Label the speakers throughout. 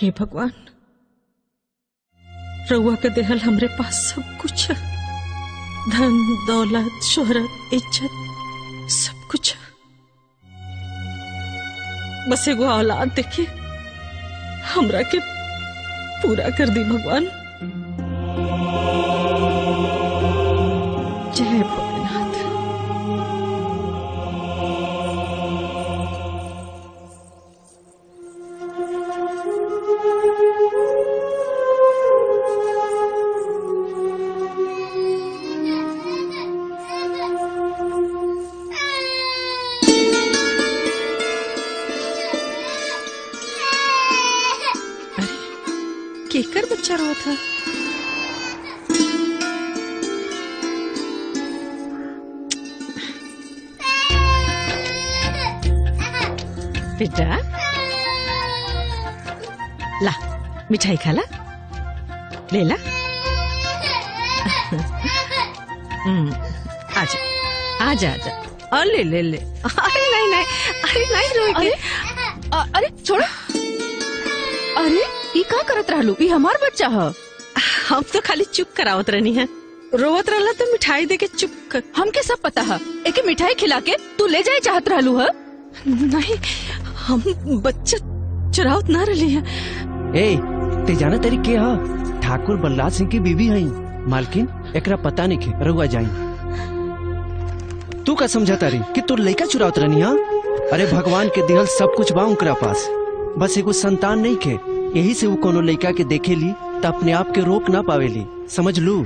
Speaker 1: हे भगवान, रउआ के देहल हमरे पास सब कुछ है, धन दौलत शोहरत इज्जत सब कुछ है। बस एगो औलाद देखिए हमरा के पूरा कर दी भगवान। जय भोलेनाथ। केकर बच्चा रो था? बेटा ला मिठाई खा ला, ले ला। आजा आजा आजा, और ले ले ले। अरे नहीं नहीं, अरे नहीं रोई के।
Speaker 2: अरे छोड़ो। अरे ये का करत रहलू? ये हमार बच्चा है।
Speaker 1: हम तो खाली चुप करावत रहनी है, रोवत रहला तो मिठाई दे के चुप कर।
Speaker 2: हमके सब पता है, एक मिठाई खिला के तू ले जाए चाहत रहलू है।
Speaker 1: नहीं, हम बच्चा चुरावत ना रही है।
Speaker 3: ए ते जाना तेरी के हा? ठाकुर बलराज सिंह की बीवी हई मालकिन, एकरा पता नहीं के रहुआ जाई। तू का समझा तारी कि तू लइका चुरावत रहनी हा? अरे भगवान के दिहल सब कुछ बा उनकरा पास, बस एगो संतान नहीं के, यही से वो कोनो लइका के देखे ली तो अपने आप के रोक ना पावेली, समझ लू।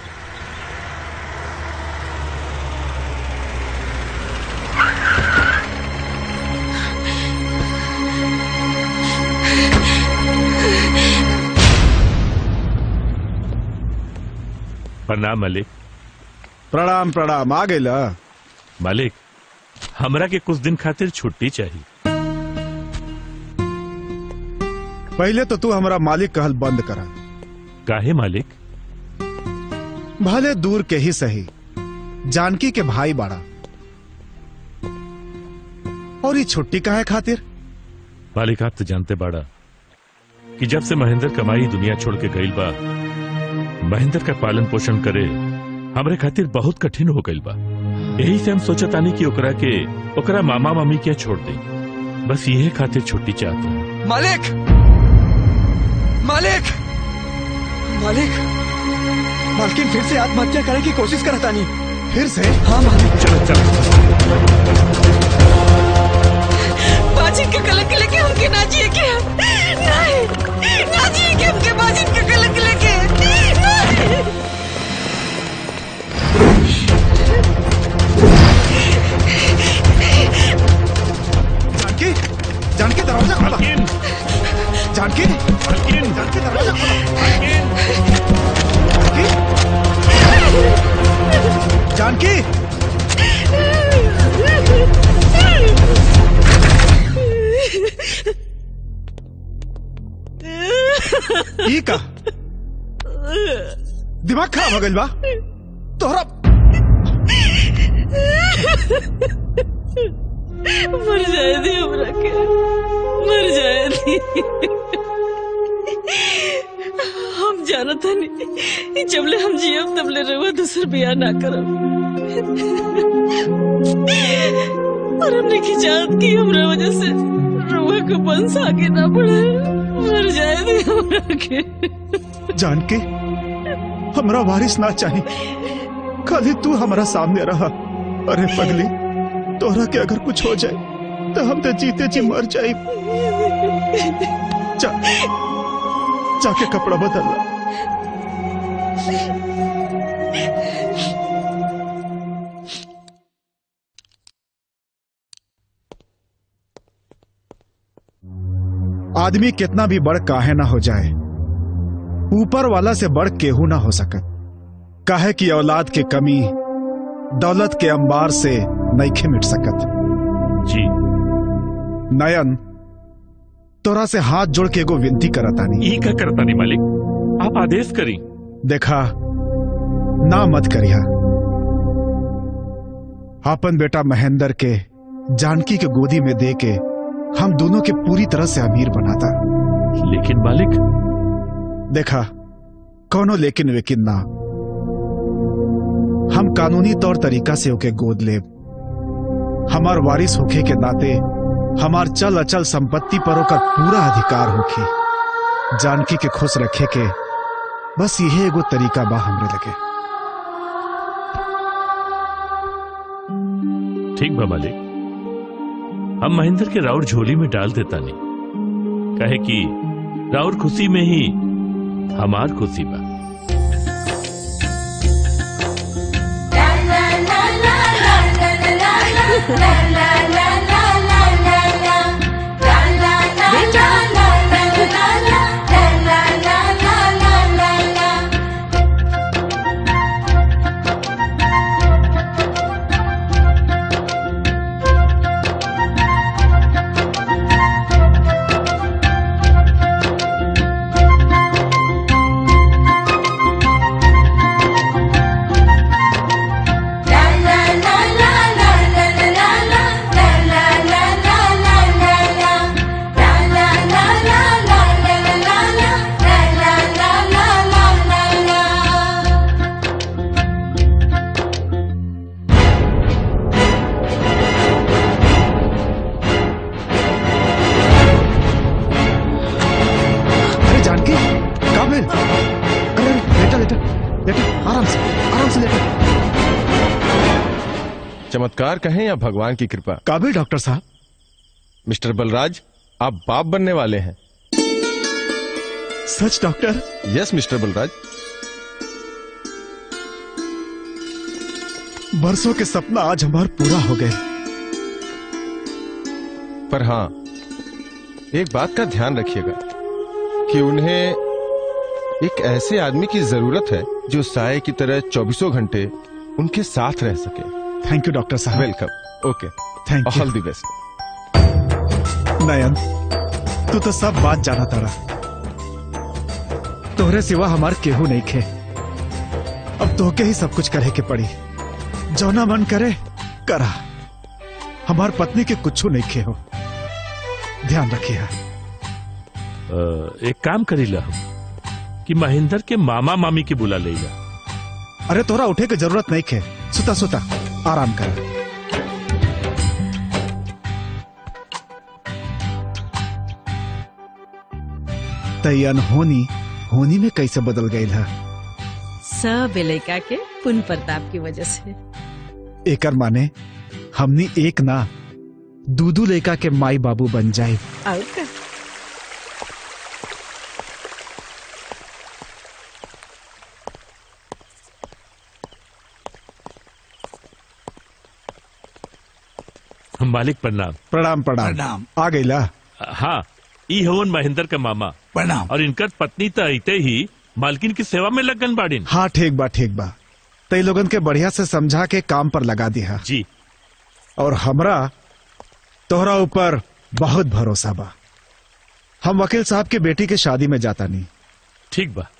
Speaker 4: प्रणाम मालिक।
Speaker 5: प्रणाम प्रणाम। आ गइला
Speaker 4: मालिक, हमरा के कुछ दिन खातिर छुट्टी चाहिए।
Speaker 5: पहले तो तू हमारा मालिक कहल बंद करा।
Speaker 4: काहे मालिक?
Speaker 5: भले दूर के ही सही, जानकी के भाई बाड़ा, और ये छुट्टी काहे खातिर?
Speaker 4: मालिक आप तो जानते बाड़ा कि जब से महेंद्र कमाई दुनिया छोड़ के गईल बा, महेंद्र का पालन पोषण करे हमरे खातिर बहुत कठिन हो गईल बा। यही से हम सोचतानी कि ओकरा मामा मामी क्या छोड़ दे, बस यही खातिर छुट्टी चाहते हैं।
Speaker 6: मालिक मालिक मालिक, मालकिन फिर से आत्महत्या करने की कोशिश करता नहीं।
Speaker 5: फिर से?
Speaker 6: हाँ मालिक।
Speaker 4: चलो चलो।
Speaker 1: बाजिन के कलंक लेके हमके ना जिए के, नहीं ना जिए के हमके बाजिन के कलंक लेके, नहीं।
Speaker 5: जानकी, जानकी दरवाजा खोला। जानकी, जानकी दरवाजा खोला। जानकी, ई का दिमाग खराब हो गइल बा तोहरा?
Speaker 1: मर जाए दी हमरा के, मर जाए दी। हम जानत नहीं जबले हम जियब तबले रहुआ दूसर बियाह ना करब, और हमने खिंचात की हमरा वजह से रहुआ को बंस आगे ना बढ़े। मर जाए दी हमरा के।
Speaker 5: जानकी, हमरा वारिस ना चाहिए, खाली तू हमारा सामने रहा। अरे पगली, तोहरा के अगर कुछ हो जाए तो हम तो जीते जी मर जाए। जाके कपड़ा बदल ला। आदमी कितना भी बड़ काहे ना हो जाए, ऊपर वाला से बढ़ केहू ना हो सकत। काहे कि औलाद के कमी दौलत के अंबार से नइखे मिट सकत।
Speaker 4: जी
Speaker 5: नयन, तोरा से हाथ जोड़ के एगो विनती करतानी।
Speaker 4: ई का करतानी मालिक? आप आदेश करी।
Speaker 5: देखा, ना मत करिया। अपन बेटा महेंद्र के जानकी के गोदी में दे के हम दोनों के पूरी तरह से अमीर बनाता।
Speaker 4: लेकिन मालिक।
Speaker 5: देखा, कौनो लेकिन वेकिन ना, हम कानूनी तौर तरीका से ओके गोद लेब। हमार वारिस होखे के नाते हमार चल अचल संपत्ति पर ओकर पूरा अधिकार होखे। जानकी के खुश रखे के बस यही एगो तरीका बा हमरे लगे।
Speaker 4: ठीक बा मालिक, हम महेंद्र के राउर झोली में डाल देता नहीं, कहे कि राउर खुशी में ही हमार खुशी बा।
Speaker 7: चमत्कार कहें या भगवान की कृपा?
Speaker 5: काबिल डॉक्टर साहब।
Speaker 7: मिस्टर बलराज, आप बाप बनने वाले हैं।
Speaker 5: सच डॉक्टर?
Speaker 7: Yes mister Balraj.
Speaker 5: बरसों के सपना आज हमारा पूरा हो गए।
Speaker 7: पर हाँ, एक बात का ध्यान रखिएगा कि उन्हें एक ऐसे आदमी की जरूरत है जो साये की तरह 24 घंटे उनके साथ रह सके।
Speaker 5: थैंक यू डॉक्टर साहब।
Speaker 7: Welcome. Okay,
Speaker 5: thank you.
Speaker 7: All the best.
Speaker 5: Nayan, तू तो सब बात जाना तारा। तोहरे सिवा हमार केहू नहीं खे। अब तोहके ही सब कुछ करे के पड़ी। जौना मन करे करा। हमार पत्नी के कुछ नहीं खे हो। ध्यान रखिए।
Speaker 4: एक काम करीला कि महेंद्र के मामा मामी के बुला लेगा।
Speaker 5: अरे तोरा उठे की जरूरत नहीं खे। सुता सुता आराम कर। तैयान होनी में कैसे बदल गई है?
Speaker 1: सब लड़का के पुण्य प्रताप की वजह से।
Speaker 5: एकर माने हमनी एक ना दूदू लड़का के माई बाबू बन जाए।
Speaker 1: और का?
Speaker 4: मालिक प्रणाम।
Speaker 5: प्रणाम प्रणाम।
Speaker 6: प्रणाम।
Speaker 5: आ गईला?
Speaker 4: हाँ, ई हवन महेंद्र का मामा।
Speaker 6: प्रणाम।
Speaker 4: और इनकर पत्नी तो आते ही मालकिन की सेवा में लगन बाड़ीन।
Speaker 5: हाँ ठीक बा ठीक बा। तई लोगन के बढ़िया से समझा के काम पर लगा दिया
Speaker 4: जी।
Speaker 5: और हमरा तोहरा ऊपर बहुत भरोसा बा। हम वकील साहब के बेटी के शादी में जाता नहीं।
Speaker 4: ठीक बा।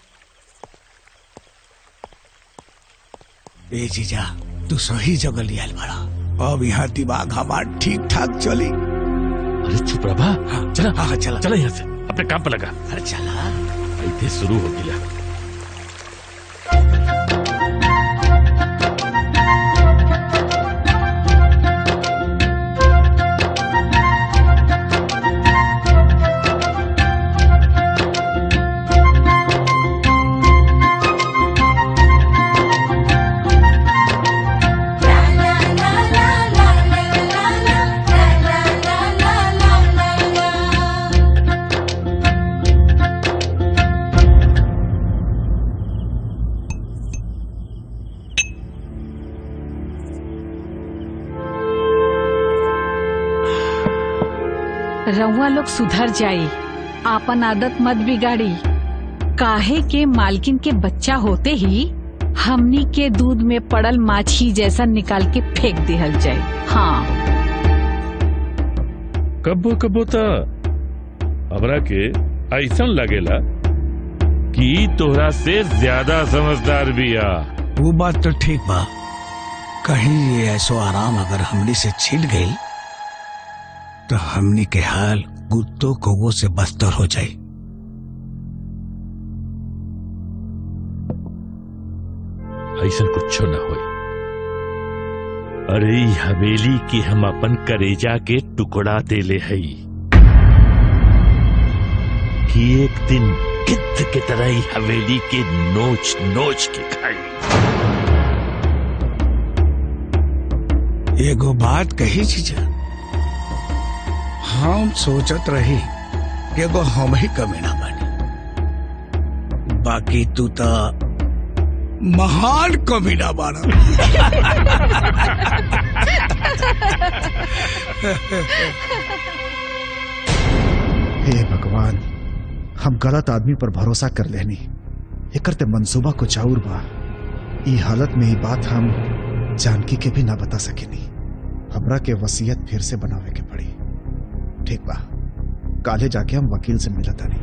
Speaker 6: ए जीजा, तू सही जगह लिया बड़ा। अब यहाँ दिमाग हमार ठीक ठाक चली।
Speaker 4: अरे चुप रहा।
Speaker 6: हाँ,
Speaker 4: चला।
Speaker 6: हाँ, चला।
Speaker 4: चला यहाँ से, अपने काम पर लगा।
Speaker 6: अरे चला।
Speaker 4: ऐसे शुरू हो गया।
Speaker 8: रउआ लोग सुधर जाई, आपन आदत मत बिगाड़ी। काहे के मालकिन के बच्चा होते ही हमनी के दूध में पड़ल माछी जैसा निकाल के फेंक दिहल जाए। हाँ,
Speaker 4: कबो कबो तो हमरा के ऐसा लगेला कि तोहरा से ज्यादा समझदार भी आ।
Speaker 6: वो बात तो ठीक बा। कहीं ये ऐसो आराम अगर हमनी से छिड़ गई तो हमनी के हाल कुत्तों कौवों से बदतर हो जाए।
Speaker 4: ऐसा कुछ न हो। अरे ई हवेली की हम अपन करेजा के टुकड़ा देले हई कि एक दिन गिद्ध के तरह ही हवेली के नोच नोच के खाई।
Speaker 6: एगो बात कही जीजा, हम सोचत रही कि एगो हम ही कमीना बनी, बाकी तू तो महान कमीना बाना।
Speaker 5: हे भगवान, हम गलत आदमी पर भरोसा कर लेनी। एकर ते मंसूबा कुछ और बा। ई हालत में ही बात हम जानकी के भी ना बता सकेनी। हमरा के वसीयत फिर से बनावे के पड़ी। ठीक बा, काले जाके हम वकील से मिला तानी।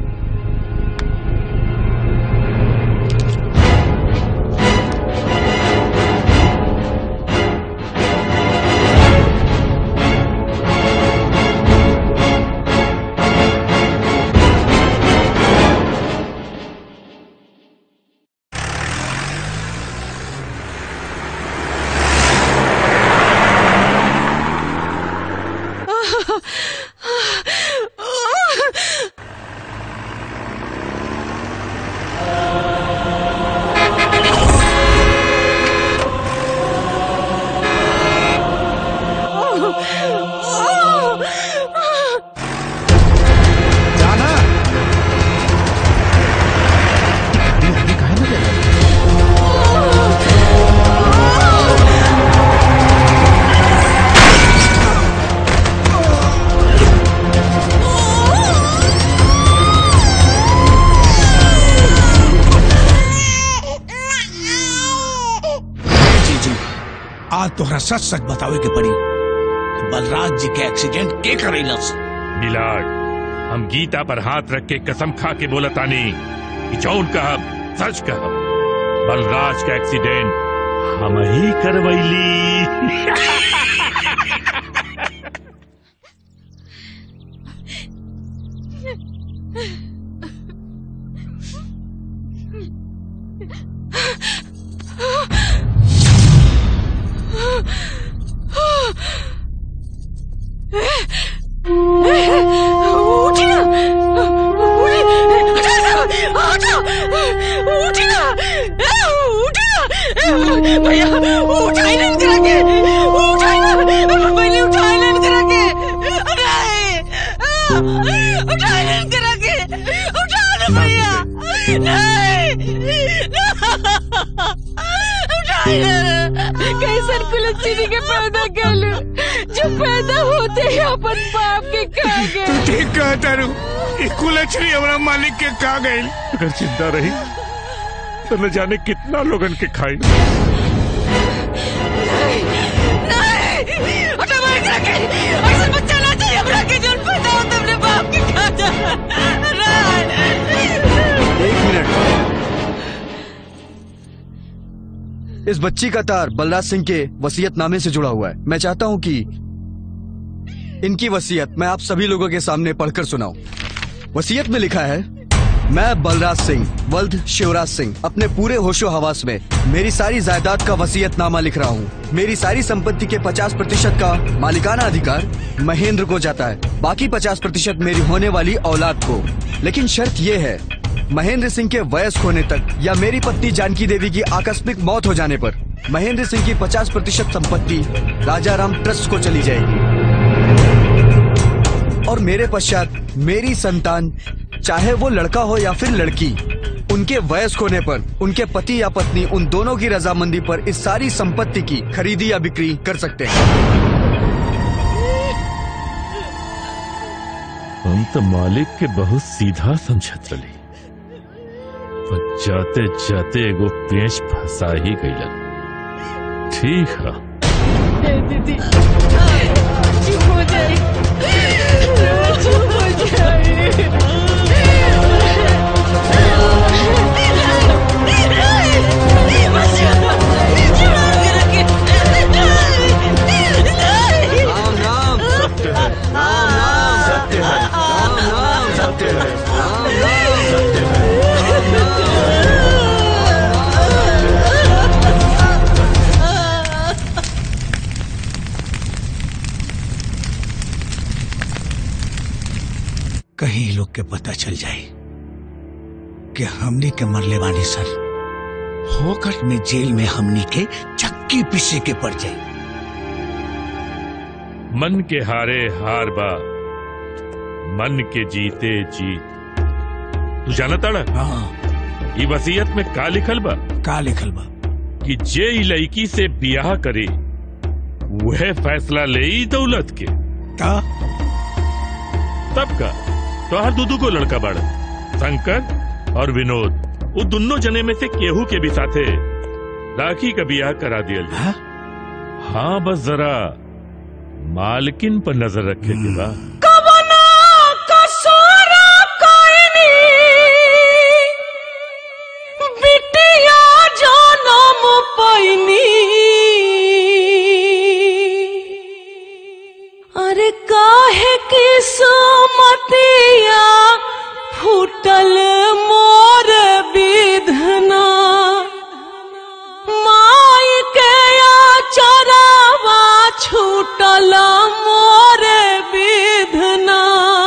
Speaker 6: आज तोहरा सच सच बतावे के पड़ी, बलराज जी के एक्सीडेंट के करेलस।
Speaker 4: मिलाड, हम गीता पर हाथ रख के कसम खा के बोलतानी कि जौन कहब सच कहब। बलराज का एक्सीडेंट हम ही करवैली।
Speaker 1: भैया उठाई नहीं करा के, उठाई ना पहले उठाई नहीं करा के, नहीं उठाई नहीं करा के, उठाओ ना भैया, नहीं उठाई ना। कैसन कुलच्छनी के पैदा कर लू जो पैदा होते ही अपन बाप के खा गए।
Speaker 6: तू ठीक कहता रू, कुलच्छनी हमारा मालिक के खा गई।
Speaker 4: अगर जिंदा रही तो न जाने कितना लोगन के खाई। बच्चा ना चाहिए हमरा के, जो पैदा हो तुमने बाप के खा जा।
Speaker 9: एक मिनट, इस बच्ची का तार बलराज सिंह के वसीयतनामे से जुड़ा हुआ है। मैं चाहता हूं कि इनकी वसीयत मैं आप सभी लोगों के सामने पढ़कर सुनाऊं। वसीयत में लिखा है, मैं बलराज सिंह वल्द शिवराज सिंह अपने पूरे होशो हवास में मेरी सारी जायदाद का वसीयतनामा लिख रहा हूँ। मेरी सारी संपत्ति के 50% का मालिकाना अधिकार महेंद्र को जाता है, बाकी 50% मेरी होने वाली औलाद को। लेकिन शर्त ये है, महेंद्र सिंह के वयस्क होने तक या मेरी पत्नी जानकी देवी की आकस्मिक मौत हो जाने पर महेंद्र सिंह की 50% संपत्ति राजाराम ट्रस्ट को चली जाएगी। और मेरे पश्चात मेरी संतान, चाहे वो लड़का हो या फिर लड़की, उनके वयस्क होने पर उनके पति या पत्नी उन दोनों की रजामंदी पर इस सारी संपत्ति की खरीदी या बिक्री कर सकते हैं।
Speaker 4: हम तो मालिक के बहुत सीधा समझत रही, पर जाते जाते एगो पेंच फंसा ही गईलन। ठीक है
Speaker 1: दीदी, चुप हो जाए, चुप हो जाए।
Speaker 9: राम राम सत्य है, राम राम सत्य है, राम राम सत्य है, राम राम सत्य है, राम राम।
Speaker 6: कहीं लोग के पता चल जाए कि हमनी के मरले वाली सर होकर में जेल में हमनी के चक्की पीछे के पड़ जाए।
Speaker 4: मन के हारे हार बा, मन के जीते जीत। तू जाना ताड़ा?
Speaker 6: हाँ।
Speaker 4: ये वसीयत में का लिखल बा?
Speaker 6: का लिखल बा?
Speaker 4: कि जे लड़की से ब्याह करे वह फैसला ले ही दौलत के। तब का तोहर दूदू को लड़का बाड़ा, शंकर और विनोद, वो दोनों जने में से केहू के भी साथे राखी का ब्याह करा दिया। हाँ बस जरा मालकिन पर नजर रखे के बा।
Speaker 1: अरे काहे की सुमतिया फूटल मोर विधना, माई के चरावा छूटल मोर विधना।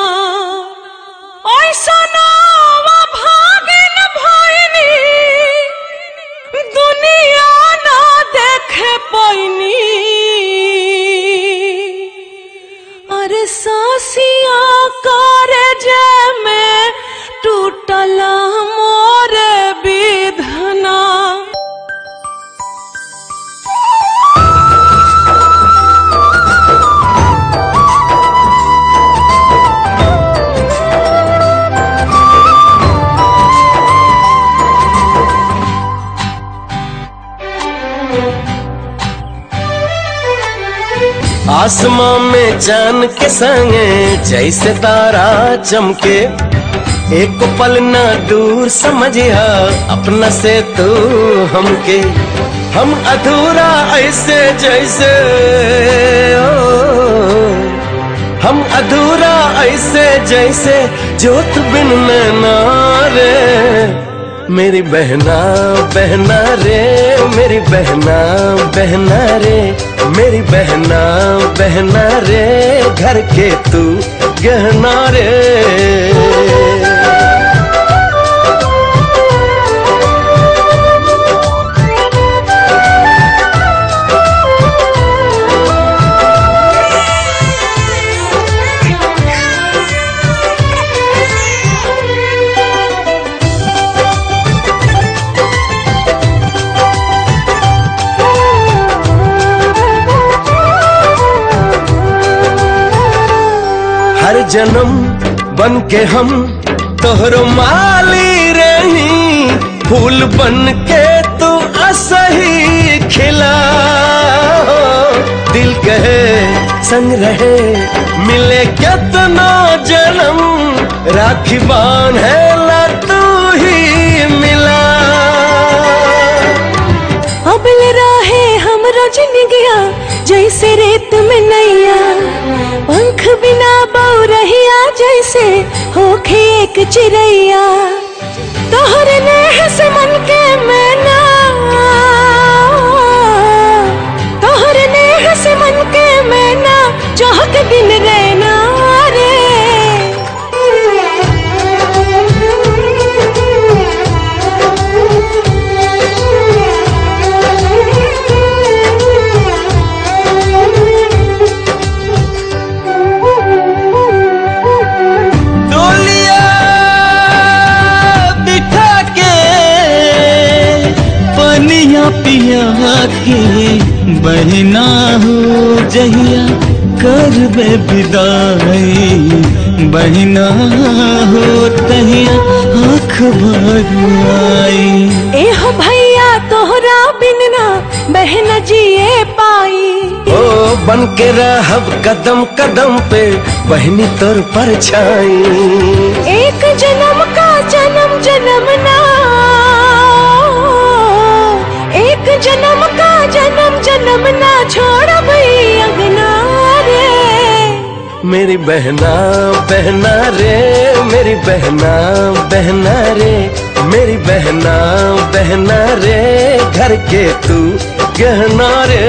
Speaker 1: ऐसा भागिन भइनी दुनिया ना देखे पैनी। अरे सासिया कारजे में टूटल मोर विधना।
Speaker 10: आसमां में चांद के संगे जैसे तारा चमके, एक पल ना दूर समझिया अपना से तू हमके। हम अधूरा ऐसे जैसे हम अधूरा ऐसे जैसे जोत बिन नैना रे। मेरी बहना बहना रे, मेरी बहना बहना रे, मेरी बहना बहना रे, घर के तू गहना रे। हर जन्म बन के हम तोहरो माली रही, फूल बन के तू असही खिला। दिल कहे संग रहे मिले कितना जन्म, राखी बांधे ला तू ही मिला।
Speaker 1: अबल राहे हम रोजन गया जैसे रेत में नैया, पंख बिना बौ रहिया जैसे होखे एक चिड़ैया। तोहर नेह से मन के मैना, तोहर नेह से मन के मैना, चाहत दिन रहना रे।
Speaker 11: पिया के बहना हो जहिया कर बे विदाई, बहना हो तहिया आँख भर आई।
Speaker 1: ए हो भैया तोहरा बिनना बहन जिए पाई।
Speaker 10: ओ बन के रहब कदम कदम पे बहनी तोर परछाई।
Speaker 1: एक जन्म का जन्म जन्म ना, एक जन्म का जन्म जन्म ना छोड़ भई अंगना रे।
Speaker 10: मेरी बहना बहना रे, मेरी बहना बहना रे, मेरी बहना बहना रे, घर के तू गहना रे।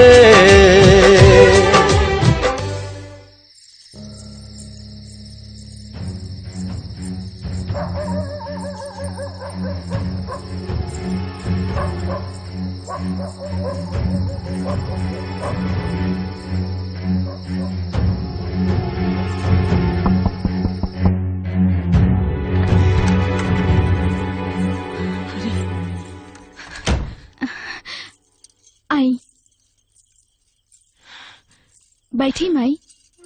Speaker 2: बैठी माई।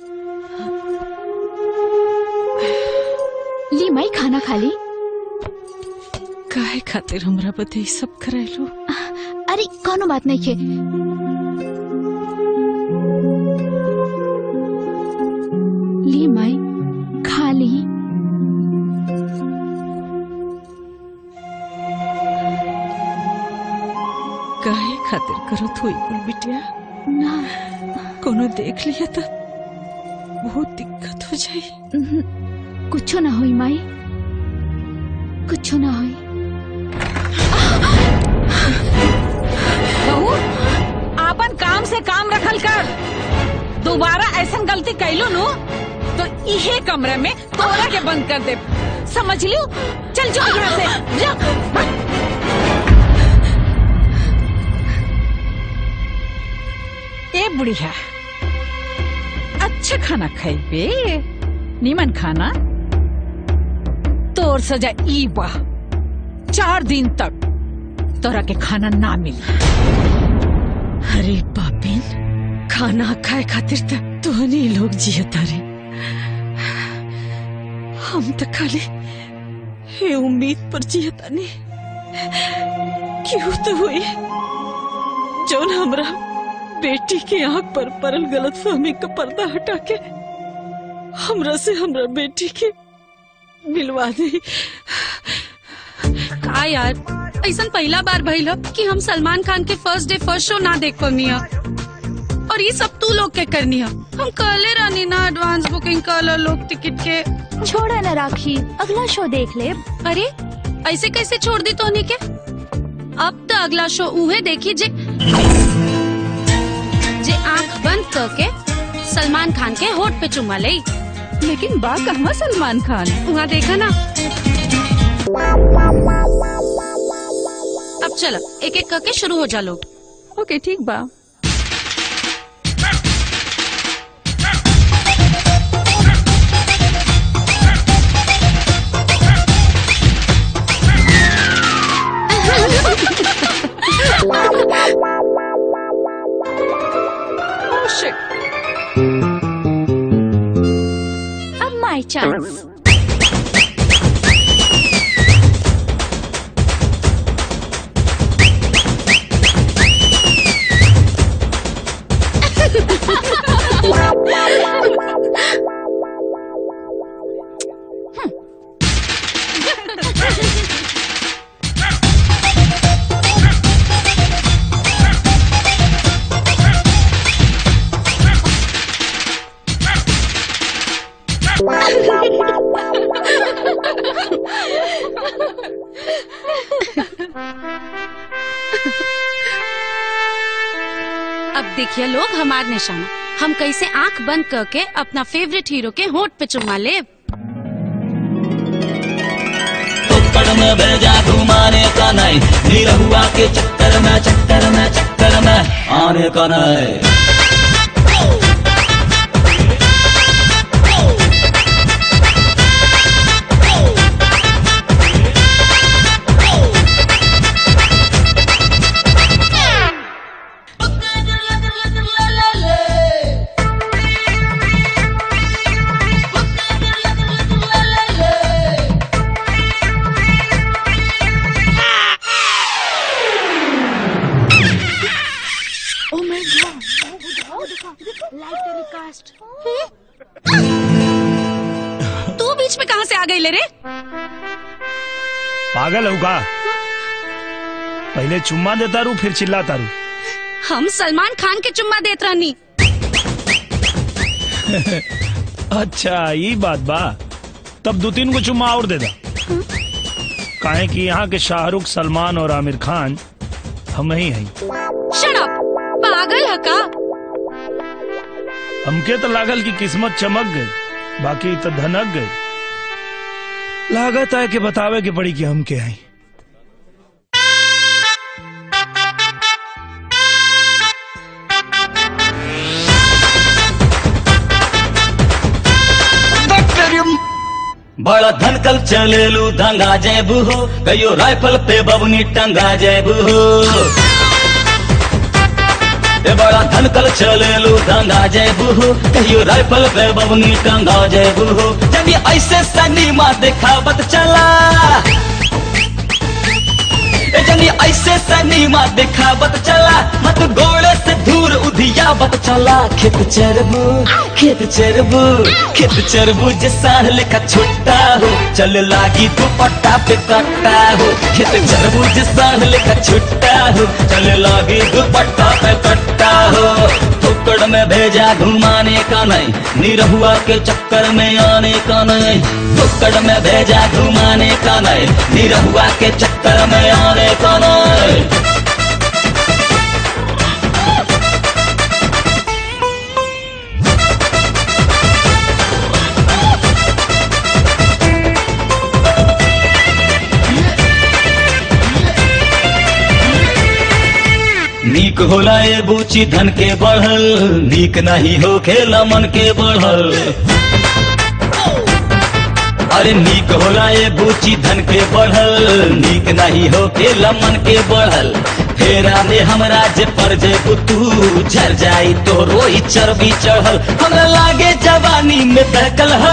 Speaker 2: ली माई खाना खा ली।
Speaker 8: काहे खातिर हमरा बदे सब करायलो?
Speaker 2: अरे कोनो बात नहीं है। ली माई खा ली।
Speaker 8: काहे खातिर करत होई कुल बिटिया?
Speaker 2: ना
Speaker 8: कोनो देख लिया तो बहुत दिक्कत हो जाई।
Speaker 2: कुछो ना होई माई, कुछो ना होई।
Speaker 8: बहू आपन काम से काम रखल कर। दोबारा ऐसा गलती कैलो नु तो इहे कमरे में तोरा के बंद कर दे, समझ लियो? चल जाओ यहाँ से, जा। ए बुढ़िया अच्छा खाना खाइबे, नीमन खाना। तोर सजा ई बा 4 दिन तक तोरा के खाना ना मिली। अरे पापिन, खाना खाए खातिर तक तोहनी लोग जियता रे। हम तो खाली ये उम्मीद पर जियता नहीं क्यों तो हुई जौन हमरा बेटी के आंख पर परल गलतफहमी का पर्दा हटा के हमरा से हमरा बेटी के मिलवा दे।
Speaker 12: का यार, ऐसा पहला बार भइल कि हम सलमान खान के फर्स्ट डे फर्स्ट शो ना देख पानी, और ये सब तू लोग के करनी है। हम कहले रहनी ना एडवांस बुकिंग कर लोग टिकट के।
Speaker 2: छोड़ा ना राखी, अगला शो देख ले।
Speaker 12: अरे ऐसे कैसे छोड़ दी तोहनी के? अब तो अगला शो उहे देखी जे आंख बंद करके सलमान खान के होठ पे चुमा ले।
Speaker 8: लेकिन बा कहवा सलमान खान?
Speaker 12: वहाँ देखा ना। अब चलो एक एक करके शुरू हो जा लोग।
Speaker 8: ओके ठीक बा।
Speaker 2: अब माय चांस।
Speaker 12: अब देखिए लोग हमार निशाना, हम कैसे आंख बंद करके अपना फेवरेट हीरो के होठ पे चुमा ले।
Speaker 11: में बेजा घुमाने का नहीं, निरहुआ के चक्कर में आने का नहीं।
Speaker 12: तू बीच में कहाँ से आ गई ले रे?
Speaker 13: पागल होगा, पहले चुम्मा देता रू फिर चिल्लाता रू।
Speaker 12: हम सलमान खान के चुम्मा देत रहनी।
Speaker 13: अच्छा ये बात बा, तब 2-3 को चुम्मा और दे दा। काहे कि यहाँ के शाहरुख, सलमान और आमिर खान हम ही हैं।
Speaker 12: शट अप, पागल है का?
Speaker 13: हमके तो लागल की किस्मत चमक गई, बाकी तो धनक गई। लागत है कि बतावे के पड़ी कि हम के हैं।
Speaker 11: बड़ा धनकल चलेलू दंगा जेबू हो, कहियो राइफल पे बबनी टंगा जेबू हो। ए बड़ा धनकल चले लो दंगा जय बुहू कहियो राइफल पे बबनी टंगा जय बुहू जब ये ऐसे सनीमा दिखावत चला जनी ऐसे सनीमा दिखावत चला मत गोड़े से दूर उधियावत चला खेत चरबू जैसा लेखा छुट्टा हो चल लागी दुपट्टा पे कट्टा हो खेत चरबू जैसा लेखा छुट्टा हो चल लागी दुपट्टा पे कट्टा हो टुकड़ में भेजा घुमाने का नहीं निरहुआ के चक्कर में आने का नहीं टुकड़ में भेजा घुमाने का नहीं निरहुआ के चक्कर में आने का नहीं नीक होला ए बूची धन के बढ़ल नीक नहीं हो खेला मन के बढ़ल अरे नीक होला ए बूची धन के बढ़ल नीक नहीं हो खेला मन के बढ़ल फेरा में हमरा जे पर जे तू झर जाई तो रोई चर्बी चढ़ल हमरा लागे जवानी में बहकल हो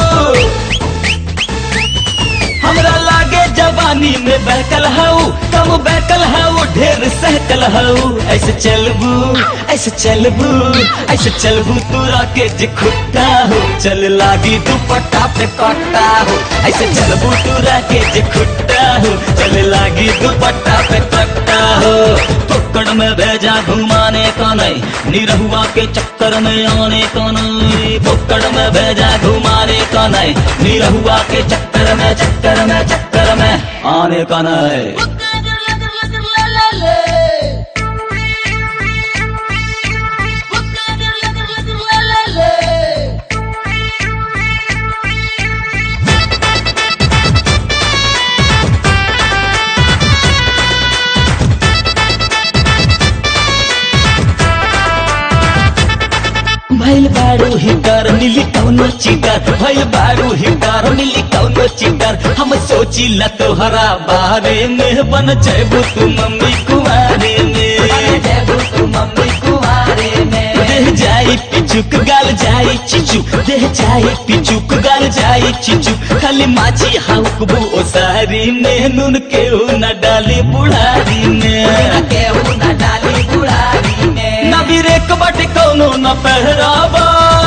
Speaker 11: हमरा लागे जवानी में बहकल हूँ कम बहकल हूँ ढेर सहकल हूँ ऐसे चलबू तोरा के जे खुट्टा हो चल लागी दुपट्टा पे कट्टा हो ऐसे चलबू तोरा के जे खुट्टा हो चल लागी दुपट्टा पे कट्टा हो टुकड़ में भेजा घुमाने का नहीं निरहुआ के चक्कर में आने का नहीं टुकड़ में भेजा घुमाने का नहीं निरहुआ के चक्कर में आने का नहीं भइल बारू हिटर मिली कौनो चिटर भइल बारू हिटर मिली कौनो चिटर हम सोचिला तोहरा बारे में बन जैबू तू मम्मी कुआरे में देह जाई पिचुक गाल जाई चिचू देह जाई पिचुक गाल जाई चिचू खाली माची हाउकबू ओ सारी में नून केहू न डाली बुढ़ारी में केहू न डाली बुढ़ारी में न बिरेक बट कौनो न पहरावा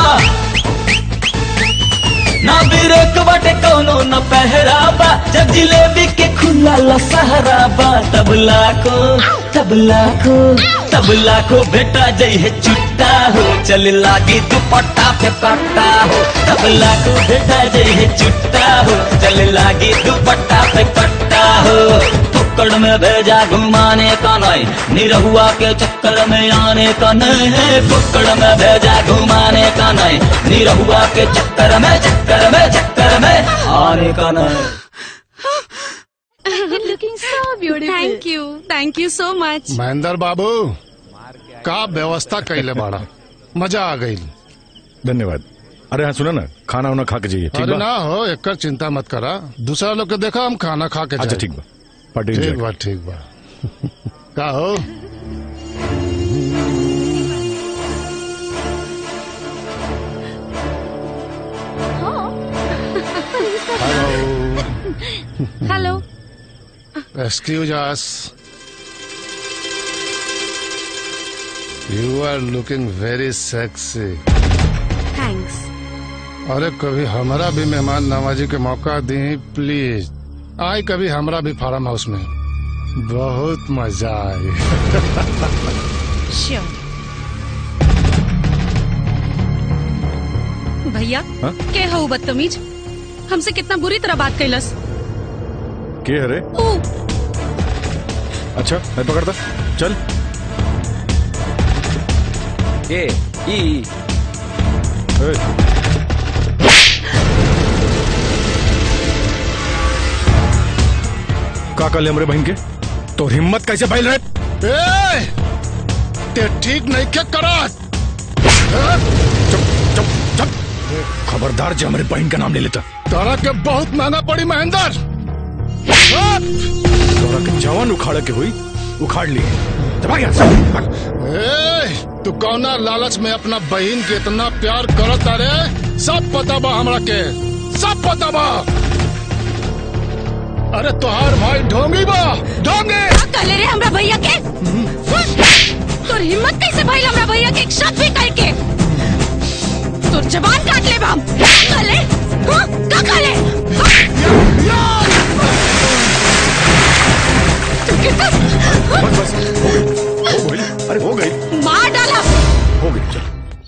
Speaker 11: ना बिरेक बटे कौनो न पहरावा जब जिलेबी के खुला लसहराबा तब लाखो बेटा जई है चुट्टा हो चल लागी दुपट्टा पे कट्टा हो तब लाखो बेटा जई है चुट्टा हो चल लागी दुपट्टा पे कट्टा हो टुकड़ में भेजा घुमाने का नहीं निरहुआ के चक्कर में आने का नहीं टुकड़ में भेजा घुमाने का नहीं निरहुआ के चक्कर में आने का नहीं
Speaker 12: Looking so beautiful. Thank you so much.
Speaker 14: Mahendra बाबू का व्यवस्था कैले बाड़ा मजा आ गई।
Speaker 15: धन्यवाद। अरे हाँ सुना ना खाना वाना खा के जाइए।
Speaker 14: अरे ना हो एक चिंता मत करा दूसरा लोग के देखा हम खाना खा के
Speaker 15: अच्छा ठीक बा पार्टी
Speaker 14: ठीक बा का हो
Speaker 12: hello
Speaker 14: Excuse us. You are looking very sexy.
Speaker 12: Thanks.
Speaker 14: अरे कभी हमारा भी मेहमान नवाजी के मौका दी प्लीज। आए कभी हमारा भी फार्म हाउस में बहुत मजा आए।
Speaker 12: Sure. भैया के हो बदतमीज हमसे कितना बुरी तरह बात कैलस
Speaker 15: के हरे अच्छा मैं पकड़ता चल का कल हमरे बहन के तो हिम्मत कैसे फैल रहे
Speaker 14: ते ठीक नहीं क्या करा
Speaker 15: चुप खबरदार जो हमारे बहन का नाम ले लेता
Speaker 14: तारा के बहुत महंगा पड़ी महेंद्र
Speaker 15: तारा के जवान उखाड़ के हुई उखाड़ ली
Speaker 14: तू कौना लालच में अपना बहन के इतना प्यार करत रे? सब पता बा हमरा के, सब पता बा। अरे तोहार भाई ढोंगी बा, ढोंगी।
Speaker 12: कहले रे हमरा भैया के? तोर हिम्मत कैसे भाई हमरा भैया के एक शब्द भी कह के? तोर जबान काट ले बाम। कहले? हाँ? का कहले?
Speaker 15: बस हो गई, अरे हो गई,
Speaker 12: मार डाला।
Speaker 15: हो गई, चल।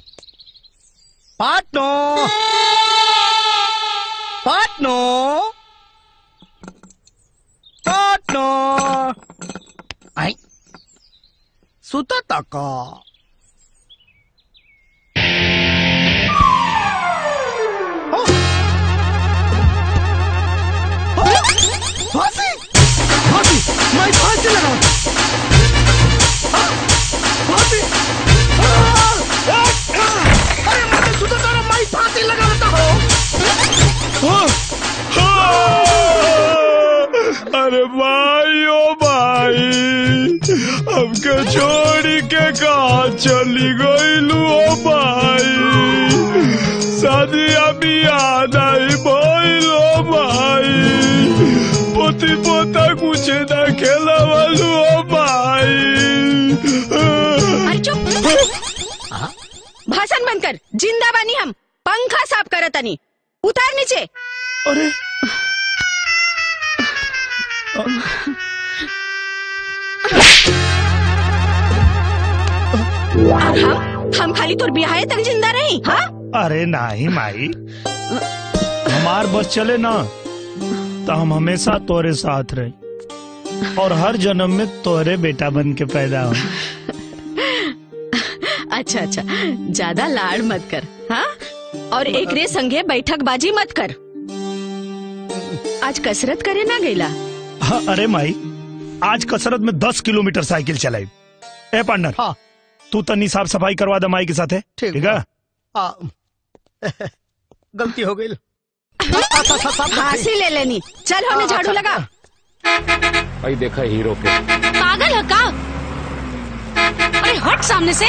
Speaker 9: पाटनो पाटनो पाटनो आई सुता तका फांसी फांसी मैं फांसी लगाऊं फांसी अरे मैं सुता था मैं फांसी लगा लेता हूँ
Speaker 13: अरे भाई ओ भाई हमके छोड़ के कहा चली गई लू ओ भाई शादी अभी याद आई भइल ओ भाई पोती पोता कुछ न खेला वालू ओ भाई।
Speaker 12: अरे चुप भाषण बंद कर। जिंदा बानी हम, पंखा साफ करत नहीं, उतार नीचे।
Speaker 13: अरे
Speaker 12: हम खाली तोर बिहाय तक जिंदा रही। हाँ
Speaker 13: अरे नहीं माई, हमार बस चले ना तो हम हमेशा तोरे साथ रहे और हर जन्म में तोरे बेटा बन के पैदा हो।
Speaker 12: अच्छा अच्छा, ज्यादा लाड़ मत कर। हाँ और एक रे संगे बैठक बाजी मत कर। आज कसरत करे ना गईला?
Speaker 13: हाँ, अरे माई आज कसरत में 10 किलोमीटर साइकिल चलाई। ए पार्टनर, हाँ। तू तनी साफ सफाई करवा दे माई के साथ है, ठीक है?
Speaker 9: गलती हो गई।
Speaker 12: फांसी ले लेनी। चल होने झाड़ू लगा।
Speaker 15: भाई देखा हीरो के
Speaker 12: पागल है का? अरे हट सामने से।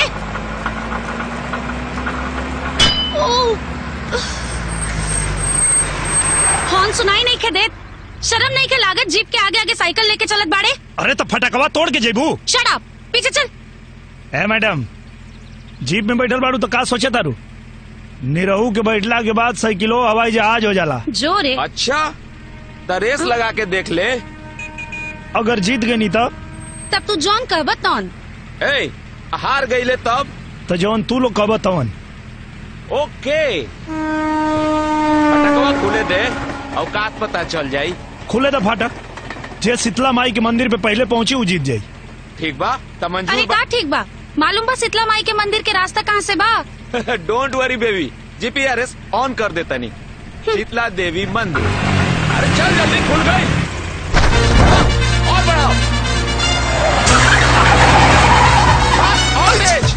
Speaker 12: हॉर्न सुनाई नहीं के देत? शर्म नहीं के लागत जीप के आगे आगे साइकिल लेके चलत बाड़े?
Speaker 13: अरे तो फटाकवा तोड़ के जेबू।
Speaker 12: शट अप, पीछे चल।
Speaker 13: ए मैडम, जीप में बैठल बाड़ू तो का सोचे तारू? निरहू के बैठला के बाद साइकिलो हवाई जहाज हो जाला।
Speaker 12: जो रे।
Speaker 16: अच्छा तो रेस लगा के देख ले।
Speaker 13: अगर जीत गई नहीं
Speaker 12: तब तू जॉन कहबत तौन।
Speaker 16: ए हार गई ले तब
Speaker 13: तो जौन तू लोग कहबत तौन।
Speaker 16: ओके फटकवा खुले दे, औकात पता चल जाई।
Speaker 13: खुले दा फाटक, जे शीतला माई के मंदिर पे पहले पहुंची वो जीत जाई।
Speaker 16: ठीक बा तो मंजूर
Speaker 12: अरे का ठीक बा? मालूम बा शीतला माई के मंदिर के रास्ता कहाँ से बा?
Speaker 16: Don't worry baby, GPRS on कर देता नहीं। शीतला देवी मंदिर। अरे चल जल्दी, खुल गई। और बढ़ाओ, और तेज।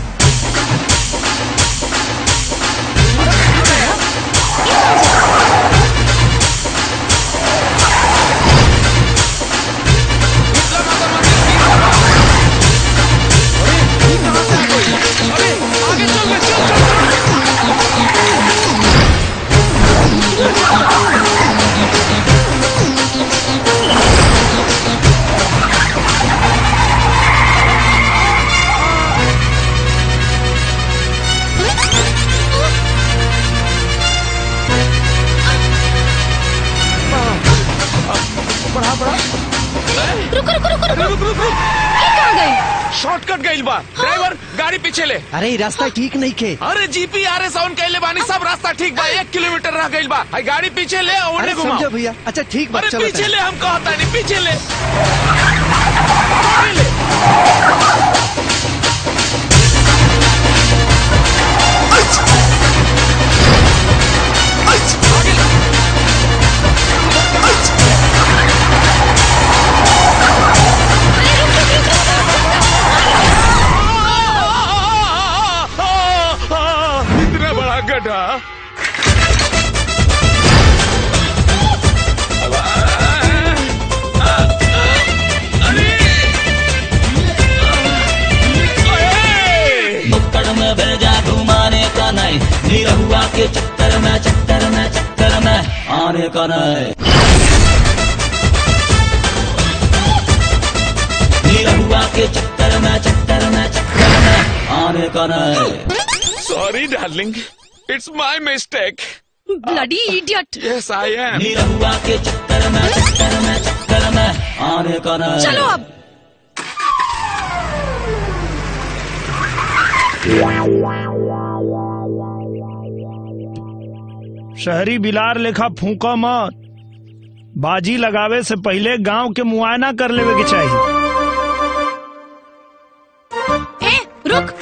Speaker 16: शॉर्टकट गई बा। ड्राइवर गाड़ी पीछे ले।
Speaker 3: अरे रास्ता ठीक नहीं के।
Speaker 16: अरे जीपीआरएस ऑन कैले बानी, सब रास्ता ठीक बा। 1 किलोमीटर रह गई बा। गाड़ी पीछे ले और उन्हें घुमाओ।
Speaker 3: समझो भैया। अच्छा ठीक बा, चलो
Speaker 16: पीछे ले, हम कहता नहीं पीछे ले। इतना बड़ा गड्ढा।
Speaker 11: आने का नहीं। निरहुआ के चक्कर में आने का नहीं।
Speaker 16: Sorry darling, it's my mistake.
Speaker 12: Bloody idiot.
Speaker 16: Yes I am.
Speaker 11: Nirahua के चक्कर में आने का नहीं।
Speaker 12: चलो अब।
Speaker 13: शहरी बिलार लेखा फूका मत। बाजी लगावे से पहले गांव के मुआयना कर लेवे के चाहिए।
Speaker 12: रुक।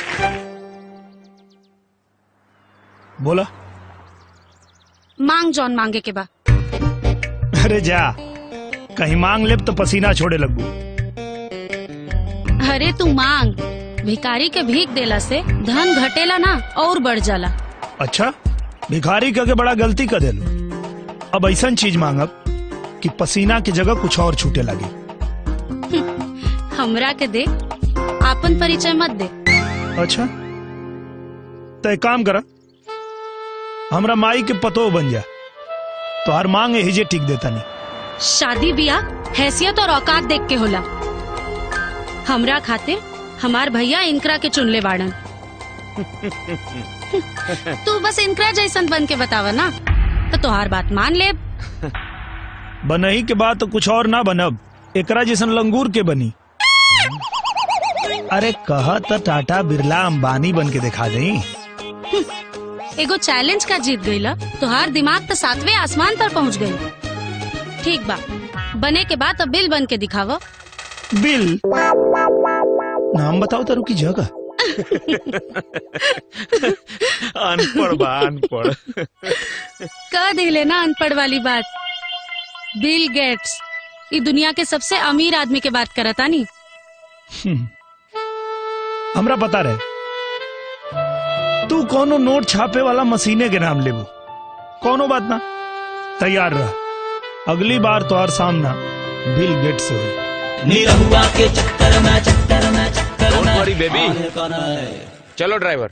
Speaker 13: बोला।
Speaker 12: मांग जॉन मांगे के बा।
Speaker 13: अरे जा, कहीं मांग ले तो पसीना छोड़े लगू।
Speaker 12: अरे तू मांग, भिखारी के भीख देला से धन घटेला ना और बढ़ जाला।
Speaker 13: अच्छा, भिखारी के बड़ा गलती कर देलो। अब ऐसा चीज मांगब कि पसीना की जगह कुछ और छूटे लगे।
Speaker 12: हमरा के दे, आपन परिचय मत दे।
Speaker 13: अच्छा, तो एक काम करा, हमरा माई के पतो बन जा, तो हर मांग हिजे टिक देता नहीं।
Speaker 12: शादी बियाह हैसियत और औकात देख के होला। हमरा खातिर हमार भैया इनकरा के चुनले बाड़न। तू बस इनकरा जैसन बन के बतावा ना, तो तोहार बात मान ले।
Speaker 13: बनही के बाद तो कुछ और ना बनब, एकरा जैसन लंगूर के बनी। अरे कहा तो टाटा बिरला अंबानी बन के दिखा दे।
Speaker 12: एगो चैलेंज का जीत गईला, तोहार दिमाग तो 7वें आसमान पर पहुंच गई। ठीक बा, बने के बाद अब बिल बन के दिखावा।
Speaker 13: बिल? नाम बताओ तारू की जगह।
Speaker 16: अनपढ़ बा, अनपढ़।
Speaker 12: कह दिले ना अनपढ़ वाली बात। बिल गेट्स ये दुनिया के सबसे अमीर आदमी के बात करता नी।
Speaker 13: हमरा पता रहे तू कोनो नोट छापे वाला मशीने के नाम लेबू। कोनो बात ना, तैयार रह। अगली बार तो हर सामना बिल गेट्स से हुई।
Speaker 11: निरहुआ के चक्कर में
Speaker 16: डोंट वरी बेबी। चलो ड्राइवर।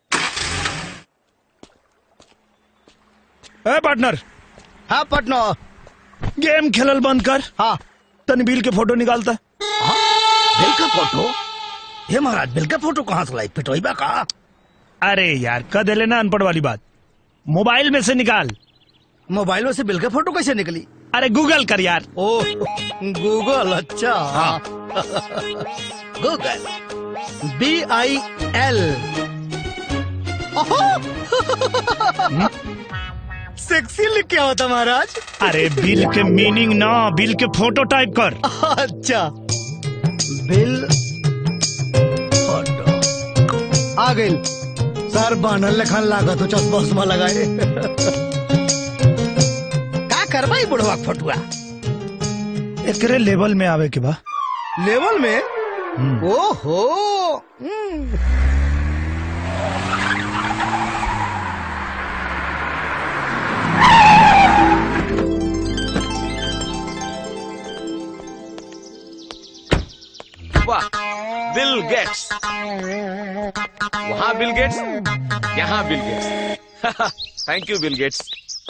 Speaker 13: ए पार्टनर।
Speaker 17: हाँ पार्टनर।
Speaker 13: गेम खेलल बंद कर।
Speaker 17: हाँ।
Speaker 13: तन बिल के फोटो निकालता।
Speaker 17: बिल का फोटो? हे महाराज, बिल का फोटो कहाँ से लाई? पिटोईबा का?
Speaker 13: अरे यार, कह दे लेना अनपढ़ वाली बात। मोबाइल में से निकाल।
Speaker 17: मोबाइल में से बिल का फोटो कैसे निकली?
Speaker 13: अरे गूगल कर यार।
Speaker 17: ओह गूगल, अच्छा।
Speaker 13: हाँ।
Speaker 17: Google BIL। सेक्सी लिख क्या होता महाराज?
Speaker 13: अरे बिल के मीनिंग ना, बिल के फोटो टाइप कर।
Speaker 17: अच्छा, बिल फोटो आ गई। सर बानल लखन लागत हो, चश्मा उस्मा लगाए। का करवाई बुढ़वा फटुआ?
Speaker 13: एकरे लेवल में आवे के बा।
Speaker 17: लेवल में? ओहो।
Speaker 16: वाह, बिल गेट्स। वहाँ बिल गेट्स, यहाँ Bill Gates. Thank you Bill Gates.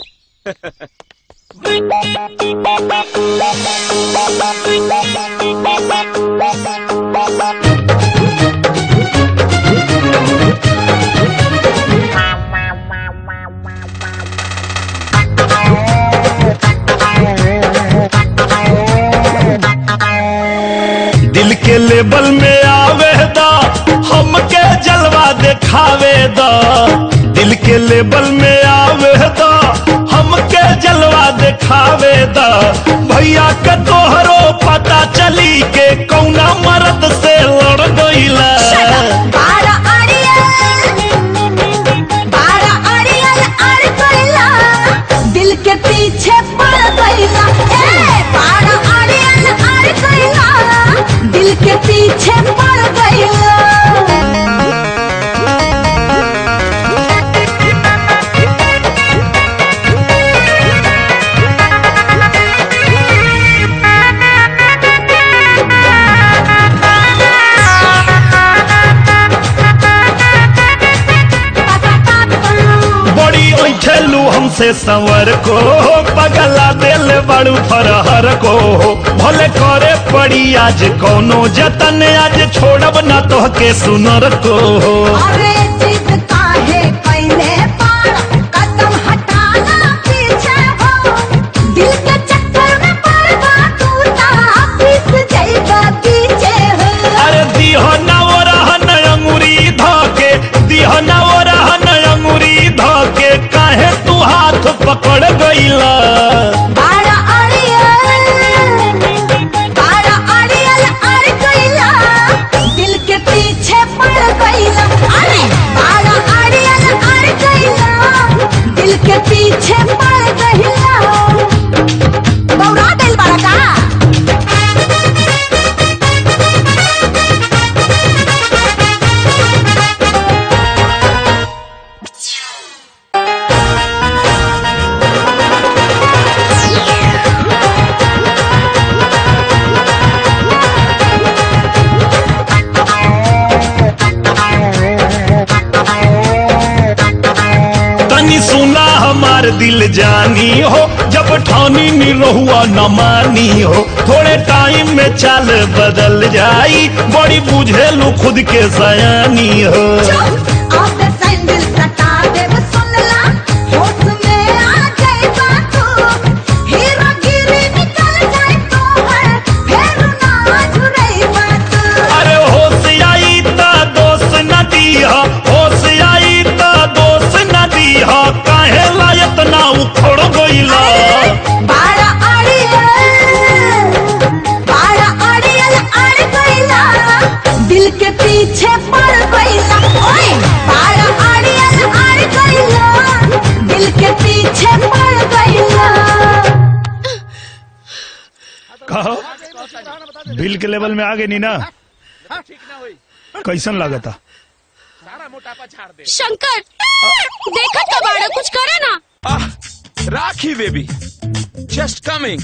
Speaker 18: दिल के लेबल में आवे दा, हमके जलवा दिखावे दा। दिल के लेबल में आवे दा, हमके जलवा दिखावे दा। भैया के तोहरो पता चली के कौना मर्द से लड़ गईला।
Speaker 1: दिल के पीछे पड़ गईला। दिल के पीछे पड़ गईला।
Speaker 18: हमसे संवर को, पगला दिल बड़ू फरहर को। भले करे पड़ी आज कोनो जतन, आज छोड़ब ना तोहके सुनर को।
Speaker 1: अरे जिद काहे पहले पार, कदम हटाना पीछे हो। दिल के चक्कर में पड़गा तू ता, पिस जाएगा पीछे हो।
Speaker 18: अरे दिहो ना वो रहन अंगुरी धोके, दिहो ना वो रहन अंगुरी धोके, काहे तू हाथ पकड़ गईला।
Speaker 1: बाड़ा अड़ियल अड़ गईला, दिल के पीछे पड़ गईला। अरे बाड़ा अड़ियल अड़ गईला, दिल के पीछे पड़ गईला। बौरा गईल बाड़ा का?
Speaker 18: तनी सुना हमार दिल जानी हो, जब ठानी नी रहुआ न मानी हो। थोड़े टाइम में चाल बदल जाई, बड़ी बुझेलू खुद के सयानी हो।
Speaker 1: अब सैंडल सटा देव सुनला, होश में आ जाएगा तू। हीरोगिरी निकल जाए तो है, फिर ना झुरेगा तू।
Speaker 18: अरे होश आई ता दोष न दीहा, होश आई ता दोष न दीहा, काहे लायत ना उखड़ गईला।
Speaker 1: बाड़ा अड़ियल अड़ गईला, दिल के पीछे पड़ गईला। ओए बाड़ा अड़ियल अड़ गईला, दिल के पीछे पड़ गईला।
Speaker 13: कहो बिल के लेवल में आ गए नी ना? कैसन लागता?
Speaker 12: शंकर देखा तो बाड़ा, कुछ करे ना।
Speaker 16: Rakhi baby just coming.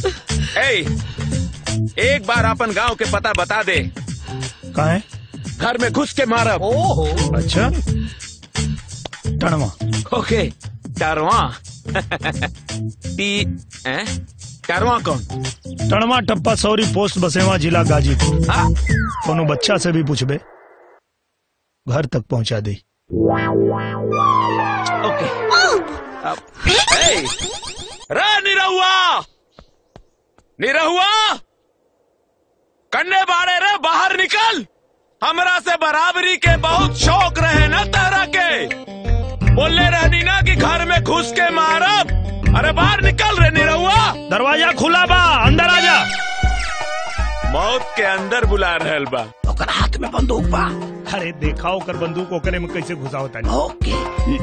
Speaker 16: एक बार अपन गांव के पता बता दे।
Speaker 13: कहाँ है?
Speaker 16: घर में घुस के मारब।
Speaker 13: अच्छा टणवा।
Speaker 16: ओके टरवा। टरवा कौन?
Speaker 13: टणवा टप्पा सौरी पोस्ट बसेवा जिला गाजीपुर। कोनो बच्चा से भी पूछबे, घर तक पहुंचा दे।
Speaker 16: ओके रे निरहुआ, निरहुआ कन्ने बाड़े रे, बाहर निकल। हमरा से बराबरी के बहुत शौक रहे ना तारा के। बोले रहनी ना कि घर में घुस के मारब। अरे बाहर निकल रे निरहुआ।
Speaker 13: दरवाजा खुला बा, अंदर आ जा।
Speaker 16: मौत के अंदर बुला रहल बा।
Speaker 17: ओकर हाथ में बंदूक बा।
Speaker 13: अरे देखा ओकर बंदूक ओकरे में कैसे घुसा होता है।
Speaker 17: ओके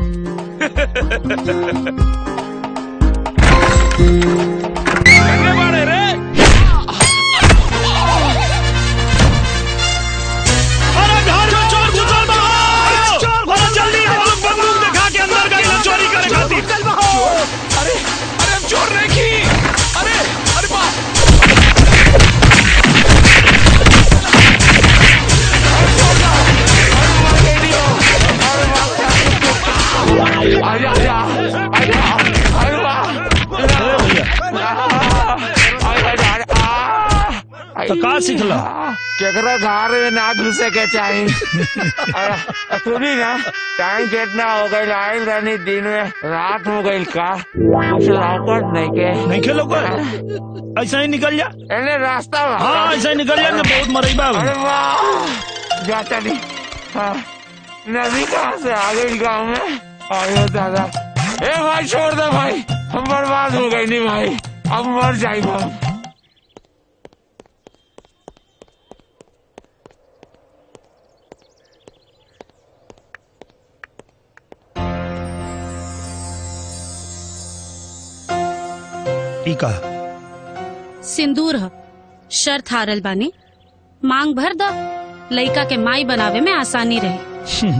Speaker 16: कन्ने बाड़े रे।
Speaker 13: अरे घर में चोर घुसल बा। अरे जल्दी बंदूक दिखा के अंदर गई चोरी करे खातिर।
Speaker 16: अरे हम चोर नहीं की। अरे बाप।
Speaker 13: तो का सीखला?
Speaker 16: केकरा घर में ना घुसे के चाहिए। सुनी ना, टाइम कितना हो गई, आयल रानी दिन में रात हो गई का।
Speaker 13: नहीं खेलो ऐसा ही निकल जा।
Speaker 16: रास्ता
Speaker 13: हाँ ऐसा ही निकल जा, बहुत मरेबा।
Speaker 16: अरे वाह जाता नहीं। हाँ, नदी कहाँ से आ गई गाँव में। आयो दादा। ए भाई छोड़ दे भाई, हम बर्बाद हो गए नहीं भाई, अब मर जाएगा।
Speaker 13: टीका
Speaker 12: सिंदूर ह, शर्त हारल बानी, मांग भर द, लइका के माई बनावे में आसानी रही।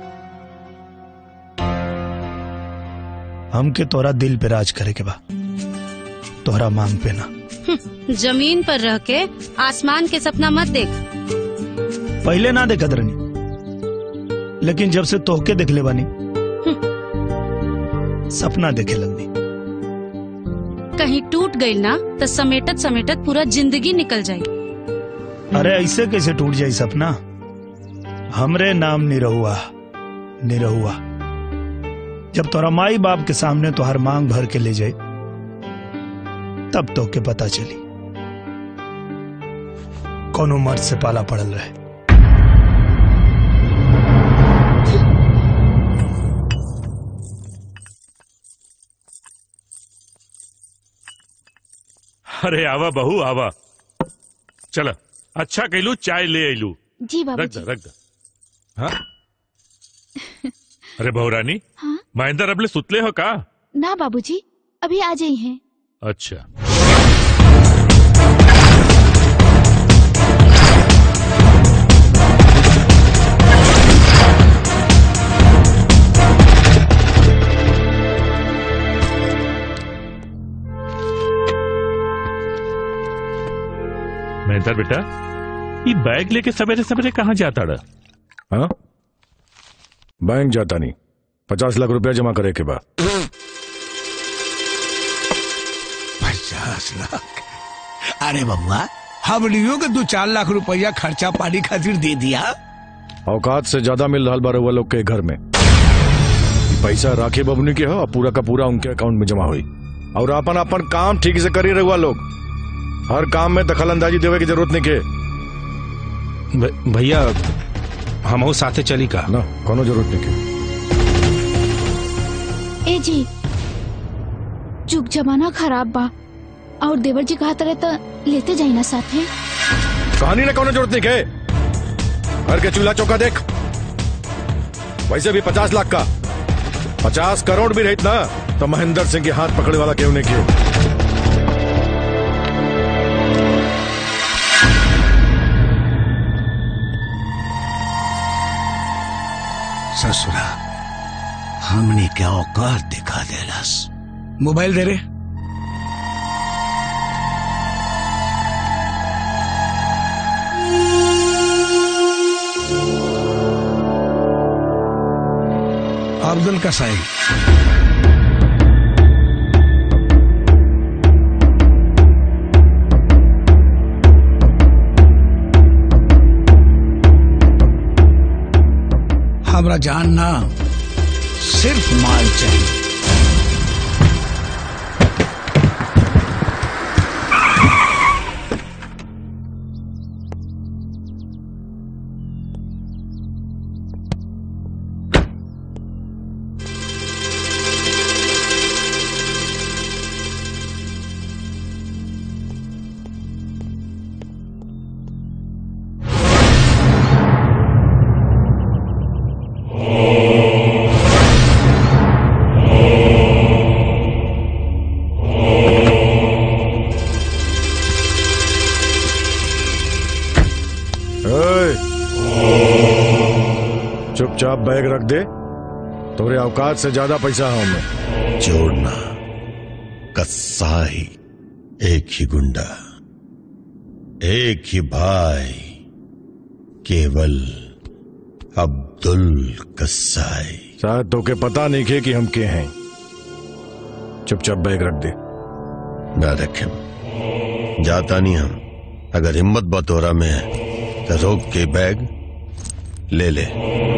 Speaker 13: हमके तोरा दिल पे राज करे के बा, तोहरा मांग पे ना।
Speaker 12: जमीन पर रह के आसमान के सपना मत देख।
Speaker 13: पहले ना देखत रहनी, लेकिन जब से तोहके देख ले बानी सपना देखे लगनी।
Speaker 12: कहीं टूट गई ना तो समेटत समेटत पूरा जिंदगी निकल जाए।
Speaker 13: अरे ऐसे कैसे टूट जाए सपना? हमरे नाम निरहुआ निरहुआ। जब तोरा माई बाप के सामने तो हर मांग भर के ले जाए तब तो के पता चली कौन मर्द से पाला पड़ल रहे।
Speaker 4: अरे आवा बहू आवा, चला अच्छा कहलू चाय ले आईलू।
Speaker 19: जी बाबू
Speaker 4: रख दे रख दे। हाँ? अरे बहुरानी,
Speaker 19: हाँ?
Speaker 4: महेंद्र अबले सुतले हो का?
Speaker 19: ना बाबूजी, अभी आ जाई हैं।
Speaker 4: अच्छा। महेंद्र बेटा, ये बैग लेके सवेरे सवेरे कहाँ जाता रहा?
Speaker 15: हाँ? बैंक जाता नहीं, 50 लाख रुपया जमा करे के बाद।
Speaker 6: 50 लाख? अरे बबुआ, हम लियो के 2-4 लाख रुपया खर्चा पानी खातिर दे दिया।
Speaker 15: औकात से ज्यादा मिल रहा बार लोग के घर में। ये पैसा राखी बबनी के हो, पूरा का पूरा उनके अकाउंट में जमा हुई। और अपन अपन काम ठीक से करी रहुआ लोग। हर काम में दखल अंदाजी देवे की जरूरत नहीं के।
Speaker 20: भैया हम साथे चली का
Speaker 15: ना, कोनो जरूरत नहीं के।
Speaker 19: ए जी, जुग जमाना खराब बा और देवर जी कहा तरह तो लेते जाई ना साथे।
Speaker 15: कहानी ने कोनो जरूरत नहीं के। घर के चूल्हा चौका देख, वैसे भी 50 लाख का 50 करोड़ भी रहत ना तो महेंद्र सिंह के हाथ पकड़े वाला क्यों नहीं किया।
Speaker 6: ससुरा हमने क्या औकात दिखा देलस। मोबाइल दे रे। अब्दुल कसाई। हमरा जानना सिर्फ माल चाहिए।
Speaker 15: चुपचाप बैग रख दे, तोरे औकात से ज्यादा पैसा है उनमें।
Speaker 21: जोड़ना कसाई, एक ही गुंडा, एक ही भाई, केवल अब्दुल कसाई।
Speaker 15: शायद तो के पता नहीं के कि हम के हैं। चुपचाप बैग रख दे।
Speaker 21: ना रखे, जाता नहीं हम। अगर हिम्मत बतौरा में है तो रोक के बैग ले ले।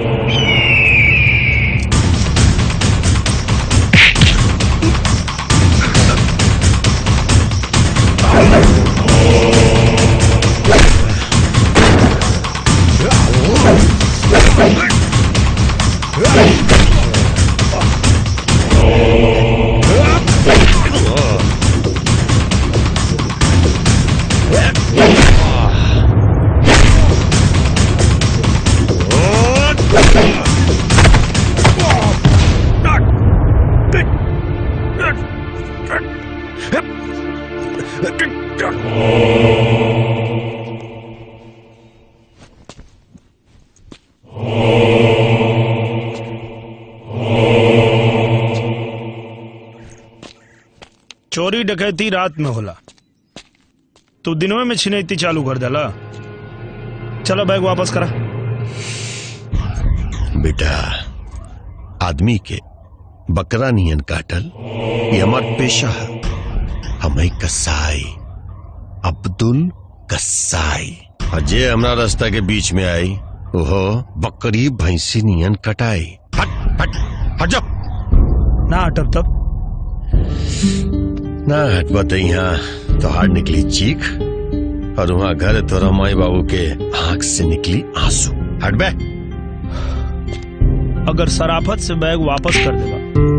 Speaker 13: चोरी डकैती रात में होला, तू दिनों में छिनैती चालू कर देला। चलो बैग वापस करा।
Speaker 21: बेटा, आदमी के बकरा नियन काटल ये हमार पेशा है। हमें कसाई, अब्दुल कसाई। और जे हमारा रास्ता के बीच में आई वो बकरी भैंसी नियन कटाई। हट हट हट जा।
Speaker 13: ना हटब तब
Speaker 21: ना हट बता। यहाँ तो हार निकली चीख और वहाँ घर तो रमाई बाबू के आंख से निकली आंसू। हट बे।
Speaker 13: अगर सराफत से बैग वापस कर देगा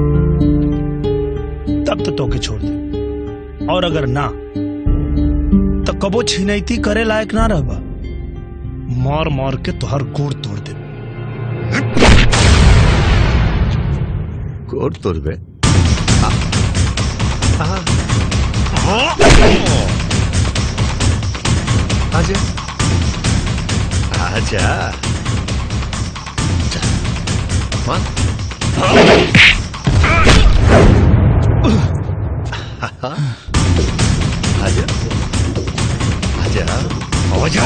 Speaker 13: तब तो के छोड़ दे, और अगर ना तो कबो छिनैती करे लायक ना रहबा। मार मार के तुहार गोड़ तोड़ दे।
Speaker 21: गोड़ तोड़ बे। आजा आजा आजा आजा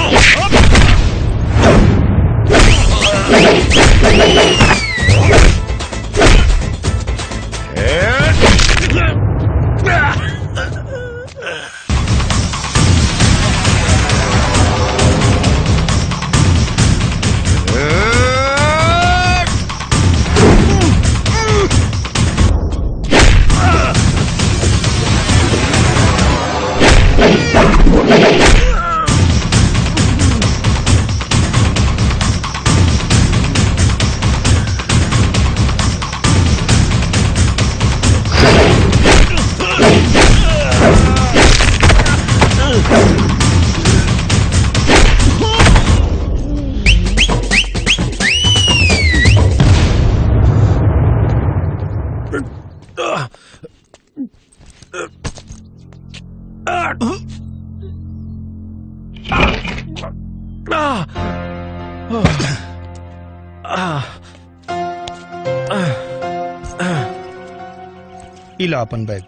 Speaker 13: इला अपन बैग।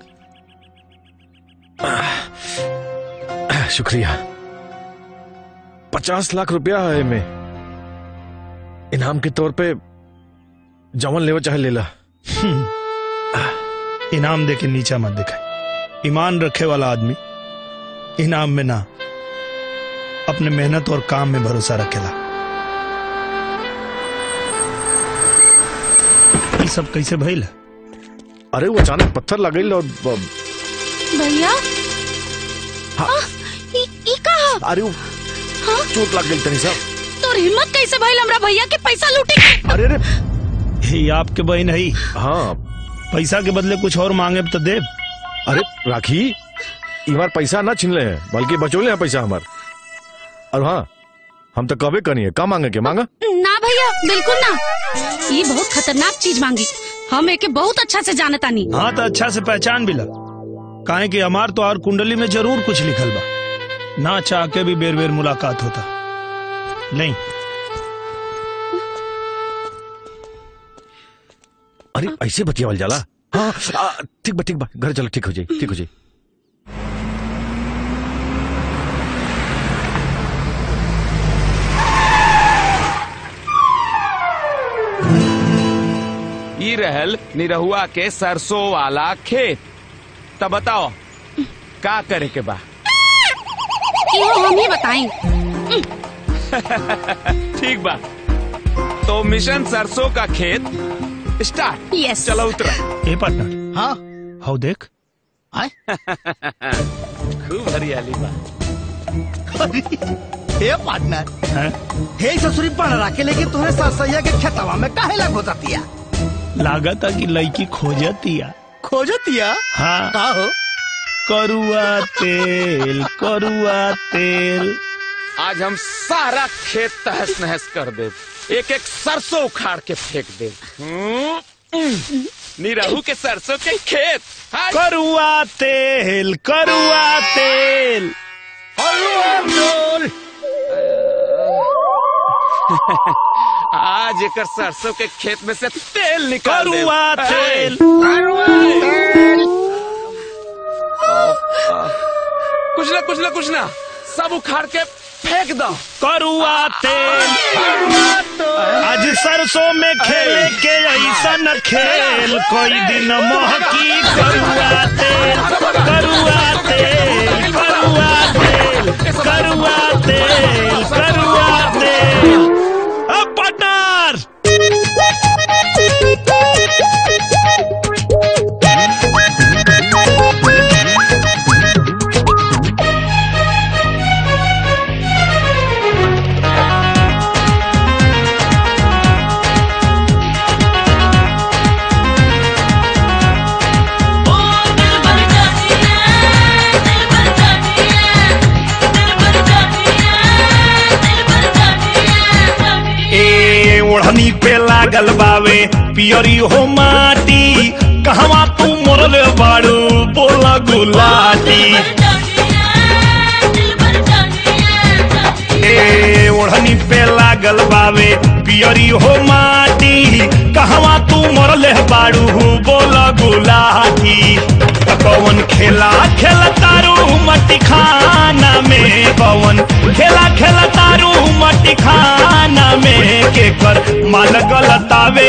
Speaker 15: शुक्रिया। 50 लाख रुपया है में इनाम के तौर पे। जवन लेवा चाहे लेला।
Speaker 13: इनाम देके नीचा मत दिखाए। ईमान रखे वाला आदमी इनाम में ना अपने मेहनत और काम में भरोसा रखेला। ये सब कैसे भइल?
Speaker 15: अरे वो अचानक पत्थर लगल और
Speaker 12: भैया ई कहा?
Speaker 15: अरे वो चोट लग गई तनी सा।
Speaker 12: तोर हिम्मत कैसे भइल हमरा भैया के पैसा लूटे के?
Speaker 15: अरे रे
Speaker 13: ये आपके बहन है।
Speaker 15: हाँ
Speaker 13: पैसा के बदले कुछ और मांगे तो दे।
Speaker 15: अरे राखी इमार पैसा ना छीन ले हैं बल्कि बचोले हैं पैसा हमार। और हाँ हम तो कबे करनी है का मांगे के मांगा
Speaker 12: ना भैया बिल्कुल ना। ये बहुत खतरनाक चीज मांगी। हम एके बहुत अच्छा से जानता नहीं।
Speaker 13: हाँ तो अच्छा से पहचान भी ला। काहे कि हमार तो और कुंडली में जरूर कुछ लिखल बा। ना चाह के भी बेर बेर मुलाकात होता नहीं।
Speaker 15: अरे ऐसे बतियावल जाला। हाँ ठीक बा घर चलो। ठीक हो जाए ठीक हो जाए।
Speaker 16: ई रहल निरहुआ के सरसों वाला खेत। तब बताओ का करे के बा?
Speaker 12: हम ही बताएं।
Speaker 16: ठीक बा तो मिशन सरसों का खेत स्टार्ट।
Speaker 12: यस
Speaker 16: चलो उतरा।
Speaker 13: ए पार्टनर।
Speaker 17: हाँ
Speaker 13: हाउ देख।
Speaker 16: खूब हरियाली बा।
Speaker 17: हे पार्टनर हे ससुरी पढ़ के लेके तुम्हें सरसैया के खेतवा में काहे लग होतिया?
Speaker 13: लागत की लड़की खोजतिया।
Speaker 17: खोजतिया?
Speaker 13: हाँ
Speaker 17: का हो?
Speaker 13: करुआ तेल।
Speaker 16: आज हम सारा खेत तहस नहस कर दे। एक एक सरसों उखाड़ के फेंक दे। निरहू के सरसों के खेत।
Speaker 13: करुआ तेल
Speaker 16: आज एक सरसों के खेत में से तेल निकाल दे।
Speaker 13: करुआ तेल।
Speaker 16: कुछ ना सब उखाड़ के
Speaker 17: फेंक दो।
Speaker 13: करुआ तेल आज सरसों में खेल के ऐसा न खेल कोई दिन महकी करुआ तेल करुआ तेल करुआ तेल करुआ तेल करुआ तेल। अब पार्टनर ओढ़नी पे लागल बावे पियरी हो माटी कहवा तू मोरले बाड़ू बोला गुलाटी। ए ओढ़नी पे लागल बावे पियरी हो माटी कहवा तू मोरले बाड़ू बोला गुलाटी। पवन खेला खेला तारू मट्टी खाना में पवन खेला खेला तारू मट्टी खाना में के कर माल गलतावे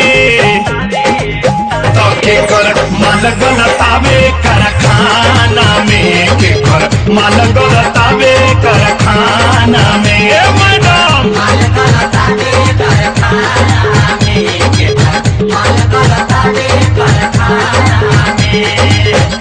Speaker 13: तो के कर माल गलतावे कारखाना में के कर माल गलतावे कारखाना में। मैडम माल गलतावे कारखाना में के कर माल गलतावे कारखाना में।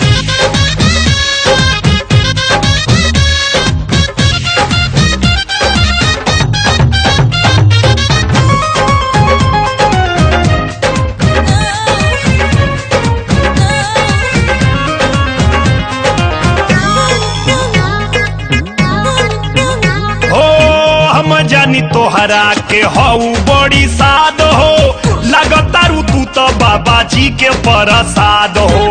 Speaker 13: जानी तोहरा के हऊ बड़ी साद हो लगतारू तू तो बाबा जी के प्रसाद हो।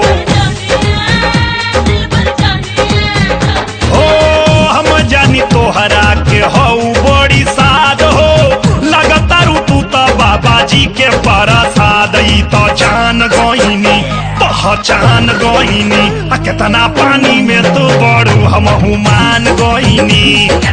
Speaker 13: हम जानी तोहरा के हऊ बड़ी साद हो लगतारू तू तो बाबा जी के प्रसाद। ई तो जान गईनी पहचान गईनी कितना पानी में तू बड़ू हमहू मान गईनी।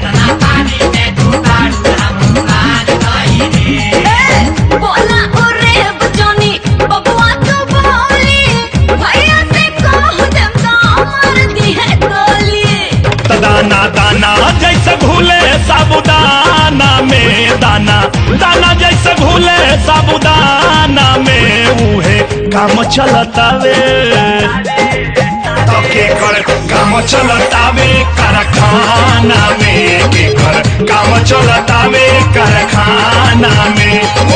Speaker 1: बोला उरे बजोनी बबुआ तो बोली भैया से कह देम दामर दी है गोली।
Speaker 13: दाना दाना जैसे घुले साबुदाना में दाना दाना जैसे घुले साबुदाना में उहे काम चलतावे तो के कर काम चलतावे कारखाना में के कर काम चलतावे कारखाना में।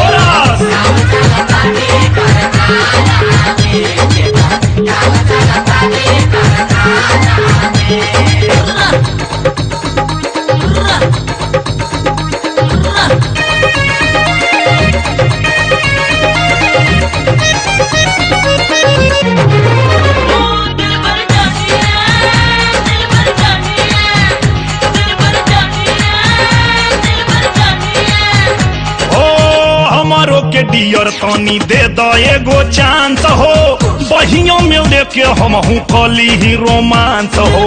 Speaker 13: के डियर तनी दे दो एगो चांस हो बहियों में लेके हम हूँ कली ही रोमांस हो।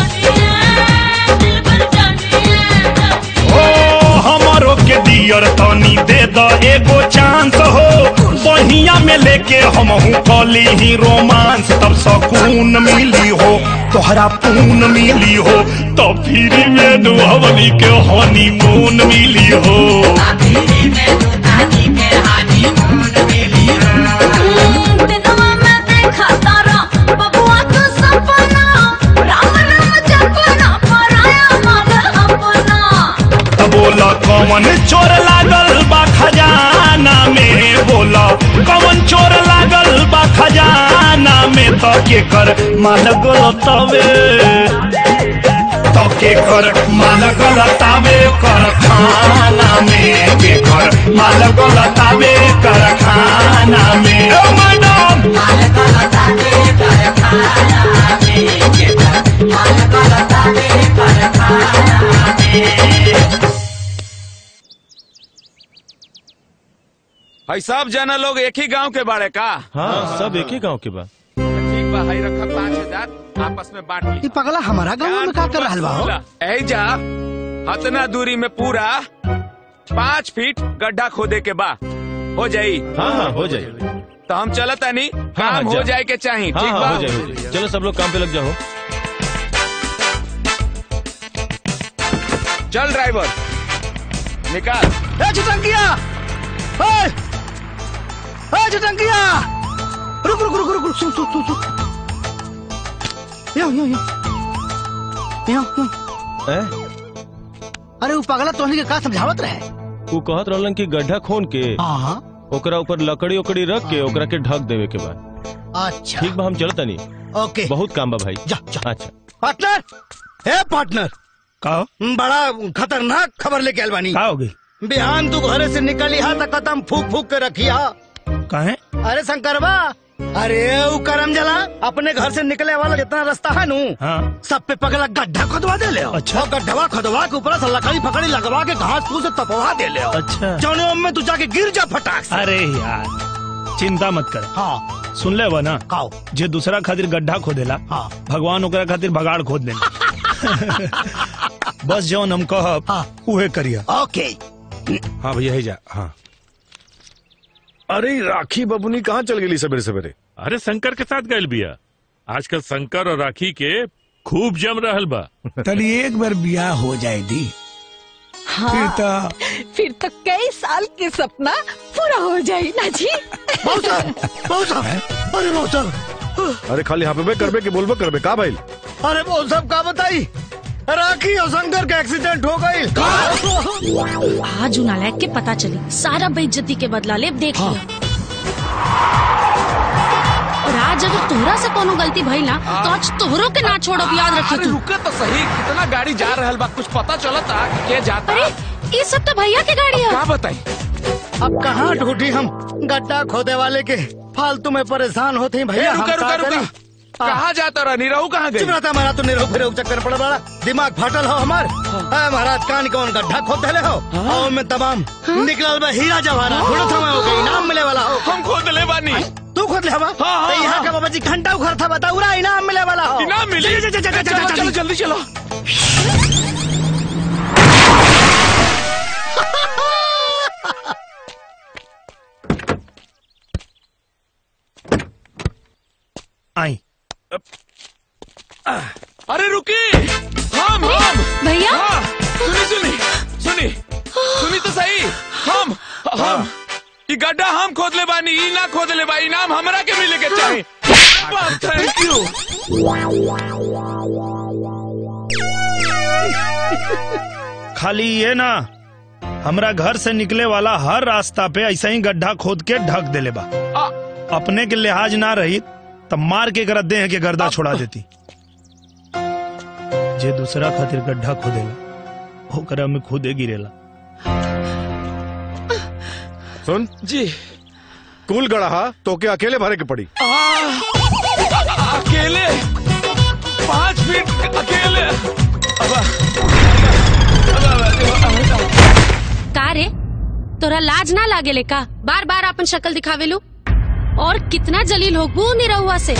Speaker 13: हमारो के डियर तनी दे दो एगो चांस हो बहिया में लेके हम हूँ कली ही रोमांस। तब सकून मिली हो तोहरा पून मिली हो तो फिर में दुहवनी के हनीमून मिली हो। बोला कौन चोर लागल बा खजाना में बोला कौन चोर लागल बा खजाना में तो के कर माल गलतावे तो के कर माल गलतावे कारखाना में के कर माल गलतावे कारखाना में। मैडम माल गलतावे कारखाना में के कर माल गलतावे कारखाना में।
Speaker 16: भाई सब जना लोग एक ही गांव के बाड़े का?
Speaker 20: हाँ सब एक ही गांव के बा।
Speaker 16: ठीक बा, हाई रखा 5000 आपस में बांट ली।
Speaker 17: पगला हमारा गांव में का कर रहल बा?
Speaker 16: ऐ जा हतना दूरी में पूरा 5 फीट गड्ढा खोदे के बा हो जाई।
Speaker 20: हाँ हो जाए।
Speaker 16: तो हम चलता नहीं, काम हो जाए के चाहिए। ठीक बा?
Speaker 20: हो जाए। चलो सब लोग काम पे लग जाओ।
Speaker 16: चल ड्राइवर निकाल।
Speaker 17: चिटंकिया, चिटंकिया, रुक रुक रुक रुक, सुन सुन सुन सुन, अरे वो पगला तोहनी के का समझावत रहे?
Speaker 20: वो कहत रहलन कि गड्ढा खोन के ओकरा ऊपर लकड़ी उकड़ी रख के ओकरा के ढक देवे के बाद।
Speaker 17: अच्छा
Speaker 20: ठीक बा, हम चलता नहीं।
Speaker 17: ओके,
Speaker 20: बहुत काम बा भाई।
Speaker 17: जा।
Speaker 20: अच्छा
Speaker 17: पार्टनर, हे पार्टनर,
Speaker 13: का
Speaker 17: बड़ा खतरनाक खबर लेके आइल बानी।
Speaker 13: का हो गई?
Speaker 17: बिहान तू घरे से निकली हा तक कदम फूक फूक के रखिया।
Speaker 13: काहे?
Speaker 17: अरे शंकरबा, अरे वो करम जला अपने घर से निकले वाला जितना रास्ता है नू, सब पे पगला गड्ढा खोदवा दे ले। अच्छा। और गड्ढा खोदवा के ऊपर से लकड़ी फकड़ी लगवा के घास फूस से तपवा दे ले।
Speaker 13: अच्छा।
Speaker 17: जौने में तू जाके गिर जा फटाक से।
Speaker 13: अरे यार चिंता मत कर।
Speaker 17: हाँ
Speaker 13: सुन ले वो ना,
Speaker 17: खाओ
Speaker 13: जे दूसरा खातिर गड्ढा खोदेला, भगवान ओकरा खातिर भगाड़ खोद देला। बस जौन हम कहब उहे करिया।
Speaker 17: ओके।
Speaker 15: हाँ भैया ही जा। हाँ अरे राखी बबुनी कहाँ चल गई सवेरे सवेरे?
Speaker 4: अरे शंकर के साथ गए बिया। आजकल शंकर और राखी के खूब जम रहल बा।
Speaker 6: तनी एक बार बियाह हो जाए दी।
Speaker 8: हाँ, फिर तो कई साल के सपना पूरा हो जाए ना जी।
Speaker 17: अरे मौसम,
Speaker 15: अरे खाली हाँ पे करबे के बोलबे करबे का भाई?
Speaker 17: अरे मौसम का बताई, राखी और शंकर का एक्सीडेंट हो गई।
Speaker 12: आज नालायक के पता चली, सारा बेइज्जती के बदला ले देख लिया। और आज अगर तोहरा से कोनो गलती भई ना तो आज तोहरो के ना छोड़ब, याद रखी तू।
Speaker 16: रुके तो सही, कितना गाड़ी जा रहल बा, कुछ पता चलता के जाता?
Speaker 12: अरे ये सब तो भैया की गाड़ी है।
Speaker 16: क्या बताई?
Speaker 17: अब कहाँ ढूंढी हम गड्ढा खोदे वाले के, फालतू में परेशान होते हैं भैया।
Speaker 16: रुका रुका रुका, कहाँ जाता रहा? निरहू कहाँ गई?
Speaker 17: हमारा तो निरहू फिर चक्कर पड़ रहा, दिमाग फाटल हो हमार। महाराज कान कौन गड्ढा खोद ले हो और में तमाम निकलल बा हीरा जवाहरात, ढूंढत हमें हो गई, इनाम मिले वाला हो।
Speaker 16: हम खोद ले बानी।
Speaker 17: तू खोद ले हवा? तो यहाँ का बाबा जी घंटा उखड़ था, बताऊ रहा इनाम मिले वाला हो।
Speaker 16: इनाम मिले? चलो जल्दी चलो।
Speaker 13: आई।
Speaker 16: अरे रुकी, हम
Speaker 12: भैया,
Speaker 16: सुनी तो सही। हम ये गड्ढा हम खोद ले बानी, ई ना खोद ले बानी, इनाम हमरा के मिले के चाहे। Thank you.
Speaker 13: खाली ये ना, हमरा घर से निकले वाला हर रास्ता पे ऐसा ही गड्ढा खोद के ढक देले बा। अपने के लिहाज ना रही तब मार के कर दे के गर्दा छोड़ा देती। जे दूसरा खातिर गड्ढा खोदेला ओकरा में खुदे गिरेला।
Speaker 15: सुन
Speaker 16: जी,
Speaker 15: कुल गढ़ा तो के अकेले भरे के पड़ी।
Speaker 16: अकेले 5 फीट अकेले?
Speaker 12: का रे, तोरा लाज ना लागेले का? बार बार अपन शक्ल दिखावे लू, और कितना जलील हो गू निरहुआ से।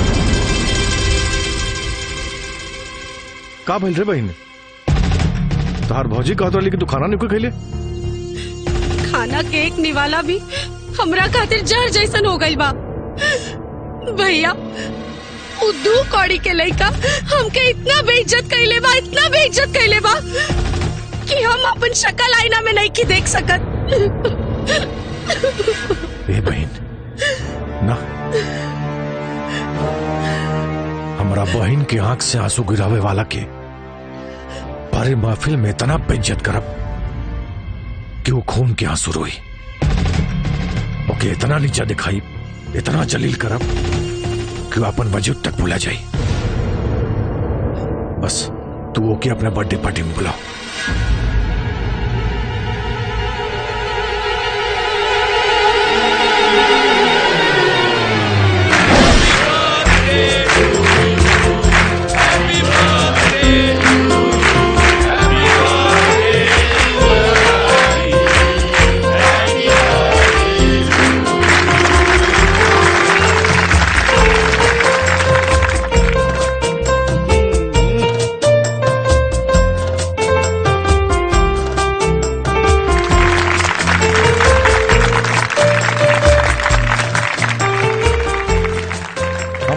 Speaker 15: का भइल रे बहिन? तोहार भौजी कहत रही कि तू खाना नहीं खइले?
Speaker 12: खाना के एक निवाला भी हमरा खातिर जहर जैसन हो गई बा। भैया उद्दू कौड़ी के लइका हमके इतना बेइज्जत कैले बा, इतना बेइज्जत कैले बा कि हम अपन शक्ल आईना में नहीं की देख सकत।
Speaker 15: ए बहन ना, हमारा बहन के आंख से आंसू गिरावे वाला के बारे महफिल में इतना बेइज्जत करब कि वो खून के आंसू रोई। ओके इतना नीचा दिखाई, इतना जलील करब कि वो अपन वजूद तक भुला जाए। बस तू ओके अपने बर्थडे पार्टी में बुलाओ।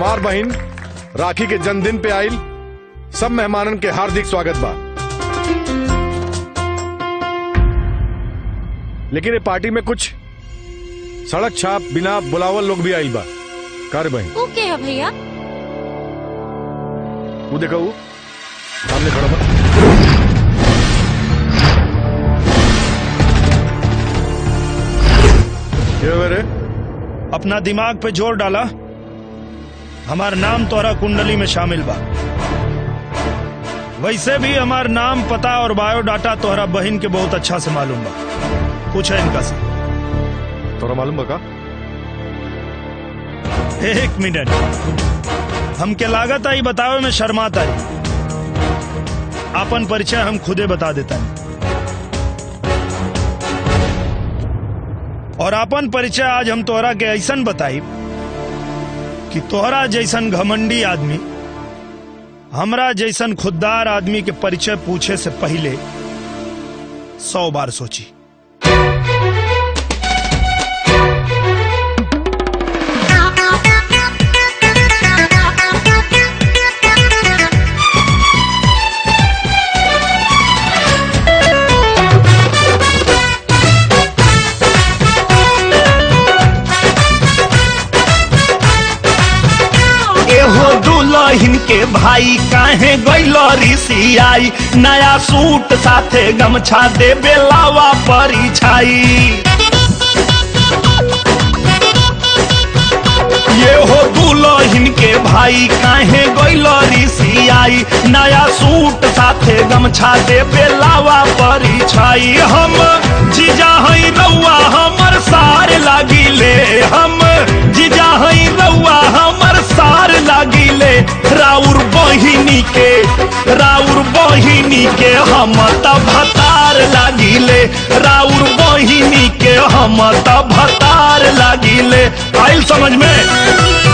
Speaker 15: हमार बहन राखी के जन्मदिन पे आइल सब मेहमानन के हार्दिक स्वागत बा। लेकिन ये पार्टी में कुछ सड़क छाप बिना बुलावल लोग भी आइल बा। कर बहन
Speaker 7: ओके है भैया।
Speaker 15: वो देखो वो सामने खड़ा बा। ये मेरे
Speaker 13: अपना दिमाग पे जोर डाला, हमार नाम तोरा कुंडली में शामिल बा। वैसे भी हमार नाम पता और बायोडाटा तोहरा बहन के बहुत अच्छा से मालूम बा। पूछ है इनका से
Speaker 15: तोरा मालूम बा का?
Speaker 13: एक मिनट, हमके लागत आई बतावे में शर्मात आई। अपन परिचय हम खुदे बता देता है और अपन परिचय आज हम तोहरा के ऐसन बताई कि तोहरा जैसन घमंडी आदमी हमरा जैसन खुददार आदमी के परिचय पूछे से पहले 100 बार सोची।
Speaker 18: दुल्हन के भाई काहे गइल रिसियाई, नया सूट साथे गमछा दे बेलावा परिछाई। ये हो दुल्हन के भाई काहे गइल रिसियाई, नया सूट साथे गमछा दे बेलावा परिछाई। हम जीजा हई रउआ हमर सार लागिले, हम जीजा हई रउआ हमर सार लागिले। राउर बहिनी के हम त भतार लागिले, राउर बहिनी के हम त भतार लागिले। आइल समझ में?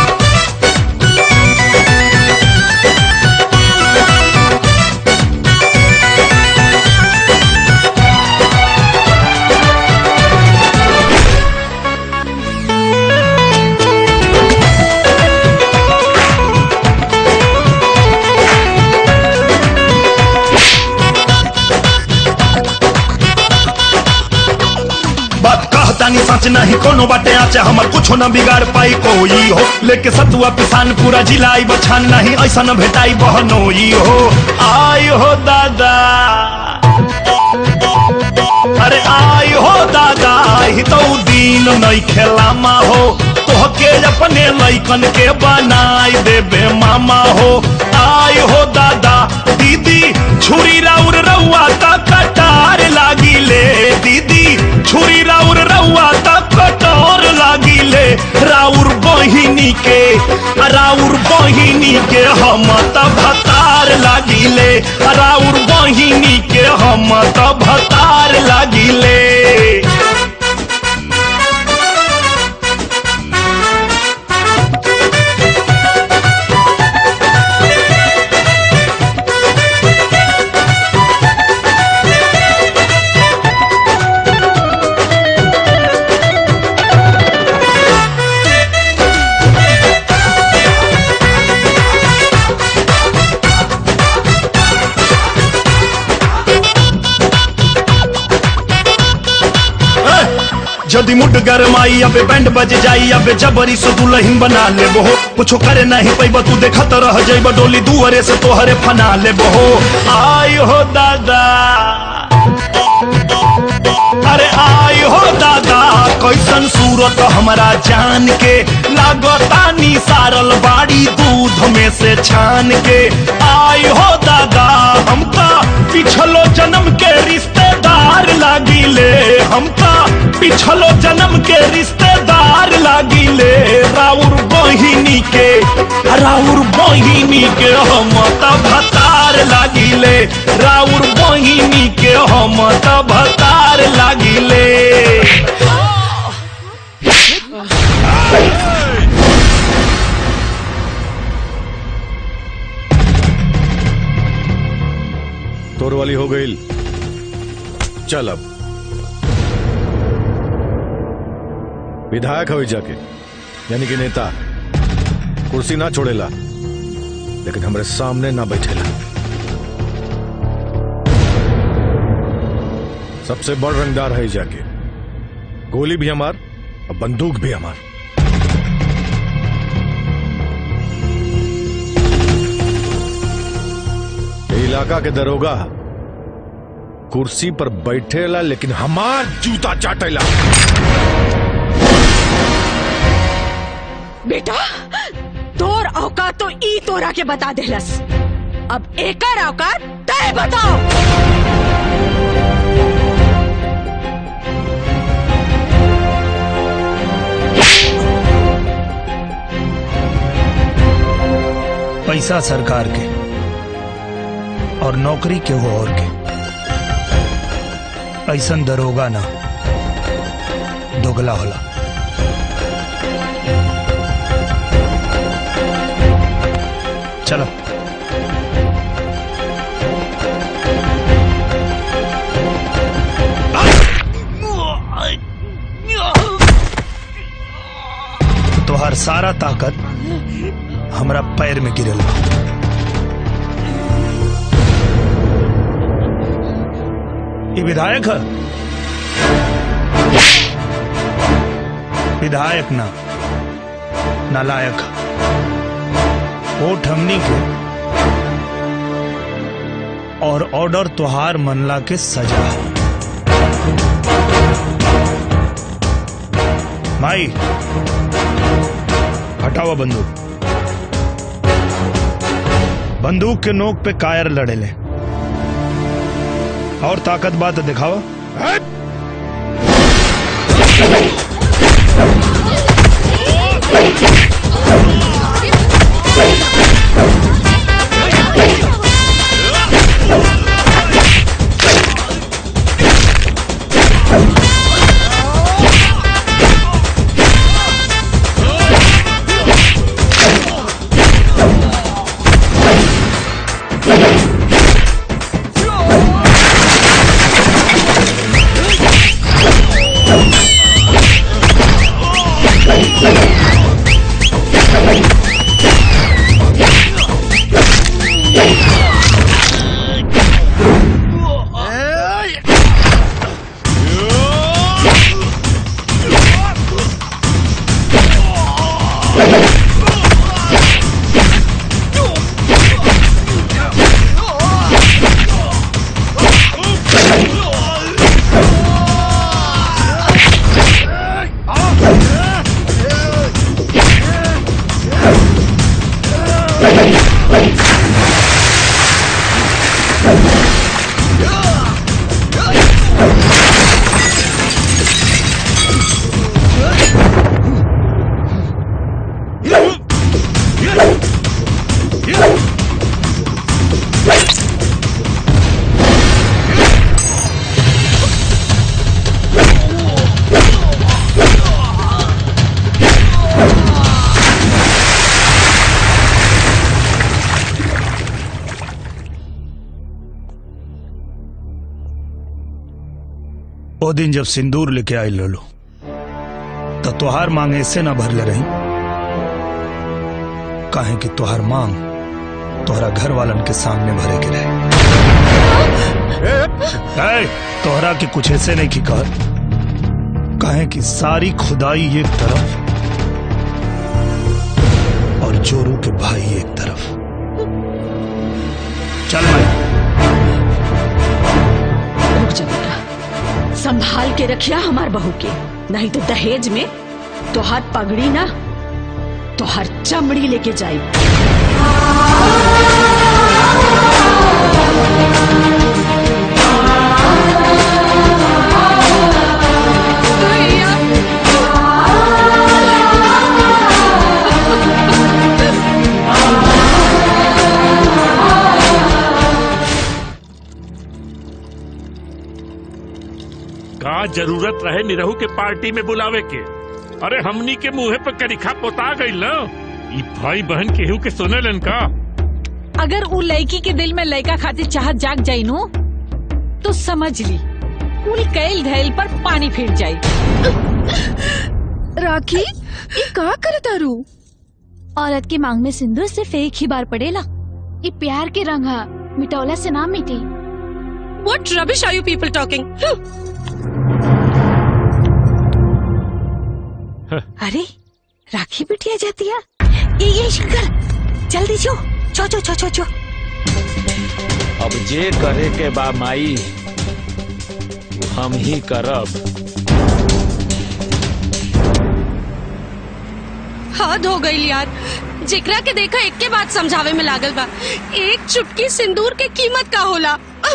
Speaker 18: सच नहीं कोनो बाटे आचे हमर कुछो न बिगाड़ पाई कोई हो, लेके सतुआ पिसान पूरा जिलाई बछान नहीं ऐसा न भेटाई बहनोई हो। आई हो दादा, अरे आई हो दादा, ही तो दिन नहीं खेलामा हो, तोहके अपने लइकन के बनाई देबे मामा हो। आई हो दादा, दीदी छुरी राउर रउआ त कटार लागिले, दीदी छुरी राउर रउआ त कटार लागिले। राउर बहिनी के हम त भतार लागिले, राउर बहिनी के हम त भतार लागिले। जदी मुड गरमाई अबे बैंड बज जाई, अबे जबरी से दुल्हन बना ले बहो, कुछो करे नहीं पैबा तू देखत रह जाइबा, डोली दुअरे से तोहरे फना ले बहो। आई हो दादा, अरे आई हो दादा, कैसन सूरत हमारा जान के, लागता निसारल बाड़ी दूध में से छान के। आई हो दादा, हम तो पिछलो जन्म के रिश्तेदार लागिले, हम तो पिछलो जन्म के रिश्तेदार लागिले। राउर बहिनी के हम त भतार लागिले, राउर बहिनी के हम त भतार लागिले।
Speaker 15: तोर वाली हो गई, चल अब विधायक हो जाके, यानी कि नेता। कुर्सी ना छोड़ेला लेकिन हमारे सामने ना बैठेला। सबसे बड़ रंगदार है जाके, गोली भी हमार और बंदूक भी हमार। ये इलाका के दरोगा कुर्सी पर बैठेला लेकिन हमार जूता चाटेला।
Speaker 2: बेटा तोर औकात तो ई तोरा के बता देलस, अब एकर औकात तय बताओ।
Speaker 13: पैसा सरकार के और नौकरी के हो और के, ऐसन दरोगा ना दोगला होला। चलो तोहर सारा ताकत हमरा पैर में गिरल बा। ये विधायक है? विधायक ना नालायक है। वोट हमनी के और ऑर्डर त्योहार मनला के सजा है। माई हटाओ बंदूक। बंदूक के नोक पे कायर लड़े ले और ताकत बात दिखाओ। वो दिन जब सिंदूर लेके आई लोलो तो त्योहार मांग ऐसे ना भरले रही, काहे कि त्योहार मांग तोहरा घर वालन के सामने भरे के रहे। तोहरा के कुछ ऐसे नहीं की कहत, काहे कि सारी खुदाई एक तरफ और जोरू के भाई एक तरफ। चल भाई
Speaker 2: रुक जा बेटा, संभाल के रखिया हमार बहू के, नहीं तो दहेज में तोहार पगड़ी ना तोहार चमड़ी लेके जाई।
Speaker 4: का जरूरत रहे निरहू के पार्टी में बुलावे के? अरे हमनी के मुंह पर करिखा पोता गई ना, ई भाई बहन केहू के सुनेलन का?
Speaker 8: अगर उ लड़की के दिल में लड़का खातिर चाहत जाग जाई नो तो समझ ली कुल कैल धैल पर पानी फिर जाई।
Speaker 12: राखी ये का करतारू?
Speaker 19: औरत की मांग में सिंदूर सिर्फ एक ही बार पड़ेला। ये प्यार के रंग है, मिटौला से ना मिटी।
Speaker 12: What rubbish are you people talking?
Speaker 8: अरे राखी बिटिया जाती है। ये शंकर जल्दी छो छो छो छो छो छो।
Speaker 16: अब जे करे के बा माई हम ही करब।
Speaker 12: हद हो गई यार, जिकरा के देखा एक के बाद समझावे में लागल बा। एक चुटकी सिंदूर के कीमत का होला।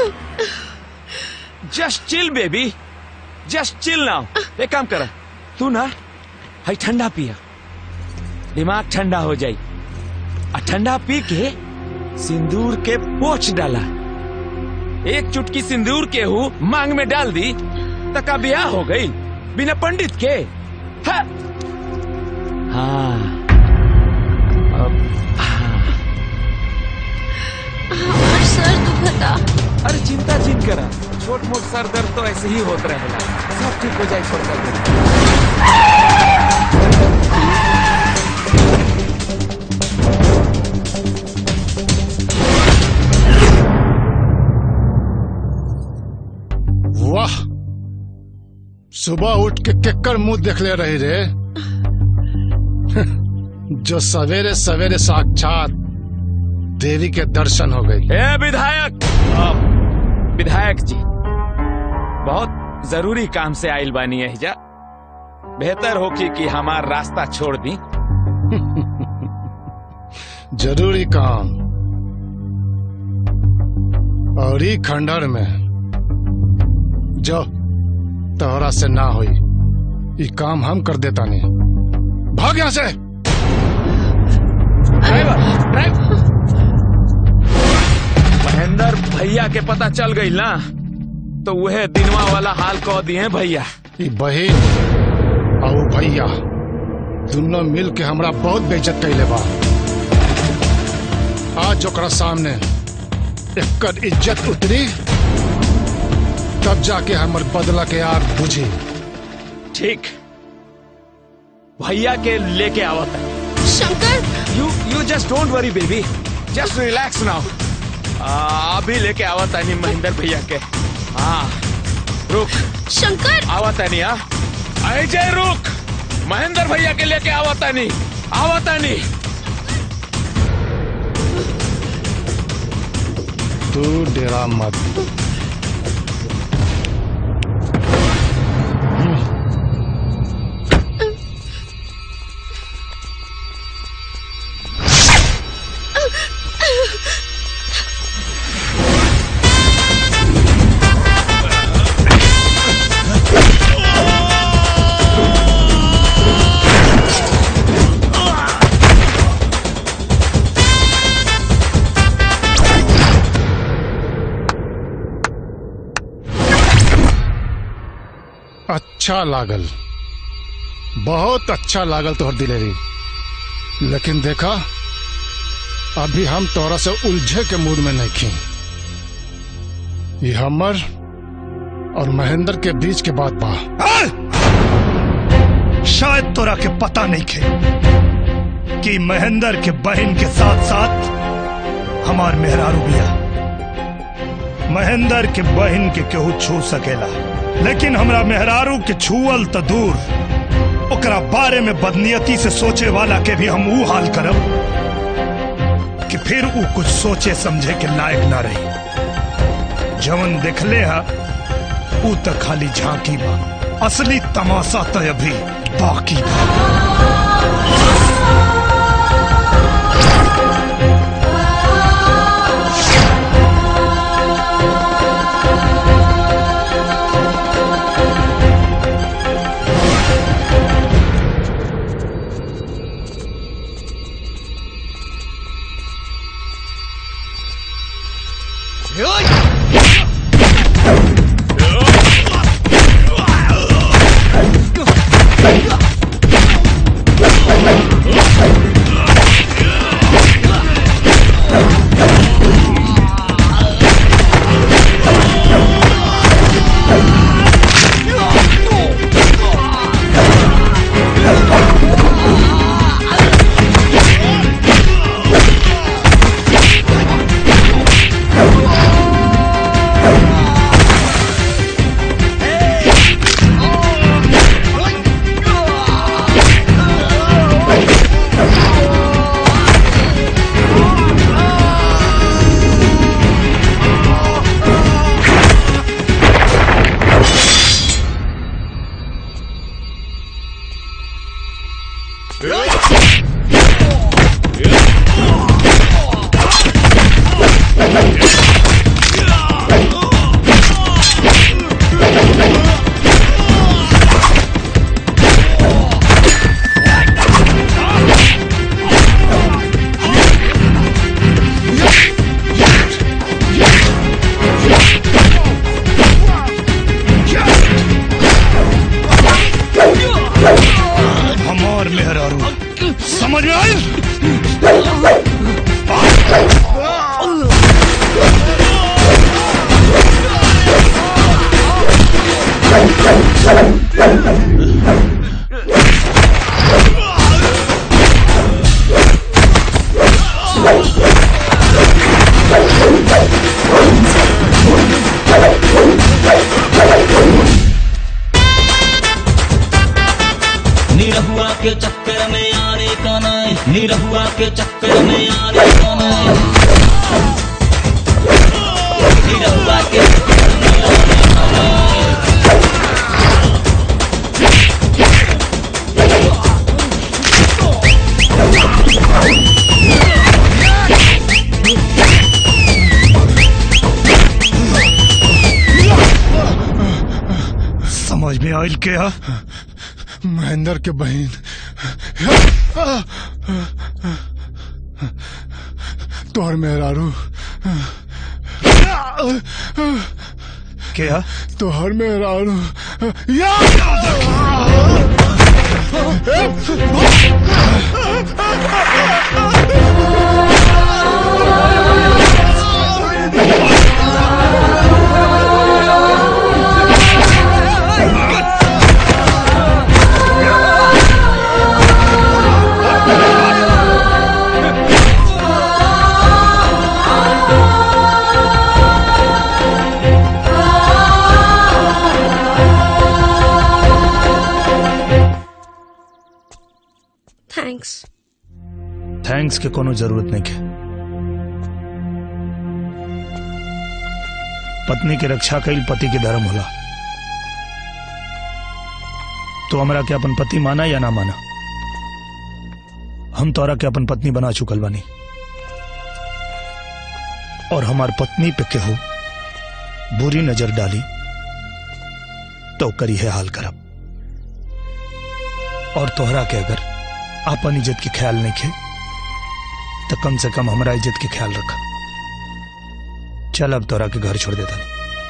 Speaker 16: Just chill baby, just chill now. एक काम कर, तू ना हाई ठंडा पिया, दिमाग ठंडा हो जाई। और ठंडा पी के सिंदूर के पोंछ डाला। एक चुटकी सिंदूर के हूँ मांग में डाल दी तका ब्याह हो गई बिना पंडित के। हाँ
Speaker 12: सर दुखता।
Speaker 16: अरे चिंता जिन करा, छोट मोट सर दर्द तो ऐसे ही होता रहेगा, सब ठीक हो जाए। छोड़
Speaker 14: वाह, सुबह उठ के केकर मुंह देख ले रही रे। जो सवेरे सवेरे साक्षात देवी के दर्शन हो गई।
Speaker 16: विधायक, विधायक जी बहुत जरूरी काम से आइल बानी है जा। बेहतर हो कि हमार रास्ता छोड़ दी।
Speaker 14: जरूरी काम और ई खंडर में जो तोहरा से ना हुई, ये काम हम कर देता नहीं। भाग यहाँ से।
Speaker 16: महेंद्र भैया के पता चल गई ना तो वह दिनवा वाला हाल कह दिए भैया।
Speaker 14: ये बहन और भैया दोनों मिल के हमरा बहुत बेइज्जत कैले बा। आज ओकरा सामने एकर इज्जत उतरी तब जाके हमर बदला के आग बुझी।
Speaker 16: ठीक, भैया के लेके आवत है।
Speaker 12: Shankar,
Speaker 16: you just don't worry baby, just relax now। अभी लेके आवत है महेंद्र भैया के। हाँ रुक
Speaker 12: शंकर,
Speaker 16: आवत है नहीं। अजय रुक, महेंद्र भैया के लेके आवत है नहीं, आवत है नहीं।
Speaker 14: तू डेरा मत। अच्छा लागल, बहुत अच्छा लागल तोहर दिलेरी। लेकिन देखा अभी हम तोरा से उलझे के मूड में नहीं खी। ये हमर और महेंद्र के बीच के बात बा।
Speaker 13: शायद तोरा के पता नहीं खे कि महेंद्र के बहन के साथ साथ हमार मेहरारू बिया। महेंद्र के बहन के केहू छू सकेला, लेकिन हमरा मेहरारू के छुअल तो दूर, ओकरा बारे में बदनियती से सोचे वाला के भी हम ऊ हाल करब कि फिर ऊ कुछ सोचे समझे के लायक ना रही। जवन देखले हा ऊ तो खाली झांकी बा, असली तमाशा तो अभी बाकी बा।
Speaker 11: निरहुआ के चक्कर में आने जाना निरहुआ के चक्कर में आने
Speaker 13: समझ में आयल क्या?
Speaker 14: महेंद्र के बहन तोहर मेहरारू
Speaker 13: क्या?
Speaker 14: तोहर मेहरारू
Speaker 13: थैंक्स के कोनो जरूरत नहीं है। पत्नी के रक्षा कईल पति के धर्म होला। तो हमरा के अपन पति माना या ना माना, हम तोरा के अपन पत्नी बना चुकल बानी और हमार पत्नी पे केहू बुरी नजर डाली तो करी है हाल करब। और तोहरा के अगर अपन इज्जत के ख्याल नहीं खे तो कम से कम हमारा इज्जत के ख्याल रखा। चल अब तोरा के घर छोड़ देता नहीं।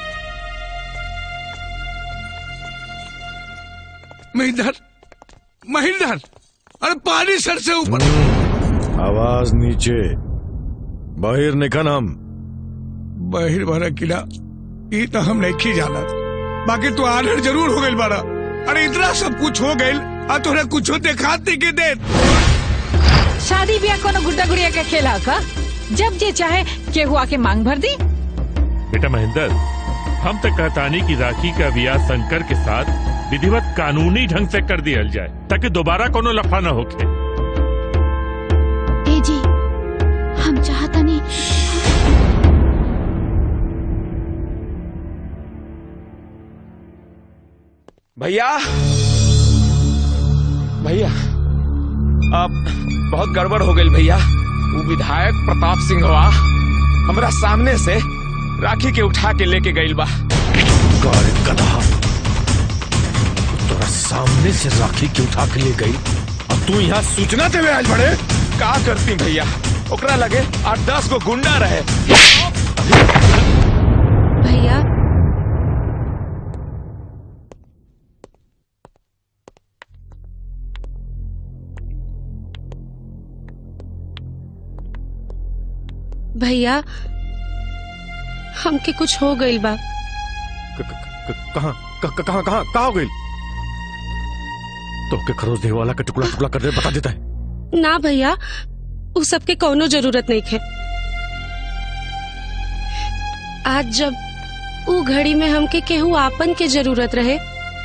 Speaker 6: महेंद्र महेंद्र, अरे पानी सर से ऊपर।
Speaker 15: आवाज नीचे, बाहर निकल। हम
Speaker 6: बाहर बारा किला ये तो हम नहीं जाना, बाकी तू आनर जरूर हो गई बारा। अरे इतना सब कुछ हो गई और तोरा कुछ देखा के दे।
Speaker 8: शादी ब्याह कोनो गुड्डा गुड़िया के खेला का? जब जे चाहे केहू आके मांग भर दी।
Speaker 4: बेटा महेंद्र, हम तक कहतानी की राखी का ब्याह शंकर के साथ विधिवत कानूनी ढंग से कर दिया जाए ताकि दोबारा कोनो लफा न होके।
Speaker 19: ए जी, हम चाहता नहीं।
Speaker 7: भैया भैया, अब बहुत गड़बड़ हो गई भैया। वो विधायक प्रताप सिंह हमरा सामने से राखी के उठा के लेके गई बा।
Speaker 15: गधा, तोरा सामने से राखी के उठा के ले गई, अब तू यहाँ सूचना देवे आज बड़े?
Speaker 7: का करती भैया, ओकरा लगे 8-10 गो गुंडा रहे।
Speaker 12: भैया भैया, हमके कुछ हो गई बा।
Speaker 15: कहाँ हो गई? तो के खरोच देने वाला का टुकड़ा टुकड़ा कर दे, बता देता है।
Speaker 12: ना भैया, उस सब के कोनो जरूरत नहीं है। आज जब ऊ घड़ी में हमके केहू आपन के जरूरत रहे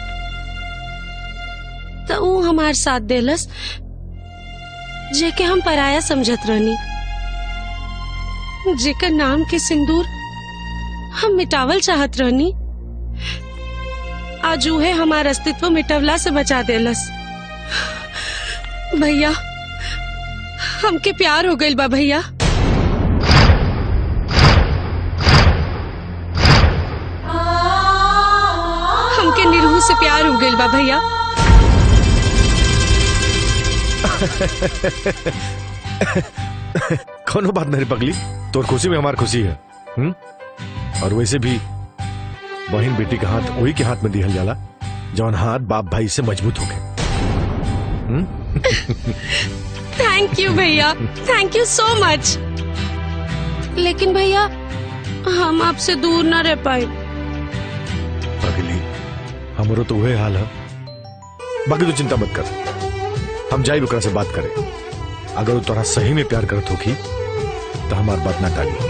Speaker 12: तो ऊ हमार साथ देलस, जेके हम पराया समझत रहनी, जेकर नाम के सिंदूर हम मिटावल चाहत रहनी। आज उहे हमार अस्तित्व मिटवला से बचा देलस। भैया, हमके प्यार हो गइल बा भैया। हमके निरहू से प्यार हो गइल बा भैया।
Speaker 15: कोनो बात नहीं पगली, तोर खुशी में हमार खुशी है। और वैसे भी बहन बेटी का हाथ वही के हाथ में दिहल जाला जौन हाथ बाप भाई से मजबूत हो गए।
Speaker 12: थैंक यू भैया, थैंक यू सो मच। लेकिन भैया, हम आपसे दूर न रह पाए।
Speaker 15: पगली, हमरो तो वही हाल है। बाकी तो चिंता मत कर, हम जाई ओकरा से बात करें। अगर वो तोरा सही में प्यार करत होगी तो हमार बात ना टाली।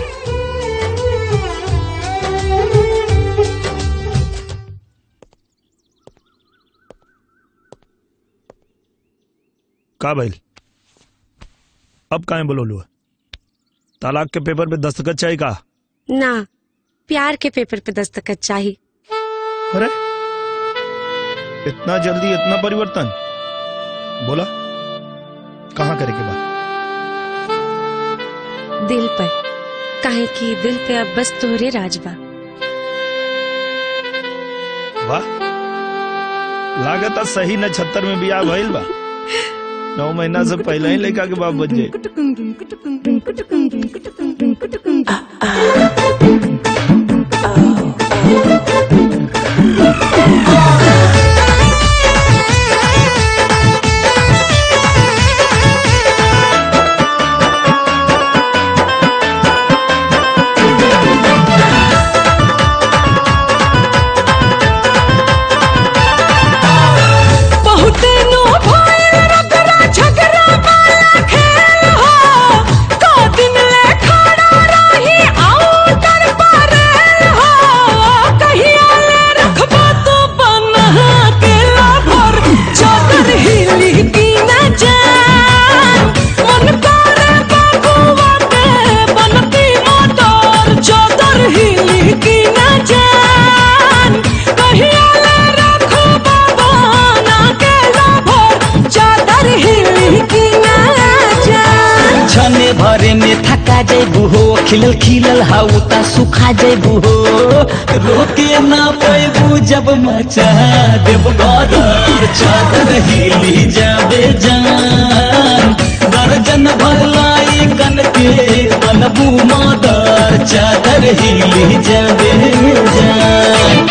Speaker 13: का भाई? अब काहे बोलो लो? तलाक के पेपर पे दस्तखत चाहिए का?
Speaker 12: ना, प्यार के पेपर पे दस्तखत चाहिए।
Speaker 13: अरे इतना जल्दी इतना परिवर्तन? बोला कहाँ करे के बाद?
Speaker 12: दिल पर, काहे कि दिल पे अब बस तोहरे राज बा।
Speaker 13: वाह, लागत सही नक्षत्र में बियाह भइल बा। 9 महीना से पहले ही लड़का के बाप बच जाए।
Speaker 11: भरे में थका जेबू हो, खिलल खिलल हाउता सुखा जेबू हो, रोके ना पैबू जब मचा देव गदर चादर हिली जाबे जान, दर्जन भरलाई कन के बनबू मदर चादर हिली जाबे जान।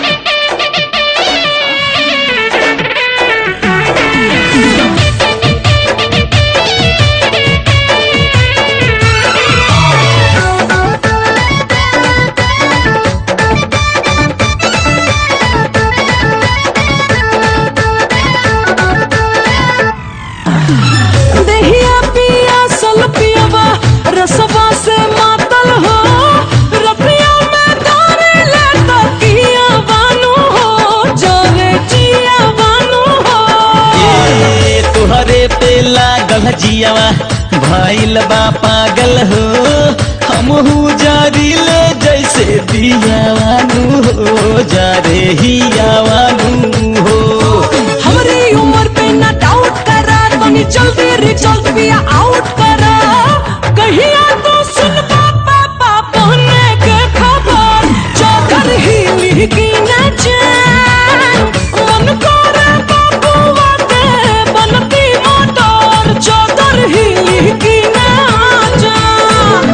Speaker 1: रसवा से मातल हो, रतिया में तारे ले तकिया बानू हो, जाने जिया बानू हो।
Speaker 11: ये तुहरे पे लागल जियावा भइल बा पागल हो, हमहू जारी ले जैसे दियावानू हो, जा रे हियावानू हो।
Speaker 1: हमारी उम्र पे ना डाउट करा, तनी जल्दी रिजल्ट भी आउट करा, कहिया तो सुन पापा पहने के खबर, चादर हिली की न जान, मन करे बाबुआ के बनती मोटर, चादर हिली की न जान।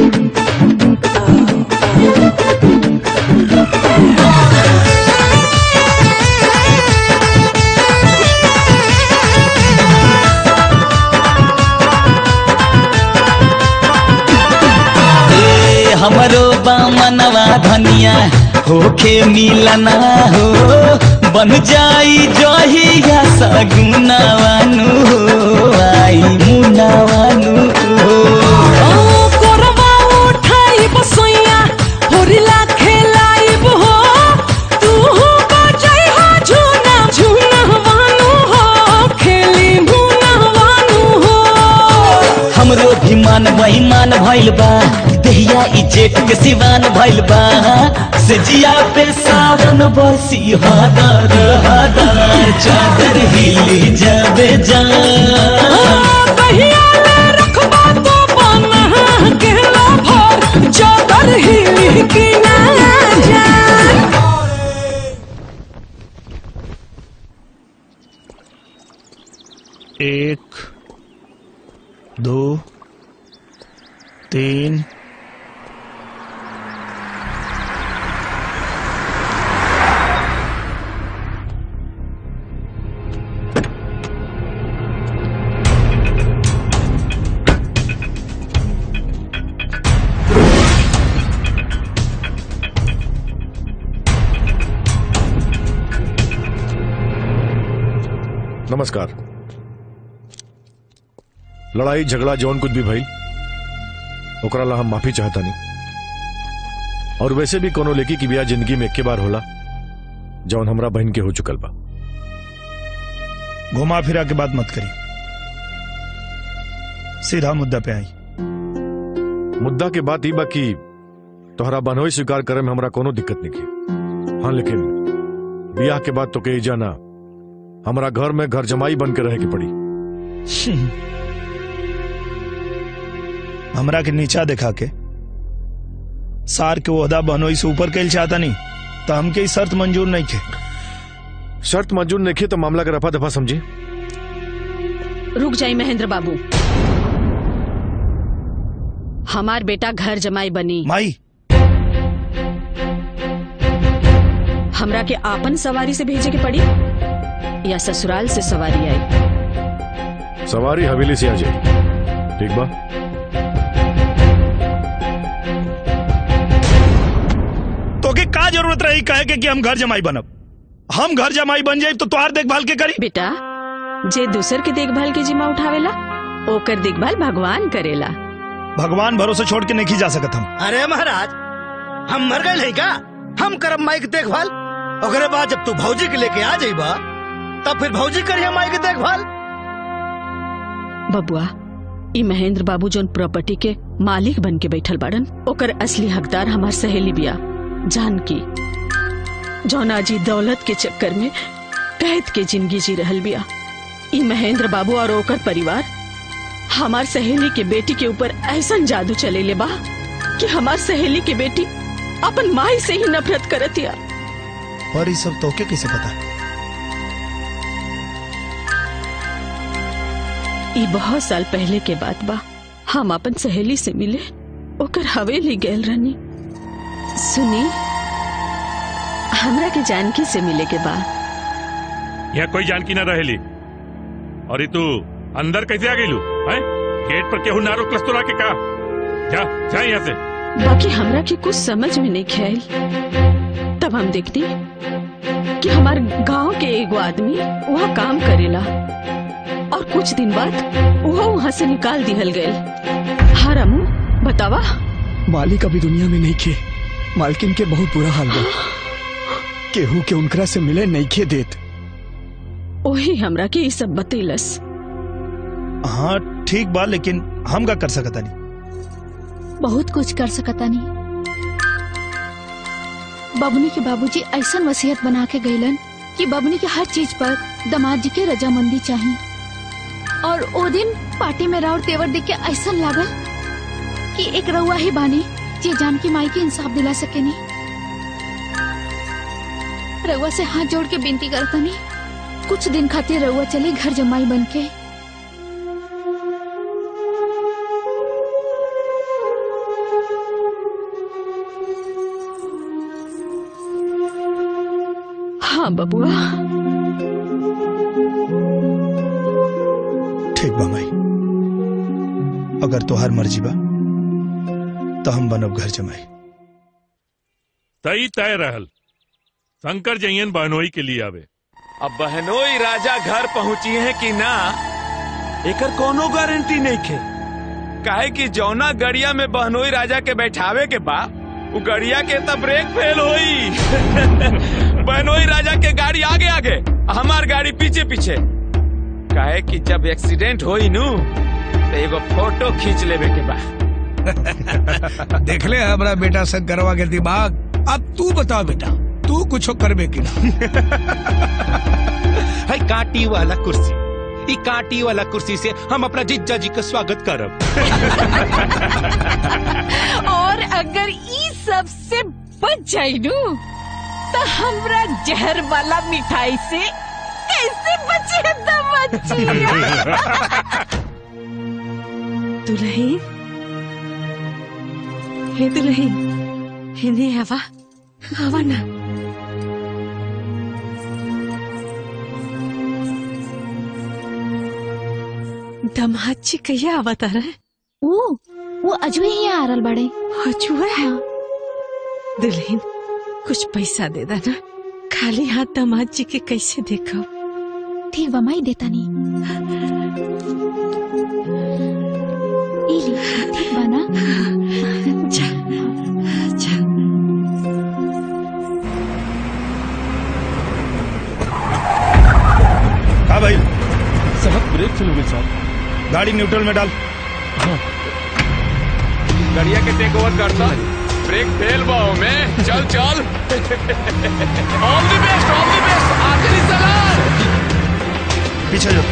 Speaker 11: हमरो बामनवा धनिया होखे मिलना हो, बन जाई जहिया सगुनावानू हो, आई मुनावानू हो।
Speaker 1: कोरवा उठाई बसैया होरिला खेलाइब हो, तू हो बजाई हो झूना झूनावानू हो, खेली मुनावानू हो।
Speaker 11: हमरो भी मान बेईमान भइल बा, दहिया इजेट के सिवान भइल बा, से जिया पे सावन बरसी हदर हदर चादर हिली जाबे जान।
Speaker 1: कहिया ले रखबा तो बना के भर, चादर हिली की ना जान।
Speaker 13: 1 2 3
Speaker 15: नमस्कार। लड़ाई झगड़ा जौन कुछ भी भइल ओकरा ला हम माफी चाहता नहीं, और वैसे भी कोनो लेकी की बियाह जिंदगी में एक बार होला जौन हमरा बहन के हो चुकल बा।
Speaker 13: घुमा फिरा के बात मत करी, सीधा मुद्दा पे आई।
Speaker 15: मुद्दा के बात ही बाकी तोहरा बनोई स्वीकार करे में हमरा कोनो दिक्कत नहीं की। हाँ लेकिन बियाह के बाद तो कही जाना हमरा घर में घर जमाई बन के रहे की पड़ी।
Speaker 13: हमरा के नीचा दिखा के सार के ओहदा बनोई से ऊपर कैल चाहता नहीं तो हमके ई शर्त मंजूर नहीं थे।
Speaker 15: शर्त मंजूर नहीं थे तो मामला का रफा दफा समझी।
Speaker 2: रुक जाई महेंद्र बाबू, हमार बेटा घर जमाई बनी।
Speaker 13: माई
Speaker 2: हमरा के आपन सवारी से भेजे के पड़ी या ससुराल से सवारी आई?
Speaker 15: सवारी हवेली से आ जाए। ठीक बा।
Speaker 13: तो के का जरूरत रही कहे के कि हम घर जमाई बनब? हम घर जमाई बन जाए तो तुहार देखभाल के करी?
Speaker 2: बेटा जे दूसर के देखभाल के जिम्मा उठावेला ओकर देखभाल भगवान करेला।
Speaker 13: भगवान भरोसे छोड़ के नहीं जा सकत हम।
Speaker 17: अरे महाराज हम मर गए का? हम करब माई के देखभाल। ओकरे बाद जब तू भौजी के लेके आ जाइबा तब फिर भौजी करिए माई के देखभाल।
Speaker 2: बबुआ ई महेंद्र बाबू जोन प्रॉपर्टी के मालिक बन के बैठल बाड़न ओकर असली हकदार हमार सहेली बिया जानकी, जौन आजी दौलत के चक्कर में कैद के जिंदगी जी रहल बिया। ई महेंद्र बाबू और ओकर परिवार हमार सहेली के बेटी के ऊपर ऐसा जादू चलेले बा कि हमार सहेली के बेटी अपन माई से ही नफरत करतिया।
Speaker 13: और ये सब तोके कैसे पता?
Speaker 2: ई बहुत साल पहले के बात बा। हम अपन सहेली से मिले ओकर हवेली गैल रहनी। सुनी हमरा के जानकी से मिले के बाद।
Speaker 4: यहाँ कोई जानकी ना रहेली। और ये तू अंदर कैसे आ गईलू? गेट पर केहू ना रोकलस तोरा के का? जा यहाँ से।
Speaker 2: बाकी हमरा के कुछ समझ में नहीं ख्याल। तब हम देखती कि हमार गांव के एगो आदमी वहाँ काम करेला और कुछ दिन बाद वो वहाँ से निकाल दिहल गए। हाँ रामू बतावा।
Speaker 9: मालिक अभी दुनिया में नहीं खे। मालकिन के बहुत बुरा हाल बा। केहू के उनकरा से मिले नहीं खे देत।
Speaker 2: वही हमरा के ये सब बतेलस।
Speaker 13: हाँ ठीक बा लेकिन हम का कर सकता नहीं?
Speaker 19: बहुत कुछ कर सकता नहीं। बबनी के बाबूजी ऐसा वसीयत बना के गईलन कि बबनी के हर चीज पर दामाद जी के रजामंदी चाहिए। और ओ दिन पार्टी में राउर तेवर देख के ऐसा लागल कि एक रउआ ही बानी जे जानकी माई के इंसाफ दिला सके नहीं। रउआ से हाथ जोड़ के विनती करता नहीं, कुछ दिन खातिर रउआ चली घर जमाई बन के।
Speaker 2: हाँ बबुआ।
Speaker 13: ठीक बा माई, अगर तोहार मर्जी बा तो हम बनब घर जमाई।
Speaker 4: तई तय रहल। शंकर जयन बहनोई के लिए आवे।
Speaker 7: अब बहनोई राजा घर पहुंची है कि ना एकर कोनो गारंटी नहीं खे। काहे कि जौना गड़िया में बहनोई राजा के बैठावे के बा वो गड़िया के तब ब्रेक फेल होई। बहनोई राजा के गाड़ी आगे आगे हमार गाड़ी पीछे पीछे। काहे कि जब एक्सीडेंट होई नू तो एगो फोटो खींच लेवे के बा।
Speaker 6: देख ले हमारा बेटा शंकरवा के दिमाग। अब तू बता बेटा तू कुछ करबे कि ना?
Speaker 5: है कांटी वाला कुर्सी। ई कांटी वाला कुर्सी से हम अपना जिज्जा जी का स्वागत करब।
Speaker 8: और अगर ई सब से बच जाई नू तो हमरा जहर वाला मिठाई से कैसे बचे दमची?
Speaker 1: दुल्हन हे दुल्हन हिने हवा हवा ना। दमाद जी कहिया आवता रहे?
Speaker 19: वो अजवे ही आ रहा बड़े।
Speaker 1: अजवे? हाँ। दुल्हन कुछ पैसा दे देना, खाली हाथ दामाद जी के कैसे देखो?
Speaker 19: ठीक बा माई देता नहीं। ठीक बा ना?
Speaker 1: जा, जा।
Speaker 13: हाँ भाई
Speaker 20: साहब ब्रेक फेल हो गई साहब।
Speaker 13: गाड़ी न्यूट्रल में डाल।
Speaker 7: गड़िया के टेक ओवर करता ब्रेक फेल बाओ में चल चल ऑल द बेस्ट आखिरी सलाम
Speaker 13: पीछे जो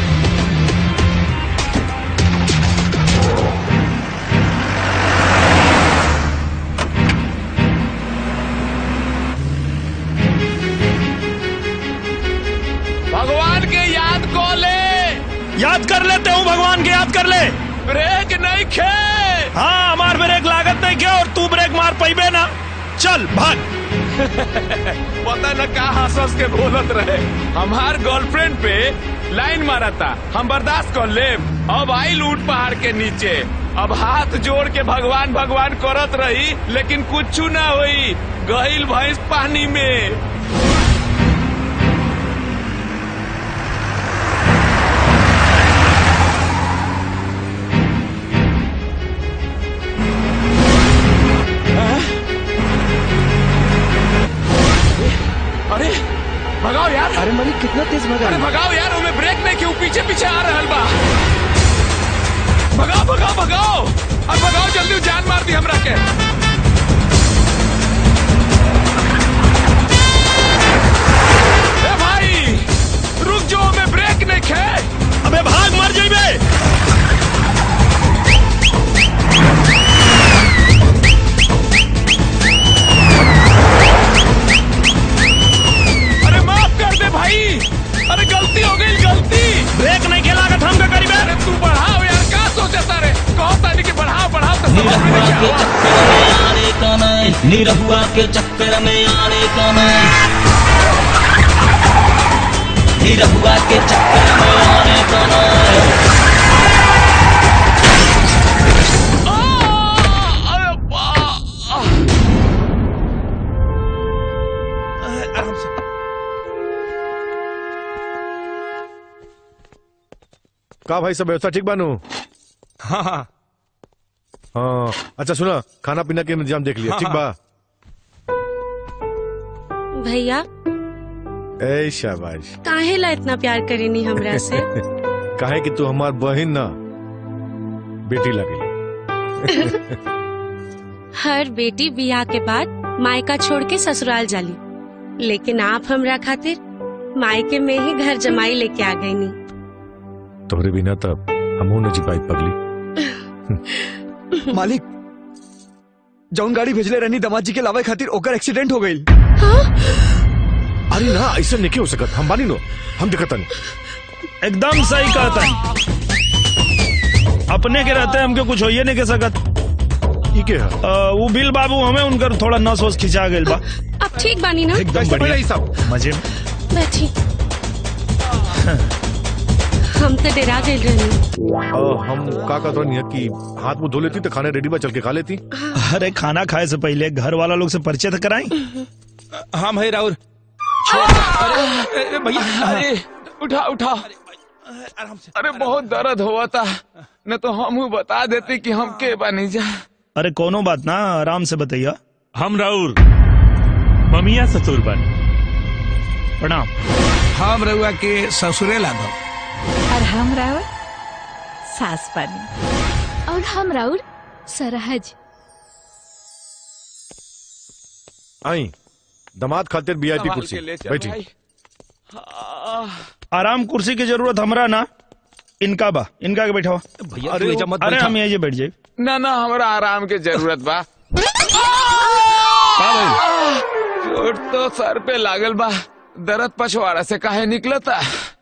Speaker 7: भगवान के याद को ले
Speaker 13: याद कर लेते हूँ भगवान के याद कर ले
Speaker 7: ब्रेक नहीं खे
Speaker 13: हाँ हमार ब्रेक लागत नहीं क्या और तू ब्रेक मार पाइबे ना चल भाग
Speaker 7: पता न का हंस के बोलत रहे हमार गर्लफ्रेंड पे लाइन मारा था हम बर्दाश्त कर ले अब आई लूट पहाड़ के नीचे अब हाथ जोड़ के भगवान भगवान करत रही लेकिन कुछ ना हुई गईल भैंस पानी में अरे भगाओ यार
Speaker 3: अरे मलिक कितना तेज भगा
Speaker 7: अरे भगाओ यार हमें ब्रेक नहीं क्यों पीछे पीछे आ रहल बा भगाओ भगाओ भगाओ अब भगाओ जल्दी जान मार दी हमरा के ए भाई रुक जो हमें ब्रेक नहीं खे
Speaker 13: अबे भाग मर जाइबे
Speaker 7: भाई अरे गलती हो गई गलती
Speaker 13: ब्रेक नहीं खेला का हम का करीबे
Speaker 7: अरे तू बढ़ाओ यार क्या सोचे सारे कहो तानी कि बढ़ाओ बढ़ाओ तो
Speaker 11: निरहुआ के चक्कर में आने का नहीं निरहुआ के चक्कर में आने का नहीं
Speaker 15: का भाई सब व्यवस्था ठीक बानू
Speaker 7: हाँ
Speaker 15: अच्छा सुना खाना पीना के इंतजाम देख लिया ठीक बा
Speaker 12: भैया
Speaker 15: ए शाबाश
Speaker 12: काहे ला इतना प्यार करेनी हमरा से
Speaker 15: काहे कि तू हमार बहन ना बेटी लगे
Speaker 12: हर बेटी बियाह के बाद मायका छोड़ के ससुराल जाली लेकिन आप हमरा खातिर मायके में ही घर जमाई लेके आ गई नी
Speaker 15: तोहरे बिना तब हमहू न जी पाई पगली
Speaker 9: मालिक जौन गाड़ी भेजले रहनी दामाद जी के लावे खातिर ओकर एक्सीडेंट हो गई
Speaker 15: अरे ना ऐसा नहीं हो सकत हम बानी नो हम दिखता नहीं
Speaker 13: एकदम सही कहता है अपने के रहते हमके कुछ होइए नहीं के सकत
Speaker 15: ये क्या
Speaker 13: वो बिल बाबू हमें उनकर थोड़ा नस वस खिंचा गइल बा
Speaker 12: अब ठीक बानी ना
Speaker 13: एकदम बढ़िया सब मजे में
Speaker 12: बैठी हम तो डरा गए रहनी
Speaker 15: हम का कहत रहनी है कि हाथ मुंह धो लेती तो खाने रेडी बा चल के खा लेती
Speaker 13: अरे खाना खाए से पहले घर वाला लोग से परिचय तो कराई
Speaker 5: हाँ भाई राहुल
Speaker 7: अरे भैया अरे उठा उठा अरे बहुत दर्द हुआ था न तो हम बता देते कि हम के बनी जा
Speaker 13: अरे कोनो बात ना आराम से बताइए
Speaker 4: हम राउर ममिया ससुर बन
Speaker 13: प्रणाम
Speaker 6: हम रउआ के ससुरे लागो
Speaker 8: और हम राउर सास बनी
Speaker 19: और हम राउर सरहज
Speaker 15: आई दामाद खातिर वीआईपी कुर्सी बैठी
Speaker 13: आराम कुर्सी की जरूरत हमरा ना इनका बा इनका के बैठा अरे हम यही बैठ जाए
Speaker 7: ना ना हमरा आराम के जरूरत बा चोट तो सर पे लागल बा दर्द पछवाड़ा से काहे निकलता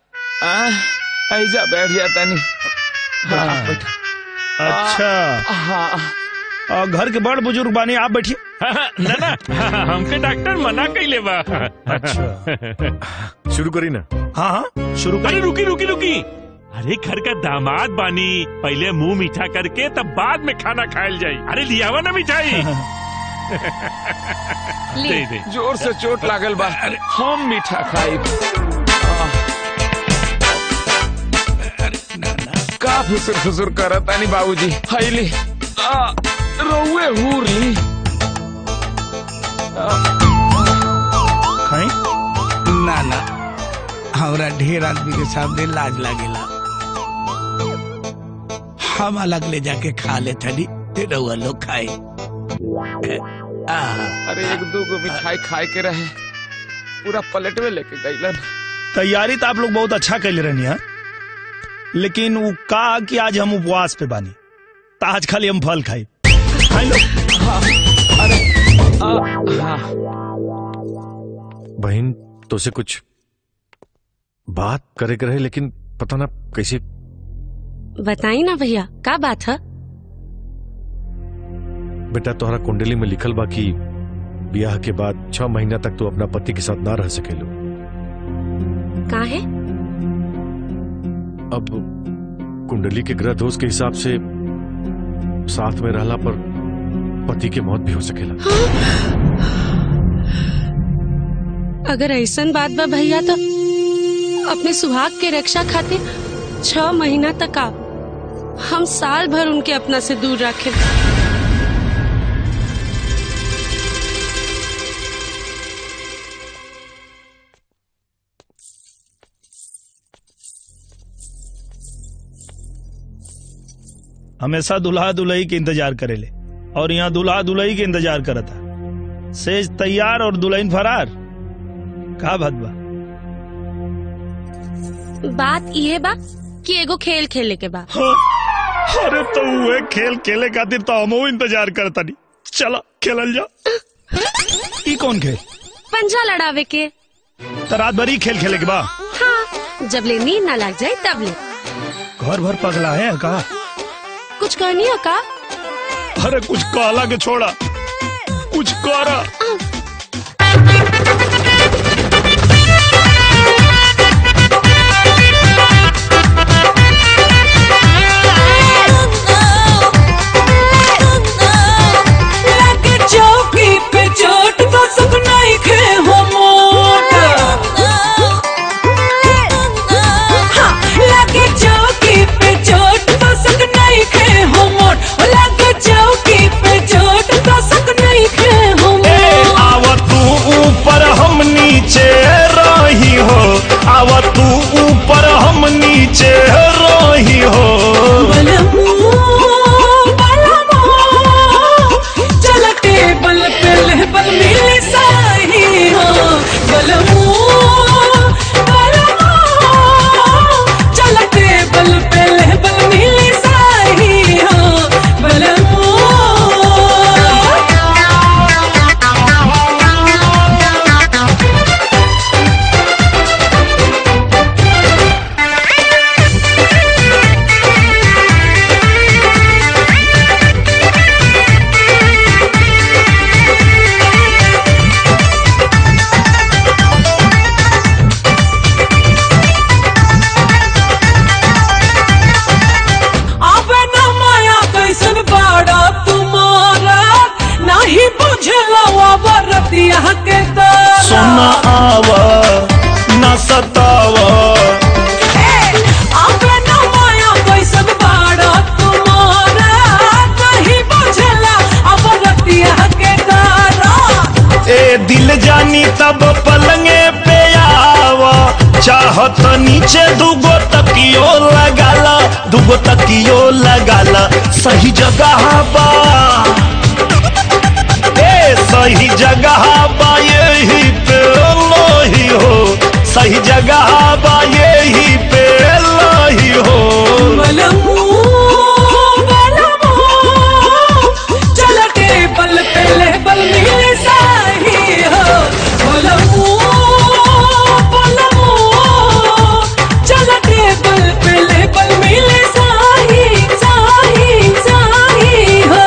Speaker 7: ऐजा बैठ जाता नहीं
Speaker 13: अच्छा
Speaker 7: हाँ
Speaker 13: घर के बड़ बुजुर्ग बानी आप बैठिए
Speaker 4: ना ना हमके डॉक्टर मना कैले बा
Speaker 15: अच्छा शुरू करी ना
Speaker 13: हाँ शुरू
Speaker 4: अरे रुकी रुकी रुकी अरे घर का दामाद बानी पहले मुंह मीठा करके तब बाद में खाना खायल जाई अरे लियावा ना मिठाई
Speaker 7: दे दे जोर से चोट लागल बा हम मीठा खाई का फुसुर फुसुर करत आनी बाबूजी हाईली रोवे हूर ली
Speaker 13: खाई
Speaker 6: ना ना हमरा ढेर आदमी के सामने लाज लागेला हम अलग ले जाके खा ले थनी ते रउआ लोग खाए।
Speaker 7: अरे एक दो को मिठाई खाए के रहे पूरा पलट में लेके गईलन।
Speaker 13: तैयारी तो आप लोग बहुत अच्छा कर ले रही है, लेकिन वो कहा कि आज हम उपवास पे बानी, तो आज खाली हम फल खाई।
Speaker 15: बहन तो से कुछ बात करे के रहे, लेकिन पता ना कैसे।
Speaker 12: बताई ना भैया, क्या बात है?
Speaker 15: बेटा तोहरा कुंडली में लिखल बा कि ब्याह के बाद 6 महीना तक तू अपना पति के साथ ना रह सकेलो।
Speaker 12: का है?
Speaker 15: अब कुंडली के ग्रह दोष के हिसाब से साथ में रहला पर पति की मौत भी हो सकेला।
Speaker 12: अगर ऐसन बात बा भैया तो अपने सुहाग के रक्षा खातिर 6 महीना तक हम साल भर उनके अपना से दूर रखे।
Speaker 13: हमेशा दुल्हा दुल्ही के इंतजार करेले और यहाँ दुल्हा दुल्ही के इंतजार करता। सेज तैयार और दुल्हन फरार। का भदबा
Speaker 12: बात ये बा कि एगो खेल खेले के बा।
Speaker 13: अरे तो वो खेल खेले खातिर तो हम इंतजार करता नहीं। चला खेलल जा। ई कौन खेल?
Speaker 12: पंजा लड़ावे के।
Speaker 13: तो रात भर ही खेल खेले के बा?
Speaker 12: हाँ, जब ले नींद ना लग जाए तब ले।
Speaker 13: घर भर पगला है का?
Speaker 12: कुछ करनी है का?
Speaker 13: अरे कुछ कहला के छोड़ा, कुछ करा।
Speaker 1: चौकी पे चोट तो सुखना ही खे हो मोट। हाँ, लगे चौकी पे चोट तो सुखना ही खे हो मोट। लगे चौकी पे चोट तो सुखना ही खे हो मोट।
Speaker 18: आव तू ऊपर हम नीचे रही हो, आव तू ऊपर हम नीचे रही हो।
Speaker 1: टेबल पे लेबल मिली साही हो बलमू चल टेबल पे लेबल मिली साही हो बलमू।
Speaker 18: सोना आवा न सतावा ए दिल जानी तब पलंगे पे आवा, चाहत नीचे दुगो तकियो लगाला, दुगो तकियो लगाला। सही जगह बा, सही जगह बा यही पे लोही हो, सही जगह बा यही पे लोही हो।
Speaker 1: चल टेबल पे लेबल मिले साही हो चल टेबल पे लेबल मिले साही साही साही हो।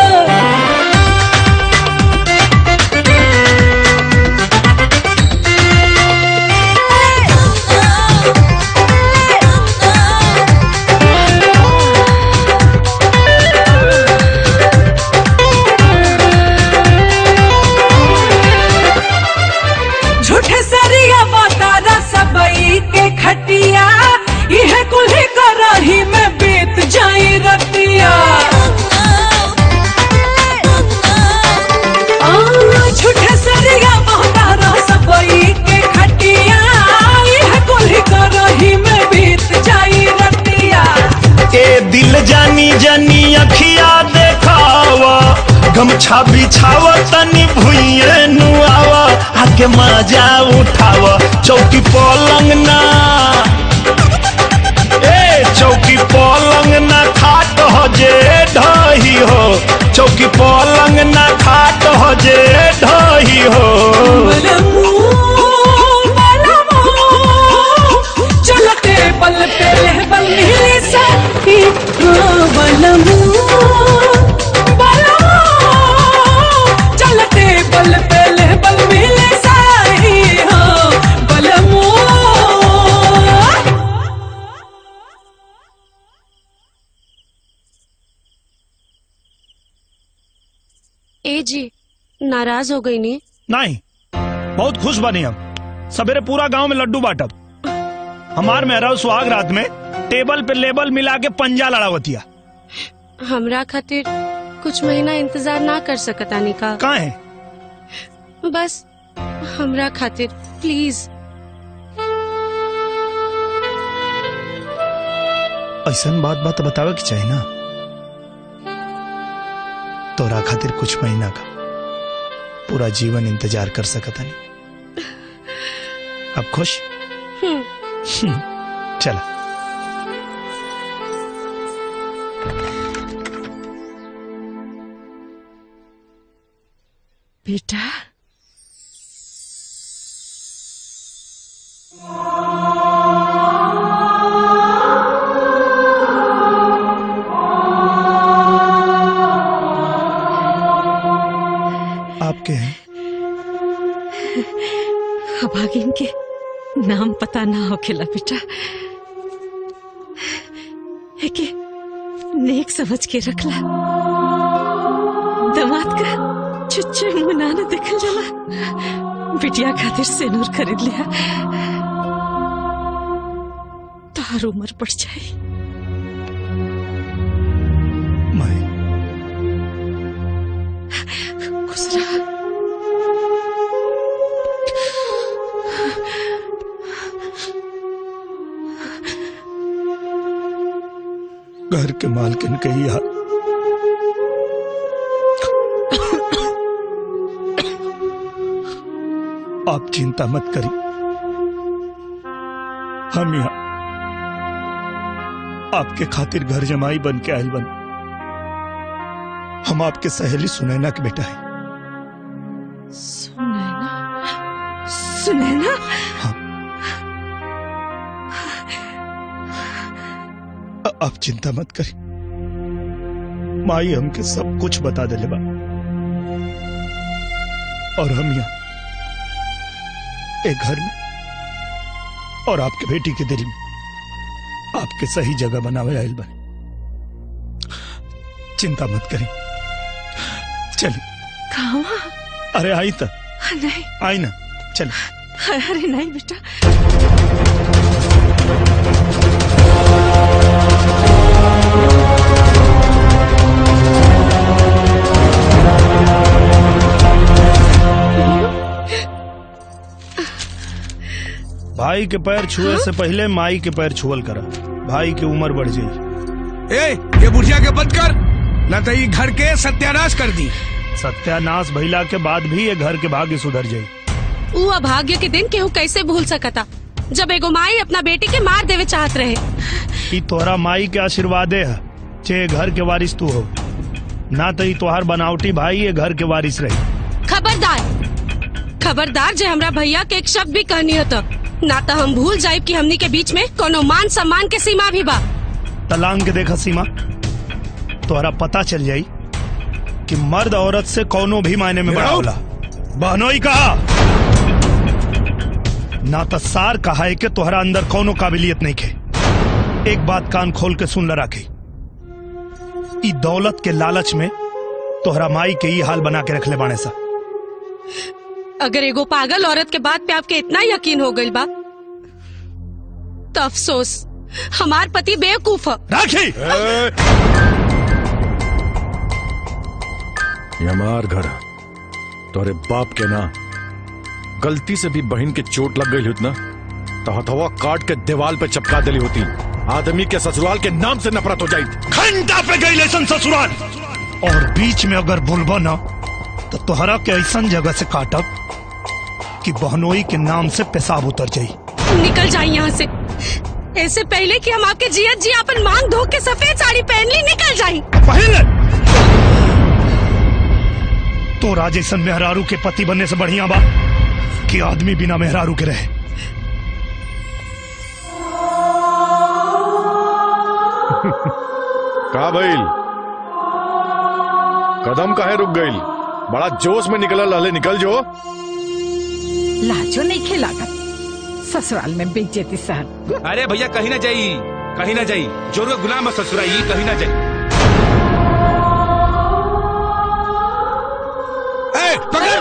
Speaker 18: रानी जनी अखिया देखावा गमछा बिछावा तनी भुइये नुआवा आके मजा उठावा चौकी पलंग ना चौकी पलंग ना खाट हो जे ढही हो चौकी पलंग ना खाट हो जे ढही हो
Speaker 1: चलते पल पे बल मिले साथी बलमू चलते पल पे बल मिले साथी हो बलमू।
Speaker 12: ए जी नाराज हो गई नहीं?
Speaker 13: नहीं, बहुत खुश बनी हम। सवेरे पूरा गांव में लड्डू बांटब। हमार मेहरा सुहाग रात में टेबल पे लेबल मिला के पंजा लड़ावतिया।
Speaker 12: हमरा खातिर कुछ महीना इंतजार ना कर सकता निका?
Speaker 13: काहे?
Speaker 12: बस हमरा खातिर प्लीज।
Speaker 13: ऐसन बात बतावे की चाहिए ना। तोरा खातिर कुछ महीना का पूरा जीवन इंतजार कर सकता नहीं। अब खुश? चला।
Speaker 2: बेटा
Speaker 13: आपके हैं?
Speaker 2: अभागिन के नाम पता ना होखेला बेटा, एके नेक समझ के रखला। दमाद का चुच्चे मुंह ना देखल जाला। बिटिया खातिर सेनूर खरीद लिया, तार उम्र बढ़ जाए। खुश रहा।
Speaker 13: घर के मालकिन के ही हाल। आप चिंता मत करिए, हम यहाँ आपके खातिर घर जमाई बन के आयल बन। हम आपके सहेली सुनैना के बेटा है।
Speaker 2: सुनैना? सुनैना?
Speaker 13: आप चिंता मत करिए, माई हमके सब कुछ बता दे बा। और हम यहाँ एक घर में और आपके बेटी के दिल में आपके सही जगह बनावे आयल बने। चिंता मत करें, चलिए।
Speaker 2: कहाँ?
Speaker 13: अरे आई तो
Speaker 2: नहीं,
Speaker 13: आई ना, चलिए।
Speaker 2: अरे नहीं बेटा।
Speaker 13: भाई के पैर छुए से पहले माई के पैर छुअल करा, भाई की उम्र बढ़ जाई।
Speaker 6: ये बुढ़िया के बंद कर, न तो ये घर के सत्यानाश कर दी।
Speaker 13: सत्यानाश भइला के बाद भी ये घर के भाग्य सुधर जाई।
Speaker 12: वो अभाग्य के दिन केहू कैसे भूल सकता, जब एगो माई अपना बेटी के मार देवे चाहत रहे।
Speaker 13: ई तोहरा माई के आशीर्वादे है, चे घर के वारिस तू हो, ना तो ई तोहार बनावटी भाई ये घर के वारिस रही।
Speaker 12: खबरदार, खबरदार जे हमरा भैया के एक शब्द भी कहनी होता, ना तो हम भूल जाए कि हमनी के बीच में कोनो मान सम्मान के सीमा भी बा।
Speaker 13: तलांग के देखा सीमा, तोहरा पता चल जाई कि मर्द औरत से कोनो भी मायने में बड़ा होला। बहनोई कहा ना तो सार कहा है कि तोहरा अंदर कोनो काबिलियत नहीं खे। एक बात कान खोल के सुन ल राखी, ई दौलत के लालच में तोहरा माई के ई हाल बना के रख ले बाने सा।
Speaker 12: अगर एगो पागल औरत के बात पे आपके इतना यकीन हो गई बा तो अफसोस, हमार पति बेवकूफ है।
Speaker 13: राखी,
Speaker 15: ये हमार घर है, तोरे बाप के ना। गलती से भी बहन के चोट लग गई होती ना तो हथवा काट के दीवार पे चपका दिली होती। आदमी के ससुराल के नाम से नफरत हो जाई।
Speaker 13: घंटा पे गई लेसन ससुराल, और बीच में अगर बोलबा ना तो तोहरा के ऐसन जगह से काटब कि बहनोई के नाम से पेशाब उतर जाई।
Speaker 12: निकल जाए यहाँ से, ऐसे पहले कि हम आपके जियत जी अपन मांग धो के सफेद साड़ी पहन ली, निकल जाए।
Speaker 13: पहले तो राजेशन मेहरारू के पति बनने से बढ़िया बा कि आदमी बिना मेहरारू के रहे।
Speaker 15: का भइल? कदम काहे रुक गई? बड़ा जोश में निकल लहले, निकल जो।
Speaker 8: लाजो नहीं खेलागा ससुराल में बेइज्जती सहन।
Speaker 5: अरे भैया कहीं ना जाई, कहीं ना जाई, जोर का गुलाम है ससुराई, कहीं ना जाई।
Speaker 19: पकड़!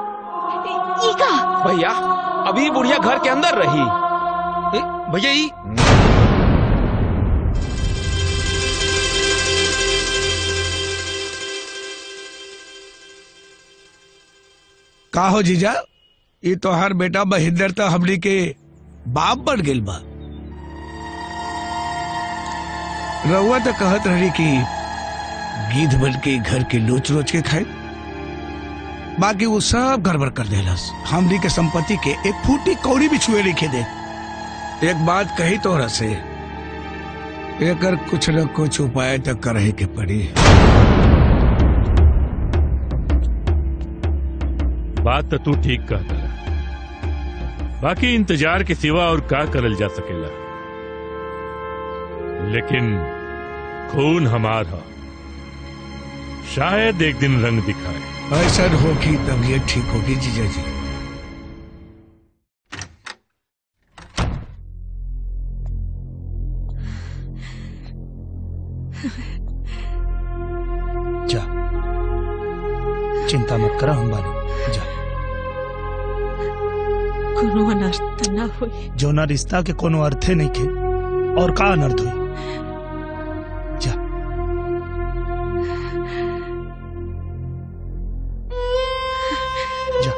Speaker 7: भैया अभी बुढ़िया घर के अंदर रही।
Speaker 5: भैया ई
Speaker 6: का हो जीजा, ये तो हर बेटा बहिंदर तो हमनी के बाप बन गेल बा। रउआ तो कहत रही कि गीध बन के घर के लोच लोच के खाए, बाकी वो सब गड़बड़ कर देलस। हमनी के संपत्ति के एक फूटी कौड़ी भी छुए लिखे दे। एक बात कही तोरा से, एकर कुछ न कुछ उपाय तो करे के पड़ी।
Speaker 4: बात तो तू ठीक कहता है, बाकी इंतजार के सिवा और का करल जा सकेला। लेकिन खून हमार है, शायद एक दिन रंग दिखाए।
Speaker 6: ऐसा होगी तबीयत ठीक होगी जीजा जी।
Speaker 13: जा, चिंता मत करा, हम बानी जा।
Speaker 2: कोनो अनर्थ ना होई।
Speaker 13: जो ना रिश्ता के कोनो अर्थे नहीं के, और का अनर्थ हुई? जा। जा।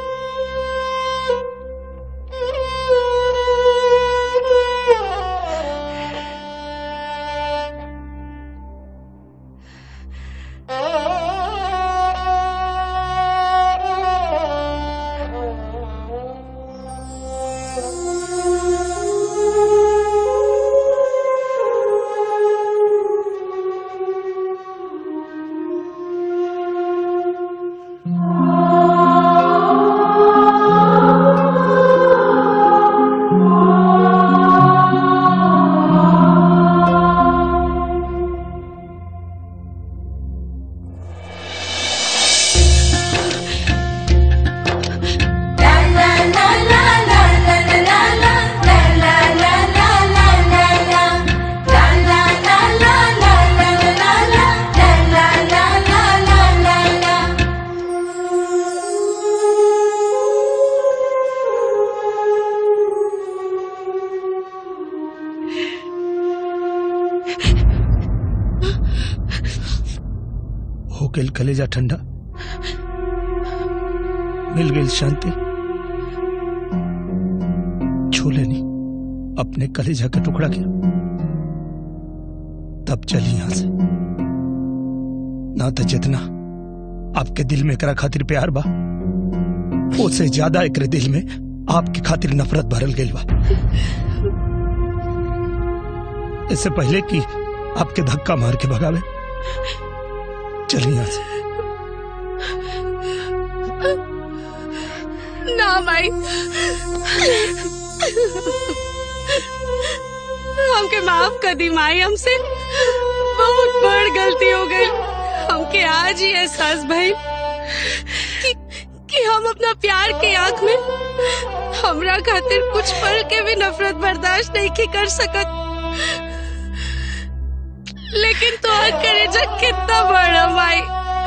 Speaker 13: हो गेल कलेजा ठंडा, मिल गई शांति। छू लेनी अपने कलेजा का टुकड़ा के, तब चली यहां से। ना तो जितना आपके दिल में एकरा खातिर प्यार बा, उससे ज्यादा एकरे दिल में आपकी खातिर नफरत भरल गई बा। इससे पहले कि आपके धक्का मार के भगावे, चलिए यहां से।
Speaker 12: ना माई, हमके माफ कर दी माई, हमसे बहुत बड़ गलती हो गई। हमके आज ही एहसास भइल कि हम अपना प्यार के आंख में हमरा खातिर कुछ पल के भी नफरत बर्दाश्त नहीं की कर सकत। लेकिन तो कलेजा कितना बड़ा माई,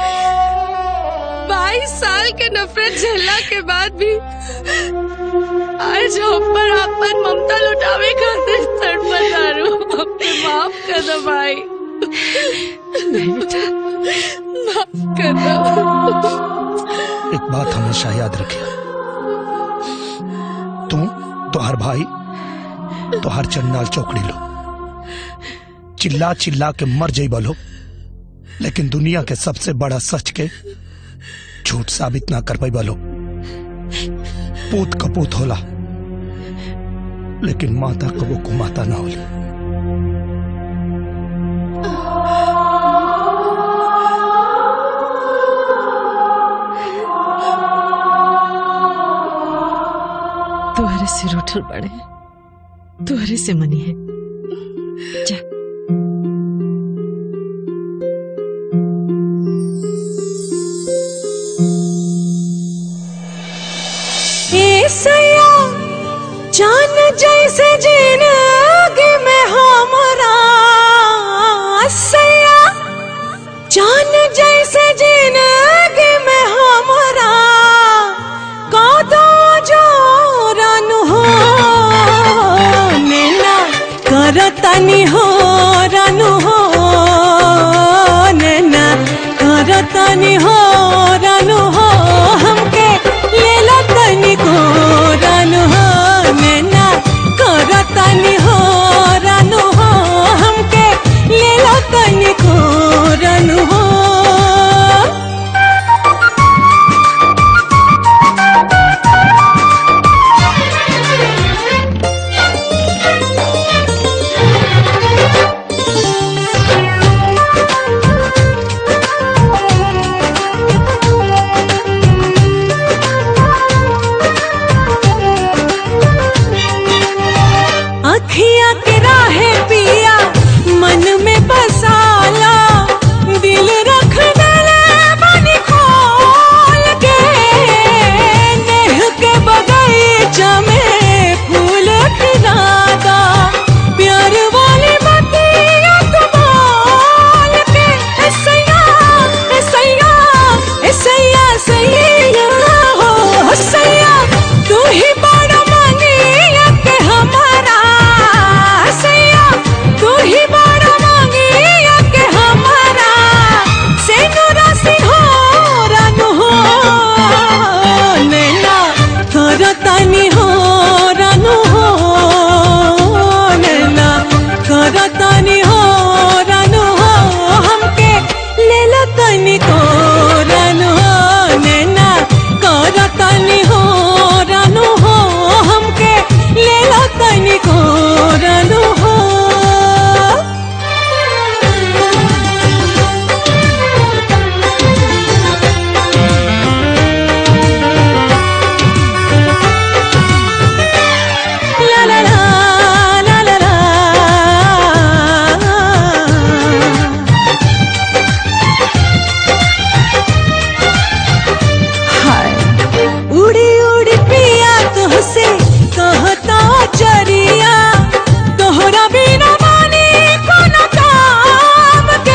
Speaker 12: 22 साल के नफरत झेलने के बाद भी आज हम पर अपन ममता लुटावे खातिर तड़पतारू। अपने माफ कर दो भाई, माफ कर दो।
Speaker 13: एक बात हमेशा याद रखिए, तुम तो हर भाई तो हर चंडाल चौकड़ी लो, चिल्ला चिल्ला के मर जाइबा लोग, लेकिन दुनिया के सबसे बड़ा सच के झूठ साबित ना कर पाइबा लोग। पूत कपूत होला, लेकिन माता कबो को माता ना होली।
Speaker 10: तुहरे सिर उठल बड़े, तुहरे से मनी है। जा।
Speaker 1: सैया जान जैसे जिंदगी में हमरा, सैया जान जैसे जिंदगी में हमरा, कादो जो रन हो नैना करतनी हो रन हो, नैना करतनी हो रन हो, हमके लेला तनी को रन हो, नैना करतनी हो रन हो, हमके लेला तनी को रन हो। अखियाँ के राहे पिया मन में बसाला, दिल रख देले बनी खोल के, नेह के बगीचा में फूल खिलादा, प्यार वाली बतिया तू बोल के, सैया सैया सैया सैया हो सैया, तू ही बड़ा मांगिया के हमारा, सैया तू ही बड़ा मांगिया के हमारा, सेनुरा सिंहोरा नु हो नैना करतनी हो रनु हो, नैना करतनी हो रनु हो, हमके लेला तनी को रनु हो, नैना करतनी हो रनु हो, हमके लेला तनी को रनु हो। ला ला ला ला ला ला, हाय उड़ी उड़ी पिया तुहसे कहता चरिया, तोहरा बिना मानी कोनो काम के,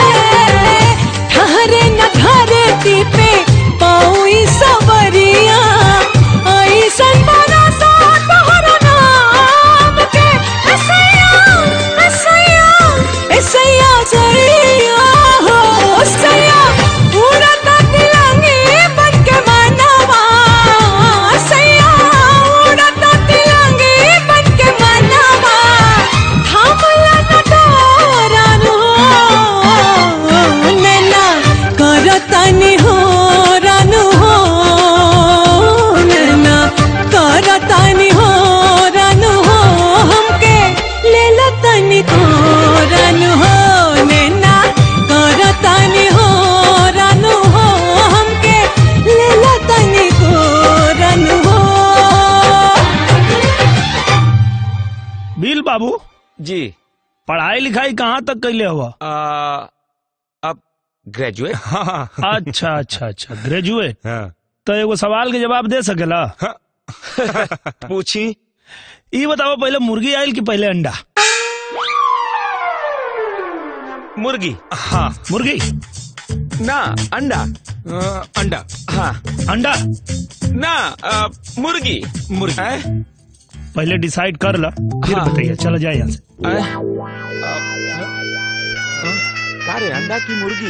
Speaker 1: ठहरे न धरती पे पाऊँ सबरिया, ऐसन बरसा तोहरा नाम के, सैया सैया सैया सैया हो सैया, उड़त तिलंगी बन के मनवा, सैया उड़त तिलंगी बन के मनवा, थामला न डोरन हो नैना करतनी हो रन हो, नैना करतनी हो रन हो, हमके लेला तनी को रन हो, नैना करतनी हो रन हो, हमके लेला तनी को रन हो।
Speaker 13: बिल बाबू
Speaker 7: जी
Speaker 13: पढ़ाई लिखाई कहाँ तक कैले हुआ?
Speaker 7: अब ग्रेजुएट।
Speaker 13: अच्छा अच्छा अच्छा ग्रेजुएट। तो एगो सवाल के जवाब दे सकेला?
Speaker 7: पूछी।
Speaker 13: ये बताओ पहले मुर्गी आयल कि पहले अंडा?
Speaker 7: मुर्गी।
Speaker 13: हाँ मुर्गी
Speaker 7: ना अंडा।
Speaker 5: अंडा।
Speaker 7: हाँ
Speaker 13: अंडा
Speaker 7: ना मुर्गी। मुर्गी
Speaker 13: पहले डिसाइड कर ला फिर बताइए। चलो जाए यहाँ से।
Speaker 7: अरे अंडा की मुर्गी?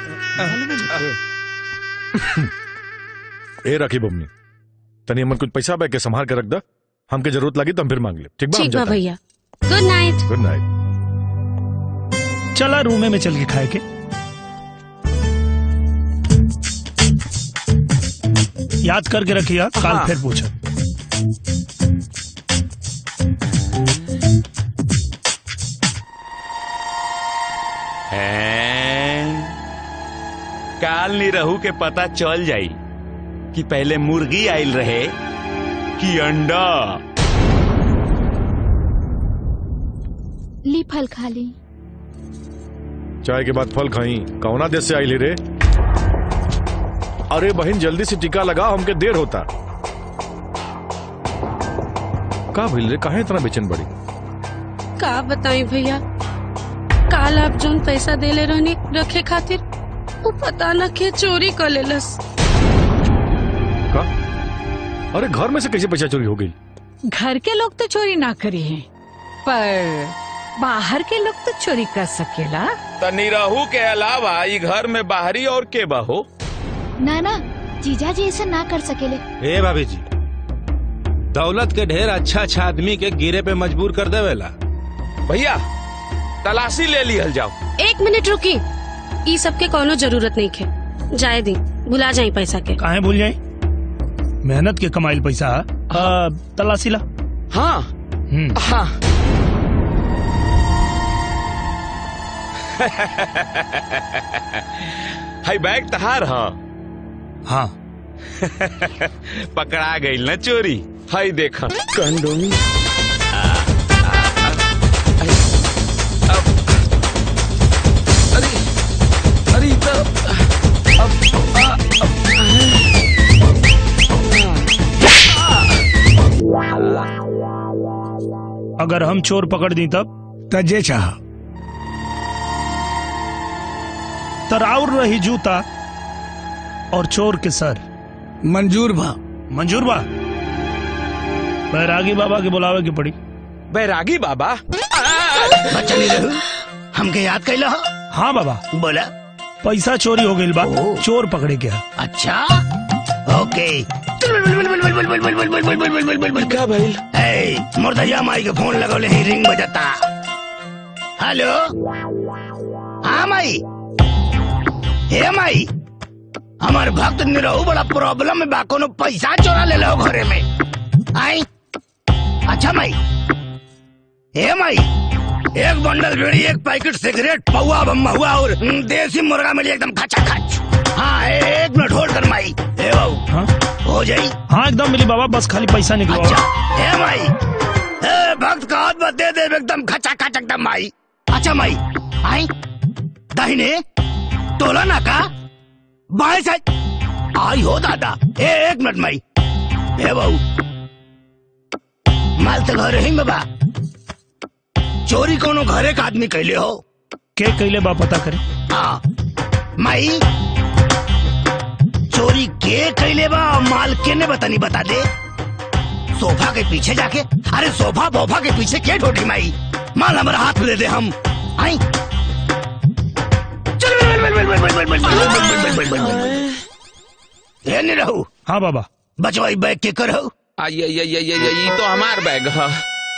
Speaker 15: ए रखी बमनी तनी हमन कुछ पैसा बैग के संभाल के रख दा, हमके जरूरत लगी तो हम फिर मांग ले। ठीक बा?
Speaker 12: ठीक बा भैया। Good night.
Speaker 15: Good night.
Speaker 13: चला रूमे में चल के खाए के। याद करके रखिए, काल
Speaker 7: हाँ।
Speaker 13: फिर पूछा।
Speaker 7: काल निरहू के पता चल जाई कि पहले मुर्गी आइल रहे कि अंडा।
Speaker 19: ली फल खा ली।
Speaker 15: चाय के बाद फल खाई। कौना देश से आई रे? अरे बहन जल्दी से टीका लगा, हमके देर होता। का भइल रे, काहे इतना बेचैन बड़ी?
Speaker 12: का बताई भैया, काल आप जोन पैसा देले रहनी रखे खातिर वो पता न के चोरी कर लेलस।
Speaker 15: का? अरे घर में से कैसे पैसा चोरी हो गई?
Speaker 8: घर के लोग तो चोरी ना करी हैं, पर बाहर के लोग तो चोरी कर सकेला।
Speaker 7: तो निरहू के अलावा ये घर में बाहरी और के बहो?
Speaker 19: ना ना जीजा जी ऐसा ना कर सकेले।
Speaker 5: ए भाभी जी, दौलत के ढेर अच्छा अच्छा आदमी के गिरे पे मजबूर कर देवेला।
Speaker 7: भैया तलाशी ले लिहल जाओ।
Speaker 12: एक मिनट रुकी, ई सब के कोनो जरूरत नहीं है, जाए दी, भुला जाई पैसा के।
Speaker 13: काहे भूल जाई? मेहनत के कमाइल पैसा तलाशी ला।
Speaker 7: हाँ हाँ। हाई बैग तहार
Speaker 13: हाँ।
Speaker 7: पकड़ा गई न चोरी। हाई देखा कंडोमी। अरे
Speaker 13: अगर हम चोर पकड़ दी तब
Speaker 6: तजे चाह
Speaker 13: तराउर रही जूता और चोर के सर।
Speaker 6: मंजूर बा।
Speaker 13: मंजूर बा। बैरागी बाबा के बुलावे की पड़ी।
Speaker 7: बैरागी बाबा?
Speaker 17: बच्चा नहीं रहू, हमके याद कैला?
Speaker 13: हाँ बाबा।
Speaker 17: बोला।
Speaker 13: पैसा चोरी हो गई बा, चोर पकड़े गया।
Speaker 17: अच्छा ओके।
Speaker 7: क्या भइल?
Speaker 17: मुर्दैया माई के फोन लगौले ही, रिंग बजता। हेलो हाँ माई। हे माई, हमार भक्त निरहू बड़ा प्रॉब्लम में बा, कोनो पैसा चोरा ले लो घरे में। आई अच्छा माई। हे माई, एक बंडल बीड़ी, एक पैकेट सिगरेट, पौवा महुआ और देसी मुर्गा मिली एकदम खचा खच। हाँ एक मिनट होल्ड कर माई। हे बाबू
Speaker 13: हाँ?
Speaker 17: हो जाई?
Speaker 13: हाँ एकदम मिली बाबा, बस खाली पैसा निकलो।
Speaker 17: अच्छा हे माई, हे भक्त का हाथ में दे दे एकदम खचा खच एकदम माई। अच्छा माई, आई दाहिने तोला ना का बाएं साइड आई हो दादा। एक मिनट माई। हे बाबू माल तो घर ही में बा, चोरी कोनो घरे का आदमी कैले हो?
Speaker 13: के कैले बा पता करे।
Speaker 17: हाँ माई, चोरी के कैले बा माल के ने बतानी बता दे। सोफा के पीछे जाके, अरे सोफा बोफा के पीछे के ढोटी माई, माल हमारा हाथ में दे दे हम। आई नहीं रहू।
Speaker 13: हाँ बाबा।
Speaker 17: बचवाई बैग के कर हो?
Speaker 7: ये तो हमार बैग है।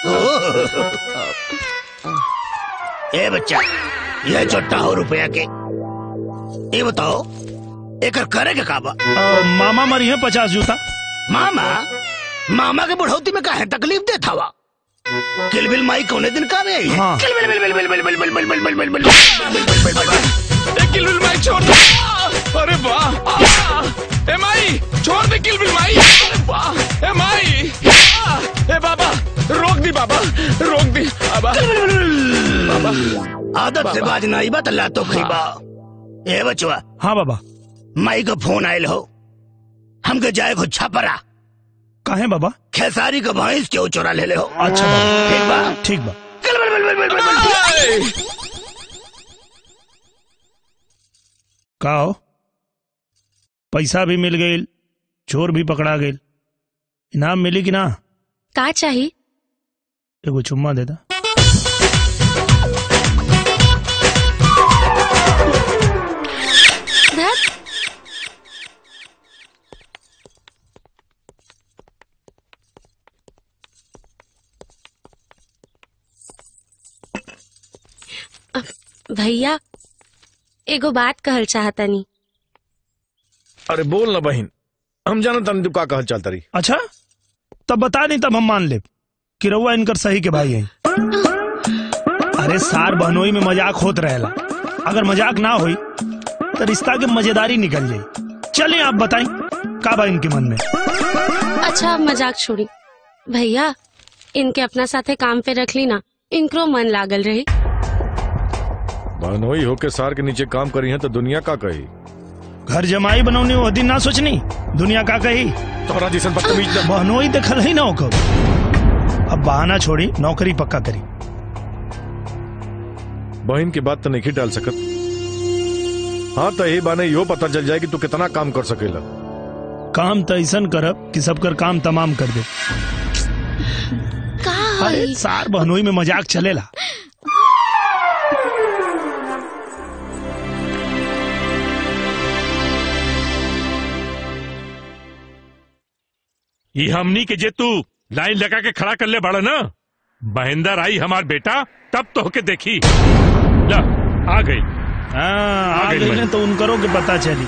Speaker 17: ए बच्चा, ये चोट्टा हो रुपया के, ये बताओ एकर करे के काबा?
Speaker 13: मामा मरी है 50 जूता।
Speaker 17: मामा? मामा के बुढ़ौती में काहे तकलीफ दे था वा? किलबिल माई कौने दिन का में आई है?
Speaker 13: हाँ।
Speaker 7: किलबिल माई छोड़ दे। अरे वाह। ए माई छोड़ दे किलबिल माई। अरे वाह। ए माई। ए बाबा रोक दी, बाबा रोक दी। बाबा
Speaker 17: आदत से बाज नहीं बा तल्ला तो खरीबा। ए बचवा।
Speaker 13: हाँ बाबा।
Speaker 17: माई का फोन आयल हो, हमके जाए को छपरा।
Speaker 13: काहे बाबा?
Speaker 17: खेसारी का भैंस क्यों चोरा ले हो?
Speaker 13: अच्छा
Speaker 17: ठीक बा।
Speaker 13: ठीक बा। का हो? पैसा भी मिल गई, चोर भी पकड़ा गई, इनाम मिली कि ना?
Speaker 12: का चाहिए?
Speaker 13: एगो चुम्मा देता।
Speaker 12: भैया एगो बात कहल चाहतनी।
Speaker 15: अरे बोल ना बहन, हम जानत तनी तू का कहल चाहता रही।
Speaker 13: अच्छा तब बता नहीं, तब हम मान ले कि रउआ इनकर सही के भाई है। अरे सार बहनोई में मजाक होत रहेला, अगर मजाक ना होई तो रिश्ता के मजेदारी निकल जाई। चलिए आप बताएं का बा इनके मन में।
Speaker 12: अच्छा मजाक छोड़ी भैया, इनके अपना साथे काम पे रख ली ना, इनको मन लागल रही।
Speaker 15: बहनोई होके सार के नीचे काम करी है तो दुनिया का कही।
Speaker 13: घर जमाई बनौनी वो दिन ना सोचनी, दुनिया का कही।
Speaker 15: तोहरा जैसन बदतमीज
Speaker 13: बहनोई देखल ही ना हो। अब बहाना छोड़ी, नौकरी पक्का करी।
Speaker 15: बहन की बात तो नहीं डाल सकत। हाँ तो यही बाने यो पता चल जाए कि तू कितना काम कर सकेला।
Speaker 13: काम तो ऐसा करब कि सबकर काम तमाम कर दे। अरे सार बहनोई में मजाक चलेला।
Speaker 4: ये हमनी के जे तू लाइन लगा के खड़ा कर ले बड़ा ना, महेंद्र आई हमार बेटा तब तो होके देखी। ला आ गई।
Speaker 13: आ गई ने तो उनकरो के पता चली।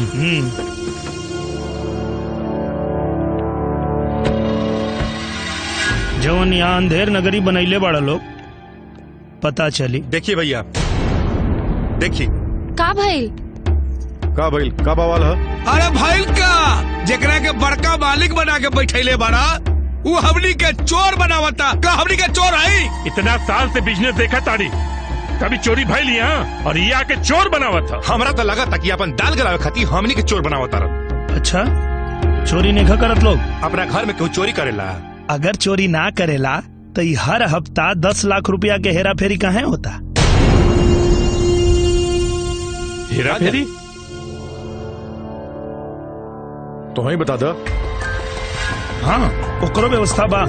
Speaker 13: जवन यहाँ अंधेर नगरी बनैले बड़ा लोग पता चली।
Speaker 5: देखिए भैया, देखिए
Speaker 12: का भइल
Speaker 15: का बवाल है।
Speaker 6: अरे भाई का जेकरा के बड़का मालिक बना के बैठैले बड़ा वो हमनी के चोर बनावता। का हमनी के चोर है?
Speaker 4: इतना साल से बिजनेस देखा ताड़ी, कभी चोरी भाई लिया और ये आके चोर बनावा था।
Speaker 5: हमरा तो लगा था कि अपन दाल गलावे खाती हमनी के चोर बनावता रहा।
Speaker 13: अच्छा चोरी नहीं करत लोग?
Speaker 5: अपना घर में क्यों चोरी करेला?
Speaker 13: अगर चोरी ना करेला तो हर हफ्ता 10 लाख रुपया के हेरा फेरी कहाँ होता?
Speaker 4: हेरा फेरी
Speaker 15: तो वही बता दो।
Speaker 13: हाँ ओकरो व्यवस्था बा।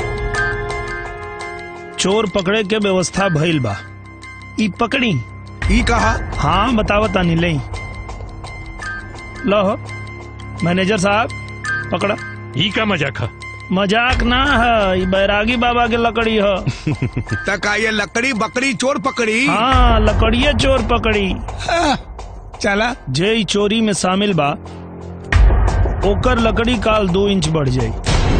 Speaker 13: चोर पकड़े के व्यवस्था भइल बा। ई पकड़ी
Speaker 6: ई कहा?
Speaker 13: हाँ बतावता नहीं ले। लो मैनेजर साहब पकड़ा।
Speaker 4: ई का मजाक है?
Speaker 13: मजाक ना है, बैरागी बाबा के लकड़ी है।
Speaker 6: तका ये लकड़ी बकरी चोर पकड़ी?
Speaker 13: हाँ लकड़िये चोर पकड़ी।
Speaker 6: चला
Speaker 13: जे चोरी में शामिल बा ओकर लकड़ी काल 2 इंच बढ़ जाये।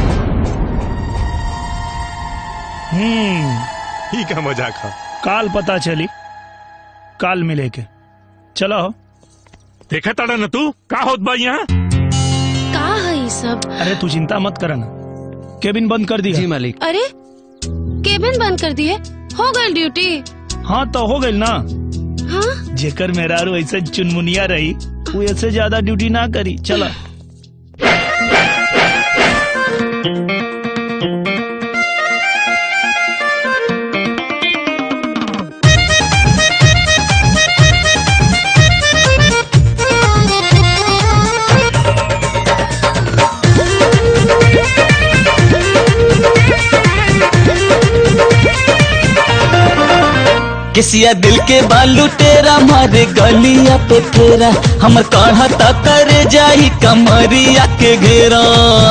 Speaker 5: ही का मजाक है?
Speaker 13: काल पता चली, काल मिले के। चलो
Speaker 4: देखा ताड़ा न तू का होत बा यहाँ?
Speaker 12: का है ये सब?
Speaker 13: अरे तू चिंता मत करना, केबिन बंद कर दिया।
Speaker 3: जी मालिक।
Speaker 12: अरे केबिन बंद कर दिए? हो गई ड्यूटी?
Speaker 13: हाँ तो हो गई ना।
Speaker 12: हाँ?
Speaker 13: जेकर मेहरारू ऐसे चुनमुनिया रही वो ऐसे ज्यादा ड्यूटी ना करी। चला
Speaker 11: किसिया दिल के बालू तेरा मारे गलिया पे फेरा, हमर काढ़ा ता करे जाही कमरिया के घेरा।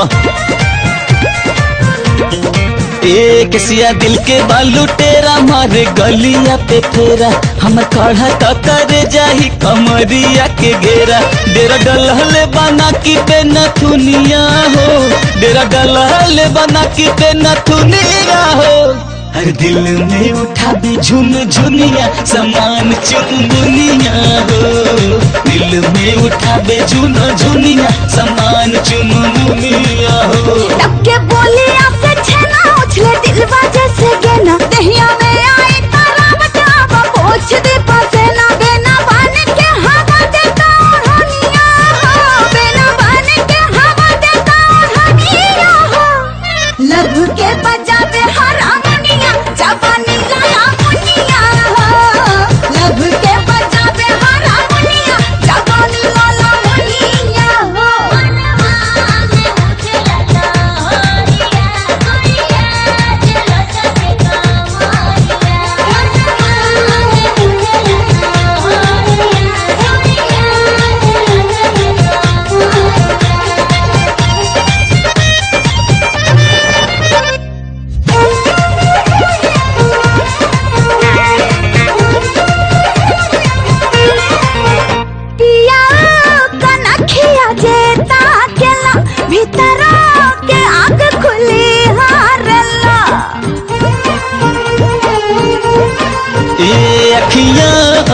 Speaker 11: किसिया दिल के बालू तेरा मारे गलिया पे फेरा, हमर काढ़ा ता करे जाही कमरिया के घेरा। डेरा डलहले बना की पे नथुनिया हो, डेरा डलहले बना की पे नथुनिया हो। हर दिल में उठा भी झुन झुनिया समान चुनमुनिया हो, दिल में उठा भी झुन झुनिया समान चुनमुनिया हो।
Speaker 1: तब के बोली आपसे छेना उछले दिलवा जैसे गेना, दहिया में आए तारा बचावा पोछ दे पसेना। बेना बन के हवा देता ओढ़निया हो, बेना बन के हवा देता ओढ़निया हो। लभ के बजावे हारमोनिया जवानी लाया मुनिया हो, लभ के बजावे हारमोनिया जवानी लाया मुनिया हो।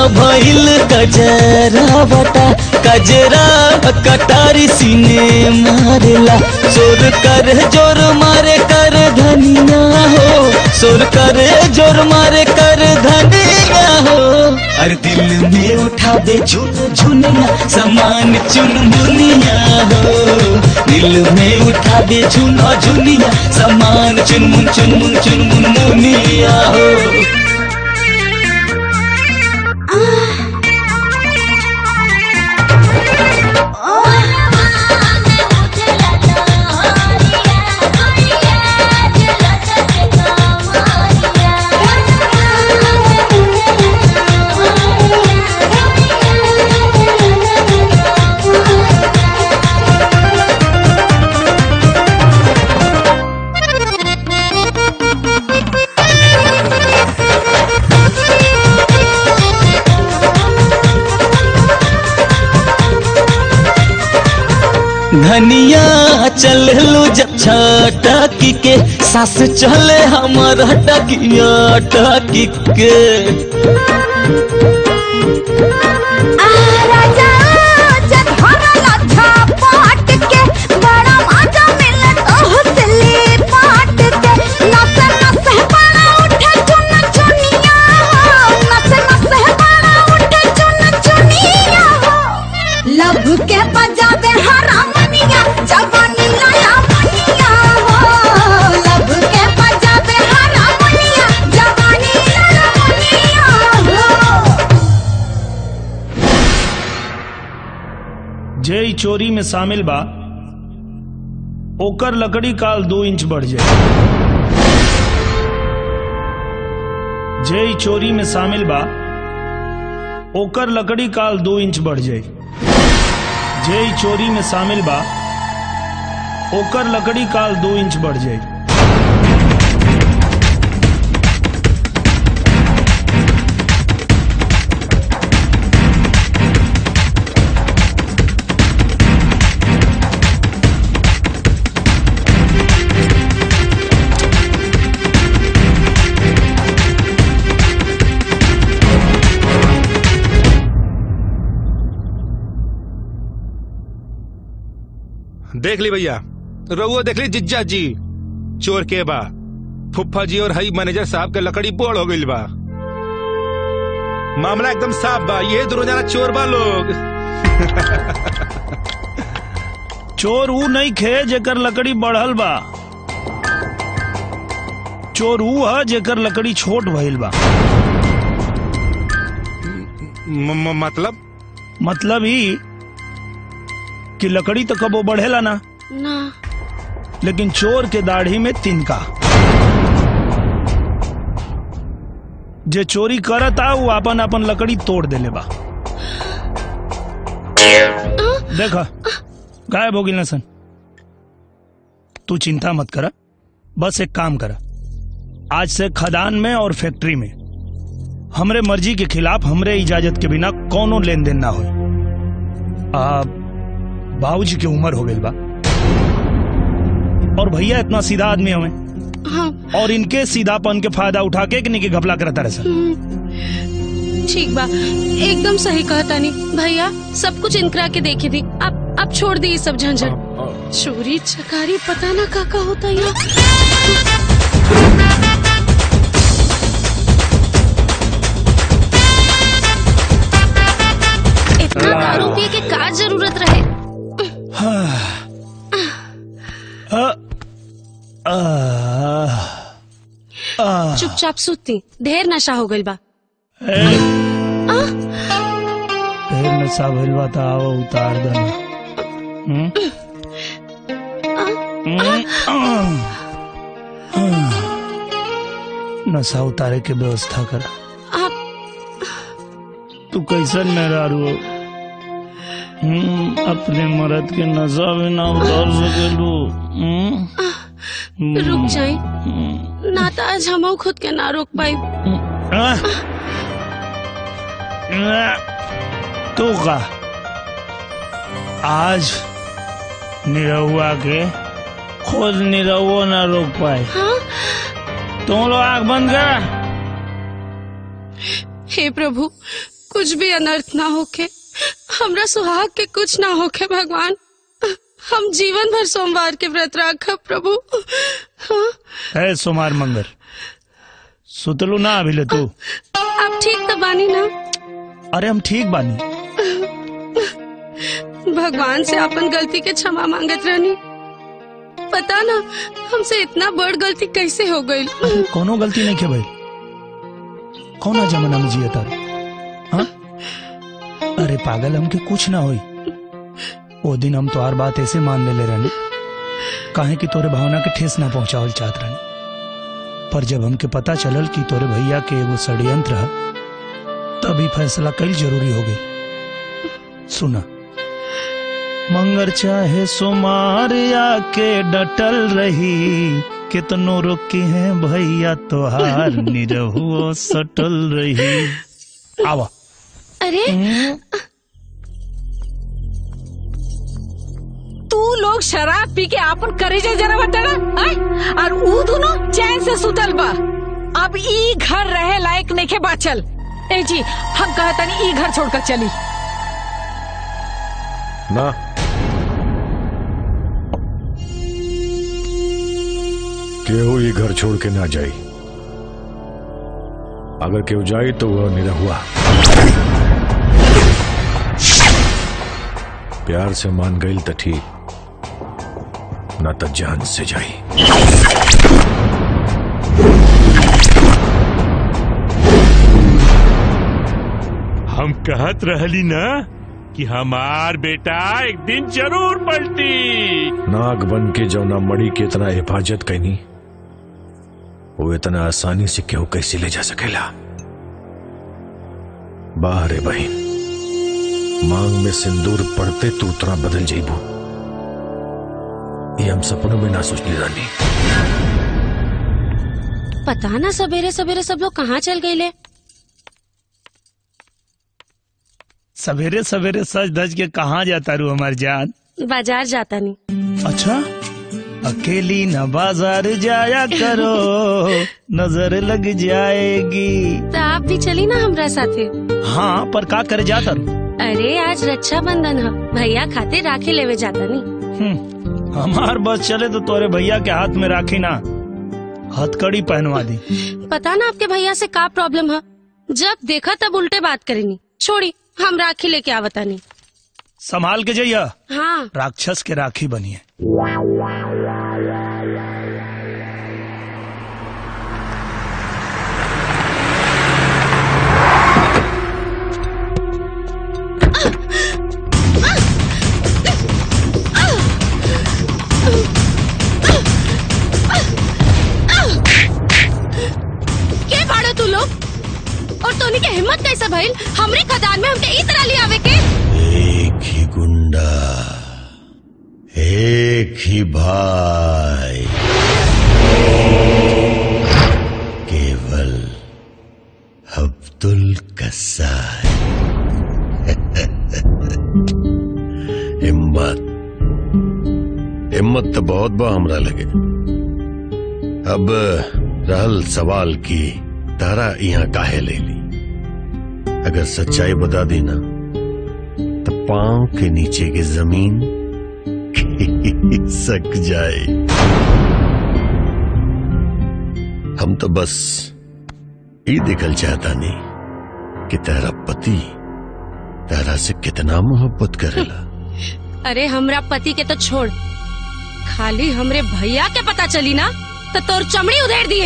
Speaker 11: भइल गजरा बता गजरा कटारी सीने मारेला शोर करे जोर मारे कर धनिया हो शोर करे जोर मारे कर धनिया हो अरे दिल में उठा दे झुन झुनिया समान चुनमुनिया हो दिल में उठा दे झुना झुनिया समान चुनमुन चुनमुन चुनमुन मुनिया हो धनिया चल लो जब छटकी के सास चले हमारा टकिया टकी के
Speaker 13: जे चोरी में शामिल बा ओकर लकड़ी काल 2 इंच बढ़ जाए जे चोरी में शामिल बा ओकर लकड़ी काल 2 इंच बढ़ जाए जे चोरी में शामिल बा ओकर लकड़ी काल 2 इंच बढ़ जाए
Speaker 5: देख ली भैया रहुआ देख ली जिज्जा जी चोर के बा फुफ्फा जी और हई मैनेजर साहब के लकड़ी बोड़ हो गई बा मामला एकदम साफ बा ये दोनों जाना चोर बा लोग
Speaker 13: चोर ऊ नहीं खे जेकर लकड़ी बढ़ल बा चोर ऊ है जेकर लकड़ी छोट भइल बा मतलब ही कि लकड़ी तो कबो बढ़ेला ना लेकिन चोर के दाढ़ी में तिनका जे चोरी करता वो अपन अपन लकड़ी तोड़ देले बा देखा गायब हो गई ना सन तू चिंता मत करा बस एक काम करा आज से खदान में और फैक्ट्री में हमरे मर्जी के खिलाफ हमरे इजाजत के बिना कोनो लेन देन ना हो बाबूजी की उम्र हो गई बा और भैया इतना सीधा आदमी हमें
Speaker 12: हाँ।
Speaker 13: और इनके सीधापन के फायदा उठा के इनके घपला करता रहे सर
Speaker 12: ठीक बा एकदम सही कहता नहीं भैया सब कुछ इनकरा के देखी थी अब छोड़ दी सब झंझट चोरी चकारी पता ना का होता है इतना दारू पिए के का जरूरत रहे चुपचाप सुती ढेर नशा हो गई बा
Speaker 13: ढेर नशा भइल बा त आओ उतार देना नशा उतारे के व्यवस्था कर तू कैसन मेहरारू हो अपने मर्द के नशा भी ना उतार सकेलू
Speaker 12: रुक जाए ना तो आज हम खुद के ना रोक पाई
Speaker 13: तू का आज निरहुआ के खुद निरहुआ ना रोक पाए
Speaker 12: हाँ?
Speaker 13: तुम लोग आँख बंद कर
Speaker 12: हे प्रभु कुछ भी अनर्थ ना होके, हमरा सुहाग के कुछ ना होके भगवान। हम जीवन भर सोमवार के व्रत रखब प्रभु। हाँ?
Speaker 13: है सोमवार मंगल सुतलू ना अभी ले तू?
Speaker 12: आप ठीक तो बानी ना?
Speaker 13: अरे हम ठीक बानी।
Speaker 12: भगवान से अपन गलती के क्षमा मांगत रहनी। पता ना हमसे इतना बड़ गलती कैसे हो गई।
Speaker 13: कोनो गलती नहीं के भाई, कौन जमाना में जिया तार? हाँ? अरे पागल, हमके कुछ ना होई। वो दिन हम तोहार बात ऐसे मान ले रहनी काहे कि तोरे भावना के ठेस ना पहुंचावल चाहत रहनी, पर जब हमके पता चलल कि तोरे भैया के एगो षड्यंत्र है, तभी फैसला कल जरूरी हो गई। सुना, मंगर चाहे सोमार आके डटल रही, कितनो रोकी है भैया तोहार निरहुओ सटल रही। आवा।
Speaker 12: अरे
Speaker 8: तू लोग शराब पी के आपन करेजे जरा बटना, और ऊ दोनों चैन से सुतल बा। अब ई घर रहे लायक नहीं के बाचल। ए जी, हम कहता नहीं ई घर छोड़कर चली
Speaker 15: ना। केहू ये घर छोड़ के ना जाई। अगर केहू जाई तो वह निरहुआ। प्यार से मान गई तो ठीक, ना तो जान से जाई।
Speaker 4: हम कहत रहली ना कि हमार बेटा एक दिन जरूर पलटी।
Speaker 15: नाग बन के जौना मणि के इतना हिफाजत कैनी, वो इतना आसानी से क्यों कैसे ले जा सकेला? बाहर है बहन, मांग में सिंदूर पड़ते तू उतना बदल जाइबू, ये हम सपनों में ना सोचनी रानी।
Speaker 12: पता ना सवेरे सवेरे सब लोग कहाँ चल गए ले।
Speaker 13: सवेरे सवेरे सज धज के कहाँ जाता रू हमार जान?
Speaker 12: बाजार जाता नहीं।
Speaker 13: अच्छा, अकेली न बाजार जाया करो, नजर लग जाएगी।
Speaker 12: तो आप भी चली ना हमरा साथे।
Speaker 13: हाँ, पर का करे जाता रू?
Speaker 12: अरे आज रक्षाबंधन है, भैया खाते राखी लेवे जाता नहीं।
Speaker 13: हमार बस चले तो तोरे भैया के हाथ में राखी ना हथकड़ी पहनवा दी।
Speaker 12: पता ना आपके भैया से का प्रॉब्लम है, जब देखा तब उल्टे बात करेनी। छोड़ी, हम राखी लेके आवता नहीं।
Speaker 13: संभाल के जाइया।
Speaker 12: हाँ।
Speaker 13: राक्षस के राखी बनिए।
Speaker 12: के भाड़ो तू लोग? और तोनी के हिम्मत कैसे भइल हमरे खदान में हमके ई तरह ले आवे के?
Speaker 21: एक ही गुंडा, एक ही भाई, केवल अब्दुल कसार। हिम्मत तो बहुत बा हमरा लगे। अब रहल सवाल की तारा यहाँ काहे ले ली? अगर सच्चाई बता दी ना तो पांव के नीचे की जमीन सक जाए। हम तो बस ये देखल चाहता नहीं कि तेरा पति तेरा से कितना मोहब्बत करेला।
Speaker 12: अरे हमरा पति के तो छोड़, खाली हमरे भैया के पता चली ना तो तोर चमड़ी उधेड़ दिए।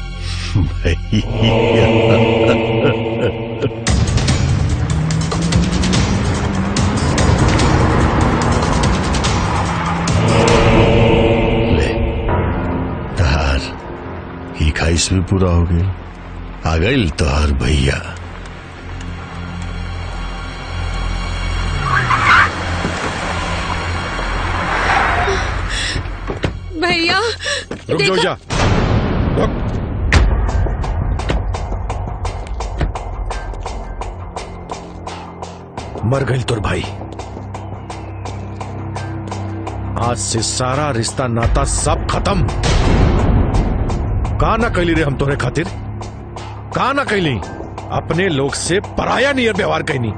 Speaker 21: ले, तहार ही ख्वाहिश भी पूरा हो गई। आ गई तोहार भैया।
Speaker 12: भैया
Speaker 15: रुक जाओ, जा रुक। मर गई तुर भाई। आज से सारा रिश्ता नाता सब खत्म। का ना कैली रे हम तोरे खातिर? का ना कैली? अपने लोग से पराया नियर व्यवहार कहनी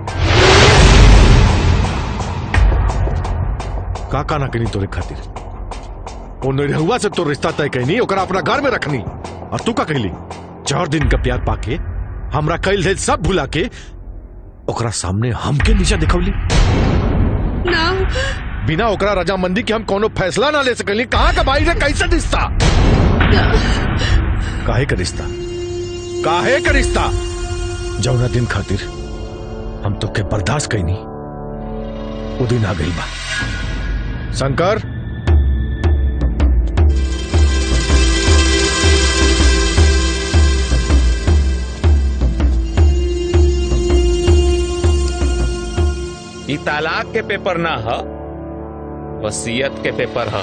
Speaker 15: का ना कहनी तोरे खातिर वो निरहुआ से तो रिश्ता तय कहनी ओकरा अपना घर में रखनी और तू का कहली 4 दिन का प्यार पाके हमरा कइल धइल सब भुला के ओकरा सामने हमके नीचा दिखौली
Speaker 12: ना
Speaker 15: बिना ओकरा रजामंदी के हम कोनो फैसला ना ले सकली। कहाँ का भाई रे कैसे रिश्ता काहे का रिश्ता काहे का रिश्ता जौना दिन खातिर हम तो के बर्दाश्त कैनी वो दिन आ गई बा। शंकर
Speaker 7: ई तलाक के पेपर ना ह वसीयत के पेपर ह।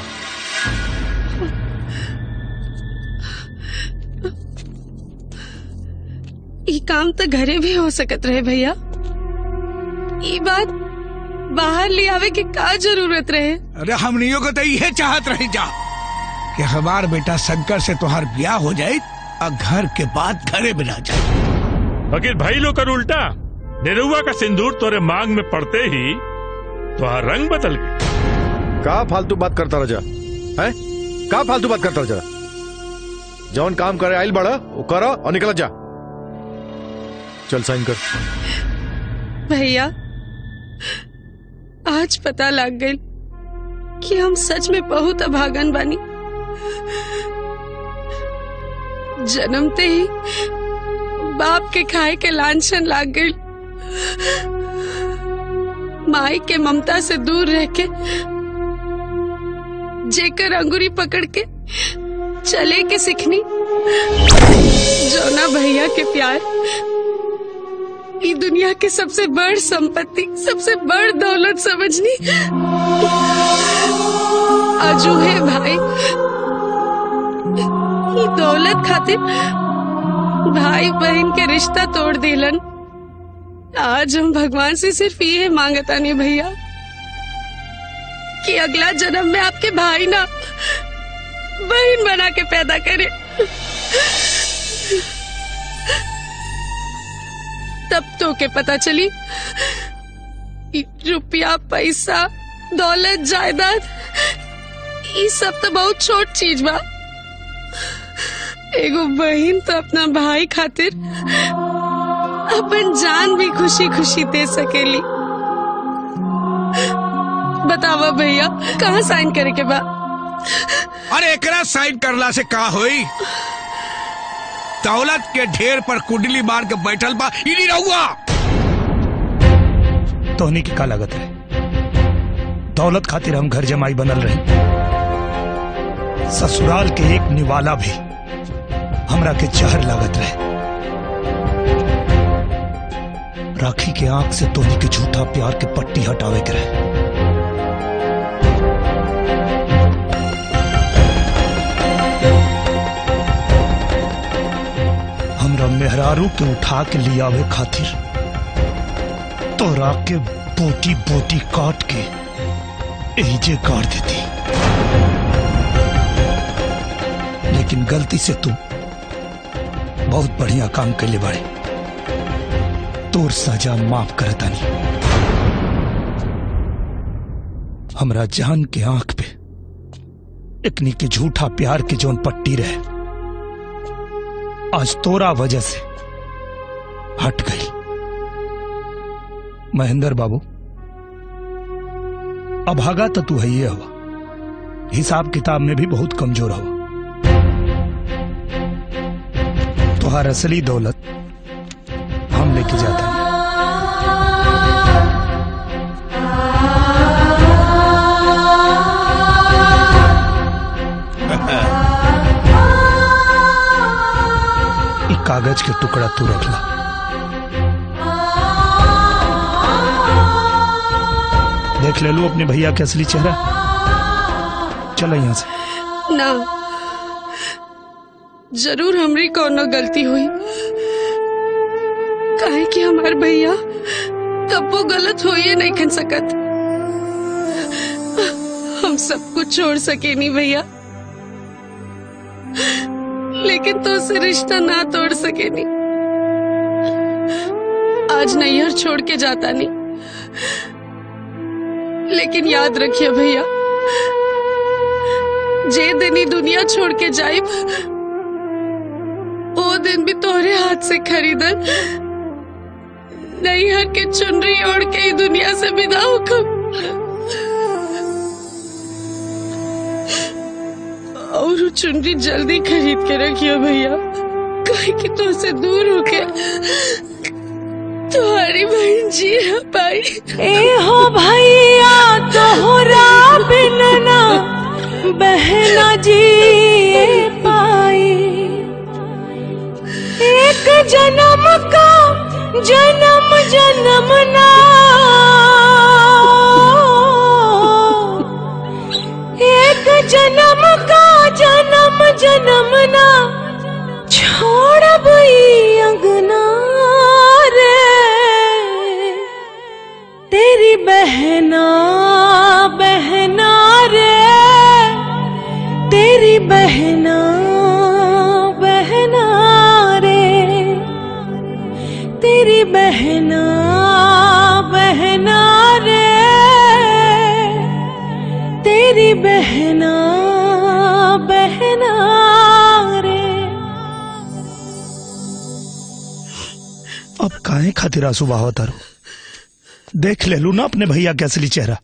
Speaker 12: ई काम तो घरे भी हो सकत रहे भैया। ई बात बाहर ले आवे के का जरूरत रहे।
Speaker 6: अरे हमनियों को तो यह चाहत रही जा कि हमार बेटा शंकर से तुम्हार ब्याह हो जाए और घर के बाद घरे में रह जाए।
Speaker 4: मगर भाई लोग कर उल्टा निरहुआ का सिंदूर तोरे मांग में पड़ते ही तो रंग बदल गया।
Speaker 15: का फालतू बात करता रजा है का फालतू बात करता रजा जौन काम करे आइल बड़ा वो करो और निकल जा। चल साइन कर।
Speaker 12: भैया आज पता लग गई कि हम सच में बहुत अभागन बानी। जन्मते ही बाप के खाए के लांछन लाग गई। माई के ममता से दूर रह के जेकर अंगुरी पकड़ के चले के सिखनी। जोना भैया के प्यार ई दुनिया के सबसे बड़ संपत्ति सबसे बड़ दौलत समझनी। अजूहे भाई ई दौलत खातिर भाई बहन के रिश्ता तोड़ दिलन। आज हम भगवान से सिर्फ ये मांगता नहीं भैया कि अगला जन्म में आपके भाई ना बहन बना के पैदा करे। तब तो के पता चली रुपया पैसा दौलत जायदाद ये सब तो बहुत छोट चीज बा। एगो बहन तो अपना भाई खातिर अपन जान भी खुशी खुशी दे सकेली। बतावा भैया कहाँ साइन करे के बा?
Speaker 6: अरे एकरा साइन करला से का होई? दौलत के ढेर पर कुंडली मार के बैठल बा ई नहीं रहुआ।
Speaker 13: तोहनी की का लागत है? दौलत खातिर हम घर जमाई बनल रहे। ससुराल के एक निवाला भी हमरा के जहर लागत रहे। राखी के आंख से तोहनी के झूठा प्यार के पट्टी हटावे के रहे। हमरा मेहरारू के उठा के लियावे खातिर तोरा के बोटी बोटी काट के एजे गाड़ देती, लेकिन गलती से तू बहुत बढ़िया काम कैले बाड़े। तोर सजा माफ करता नहीं। हमरा जान के आंख पे इतनी के झूठा प्यार के जोन पट्टी रहे आज तोरा वजह से हट गई। महेंद्र बाबू अभागा तो तू है ये हवा, हिसाब किताब में भी बहुत कमजोर हवा। तुहार असली दौलत हम लेके जाते हैं। कागज के टुकड़ा तू रख ला। देख ले लू अपने भैया के असली चेहरा। चलो यहां से।
Speaker 12: ना जरूर हमरी कोनो गलती हुई, काहे कि हमार भैया कब्बो गलत हो ये नहीं खन सकत। हम सब कुछ छोड़ सके नहीं भैया, लेकिन तो उससे रिश्ता ना तोड़ सके नहीं। आज नैहर छोड़ के जाता नहीं, लेकिन याद रखिए भैया, जे दिन ही दुनिया छोड़ के जाए वो दिन भी तोहरे हाथ से खरीदन नैहर के चुनरी ओढ़ के ही दुनिया से विदा होकर, और वो चुनरी जल्दी खरीद के रखियो भैया, कहीं कि तो से दूर होके तुम्हारी बहन जी है पाई।
Speaker 1: ए हो भैया तोहरा बिन ना बहना जी पाई, एक जन्म का जन्म जन्म ना, एक जन्म का जन्म जन्म ना छोड़ बई अंगना रे, तेरी बहना बहना रे, तेरी बहना बहना रे, तेरी बहना बहना रे, तेरी बहना बहना रे।
Speaker 13: अब काहे खातिर आंसू बहावत तारू? देख ले लू ना अपने भैया के असली चेहरा।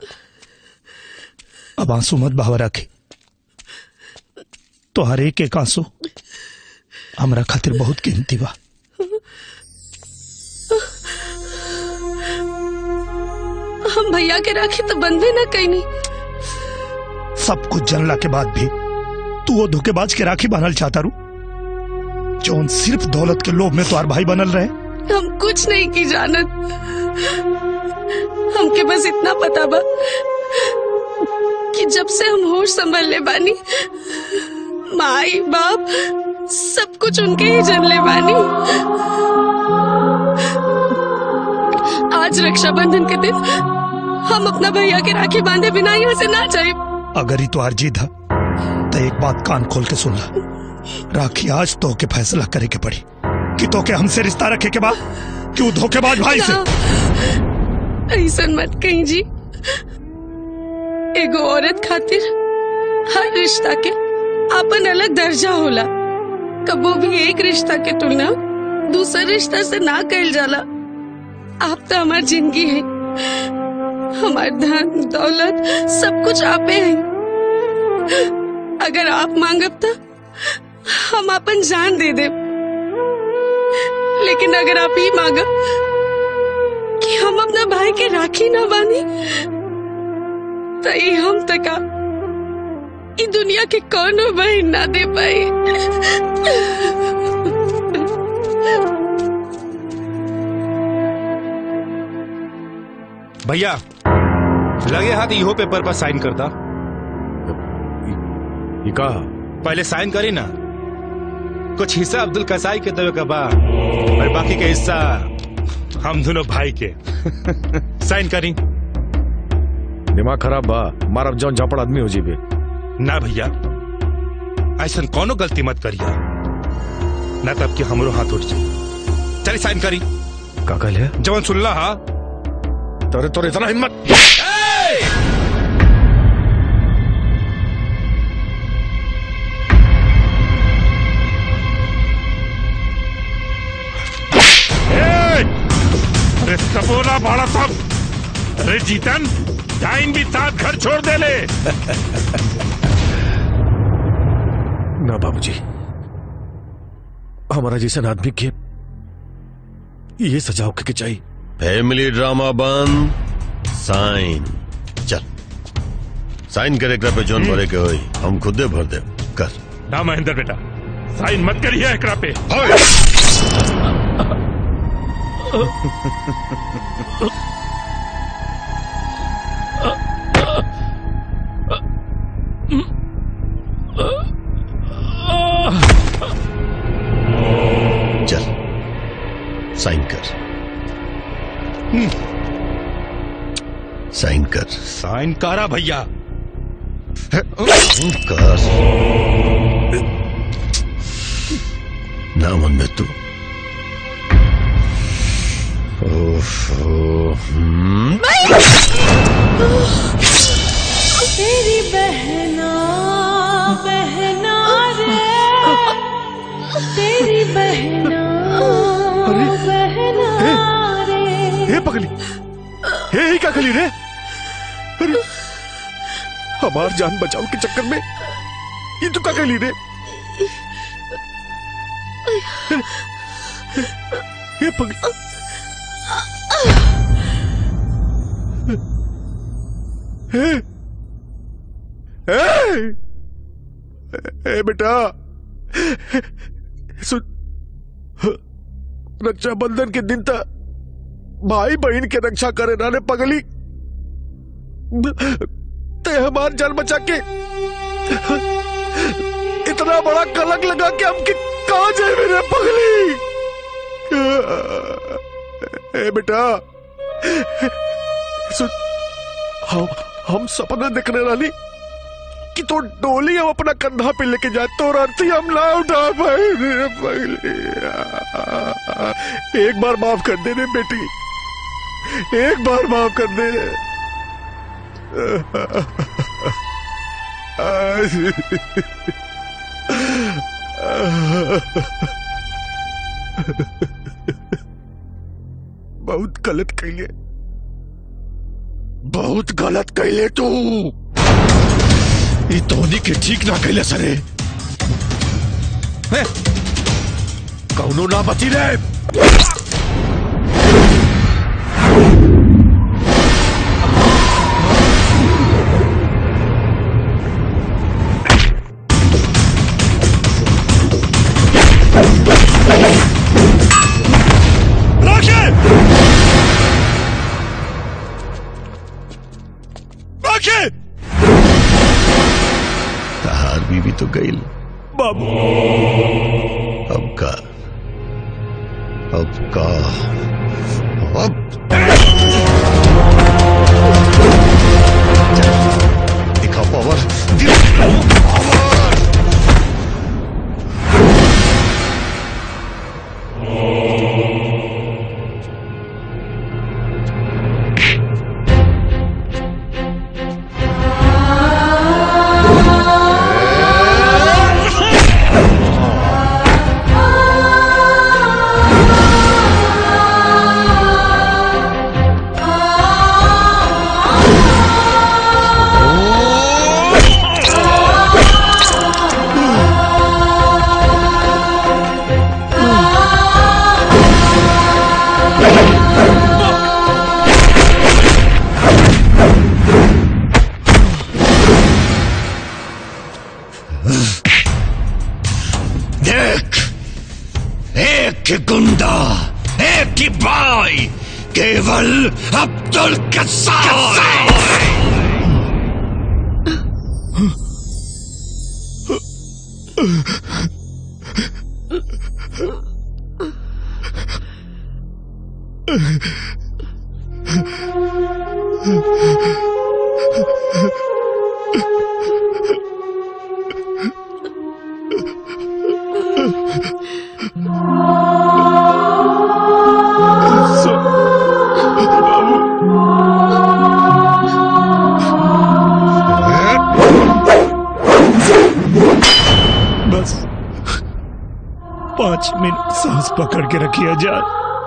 Speaker 13: अब आंसू मत बहाव रखी, तो हर एक आंसू हमरा खातिर बहुत कीमती बा।
Speaker 12: हम भैया के राखी तो बंधे न कहीं नहीं।
Speaker 13: सब कुछ जानला के बाद भी तू वो धोखेबाज के राखी बनल चाहता रू, जौन सिर्फ दौलत के लोभ में तुम्हार भाई बनल रहे।
Speaker 12: हम कुछ नहीं की जानत, हमके बस इतना पता बा कि जब से हम होश संभल ले बानी, माई बाप सब कुछ उनके ही जन ले बानी। आज रक्षाबंधन के दिन हम अपना भैया के राखी बांधे बिना यहाँ से ना जाए।
Speaker 13: अगर ही तुम्हार जीत है तो एक बात कान खोल के सुन ला, राखी आज तो के फैसला करे के पड़ी कि तो के हमसे रिश्ता रखे के बाद कि वो धोखेबाज भाई से।
Speaker 12: ऐसा मत कहीं जी, एगो औरत खातिर हर रिश्ता के अपन अलग दर्जा होला, कबो भी एक रिश्ता के तुलना दूसरे रिश्ता से ना कइल जाला। आप तो हमार जिंदगी है, हमार धन दौलत सब कुछ आपे है। अगर आप मांगब तो हम अपन जान दे दे, लेकिन अगर आप ही मांगब कि हम अपना भाई के राखी ना बांधी तो ये हम तका ये दुनिया के कौनो बहन ना दे पाई।
Speaker 5: भैया लगे हाथ इहो पेपर पर साइन करता।
Speaker 15: ये का?
Speaker 5: पहले साइन करी ना, कुछ हिस्सा अब्दुल कसाई के देवे का बा और बाकी के हिस्सा हम दोनों भाई के। साइन करी।
Speaker 15: दिमाग खराब बा, मारब जौन झापड़ आदमी हो जीबे।
Speaker 5: ना भैया ऐसा कोनो गलती मत करिया, ना तब कि हमरो हाथ उठ जाए। चल साइन करी।
Speaker 15: का कहल है?
Speaker 5: जवन सुन ला। हा
Speaker 15: तोरे तोरे इतना हिम्मत।
Speaker 4: अरे सबोला भाड़ा सब, अरे जीतन डाइन भी साथ घर छोड़ दे ले।
Speaker 15: ना बाबूजी, हमारा जैसा आदमी के ये सजा होके चाहिए।
Speaker 21: फैमिली ड्रामा बंद। साइन। चल साइन करे पे जोन भरे के होई हम खुदे भर दे। कर
Speaker 4: ना महेंद्र बेटा, साइन मत करिए एकरा पे।
Speaker 21: चल साइन कर। साइन कर।
Speaker 5: साइन करा भैया।
Speaker 21: साइन कर। ना मन में तू
Speaker 1: तेरी बहना बहना रे, तेरी बहना बहना रे।
Speaker 15: हे पगली, हे क्या खली रे? अरे हमार जान बचाओ के चक्कर में ये तो क्या खली रे? हे पगली, ए बेटा सुन, रक्षाबंधन के दिन तक भाई बहन के रक्षा करे ना रे पगली। ते हमार जान बचा के इतना बड़ा कलंक लगा के हम कि कहा जाए मेरे पगली। ए बेटा सुन, हम सपना देखने वाली कि तो डोली हम अपना कंधा पे लेके जाए तो अर्थी हम ना उठा पाए रे पगली। एक बार माफ कर दे रे बेटी, एक बार माफ कर दे। बहुत गलत कैले, बहुत गलत कैले तू। ये धोनी के ठीक ना कैले सरे, कौनो ना बची रे।
Speaker 21: तहार बीवी तो गई
Speaker 13: बाबू।
Speaker 21: अब का अब दिखा पावर, गुंडा, एक ही भाई, केवल अब्दुल कसाई।
Speaker 13: बस 5 मिनट सांस पकड़ के रखिए जान,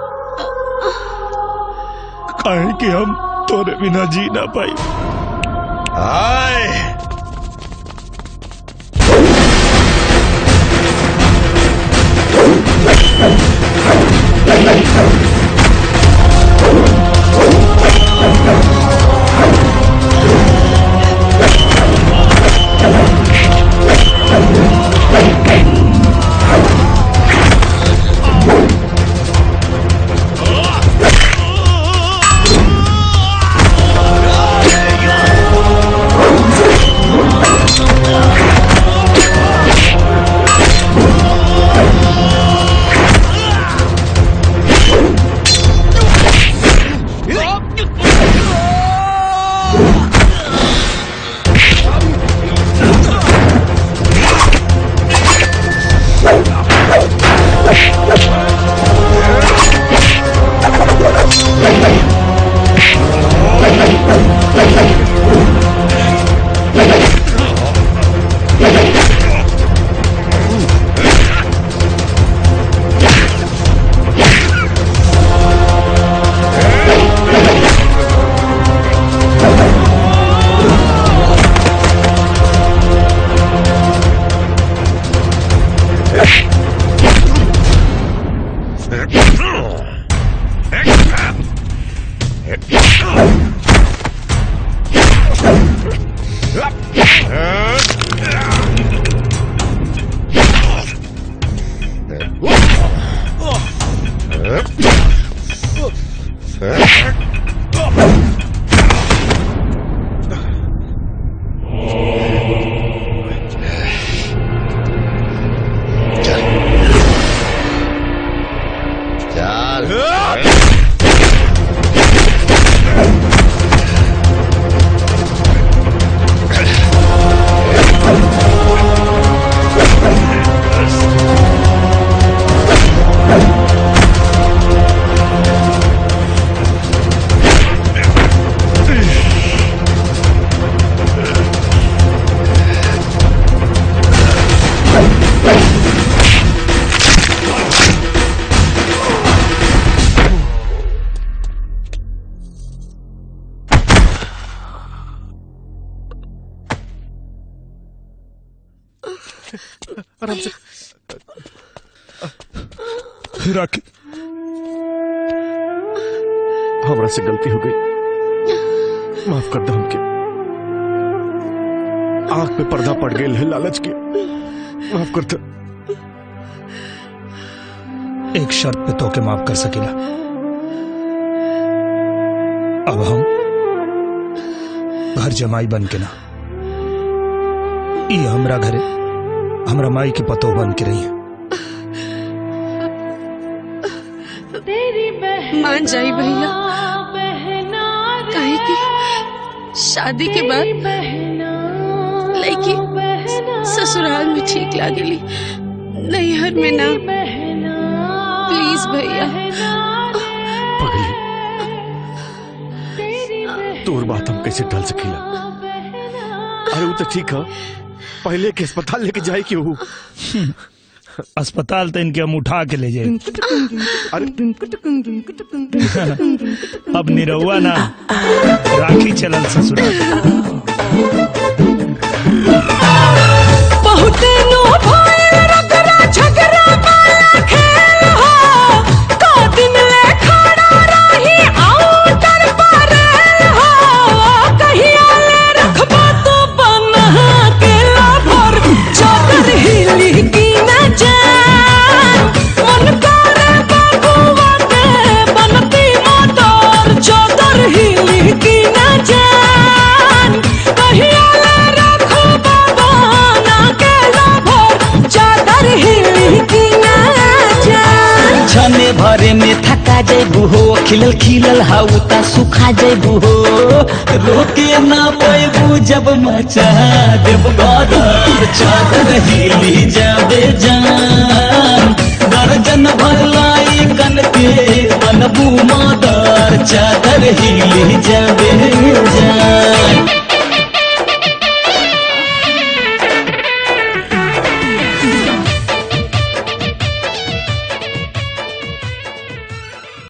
Speaker 13: काहे कि हम तोरे बिना जी ना पाई।
Speaker 21: आए
Speaker 15: आराम से।
Speaker 13: राखी,
Speaker 15: हमरा से गलती हो गई, माफ कर दो हमके। आंख पे पर्दा पड़ गई है लालच के, माफ कर दो।
Speaker 13: एक शर्त पे तो के माफ कर सकेला। अब हम घर जमाई बन के ना, ये हमरा घरे हमरा माई के पतो बन के रही है।
Speaker 12: मान जाई भैया, काहे कि शादी के बाद लड़की ससुराल में ठीक लागेली, नैहर में ना। प्लीज भैया।
Speaker 15: पगली, तोर बात हम कैसे टाल सकीला? अरे वो तो ठीक है, पहले के अस्पताल लेके जाए क्यों?
Speaker 13: अस्पताल तो इनके हम उठा के ले जाए। अब निरहुआ ना, राखी चलन ससुराल।
Speaker 1: बहुत नो भइल रगड़ा झगड़ा वाला खेल हो, का दिन ले खड़ा रही आउटर पर हो, कहिया ले रखबा तो बना के लाभर, चादर हिली की न जान, मन करे बबुआ के बनती मोटर, चादर हिली की न जान, कहिया ले रखबा बना के लाभर, चादर हिली की न जान।
Speaker 11: छने भरे में थका जेबू हो, खिलल खिलल हाउता सुखा जेबू हो, रोके ना पैबू जब मचा देव गदर, चादर हिली जाबे जान, दर्जन भर लाई कन के बनबू मादर, चादर हिली जाबे जान।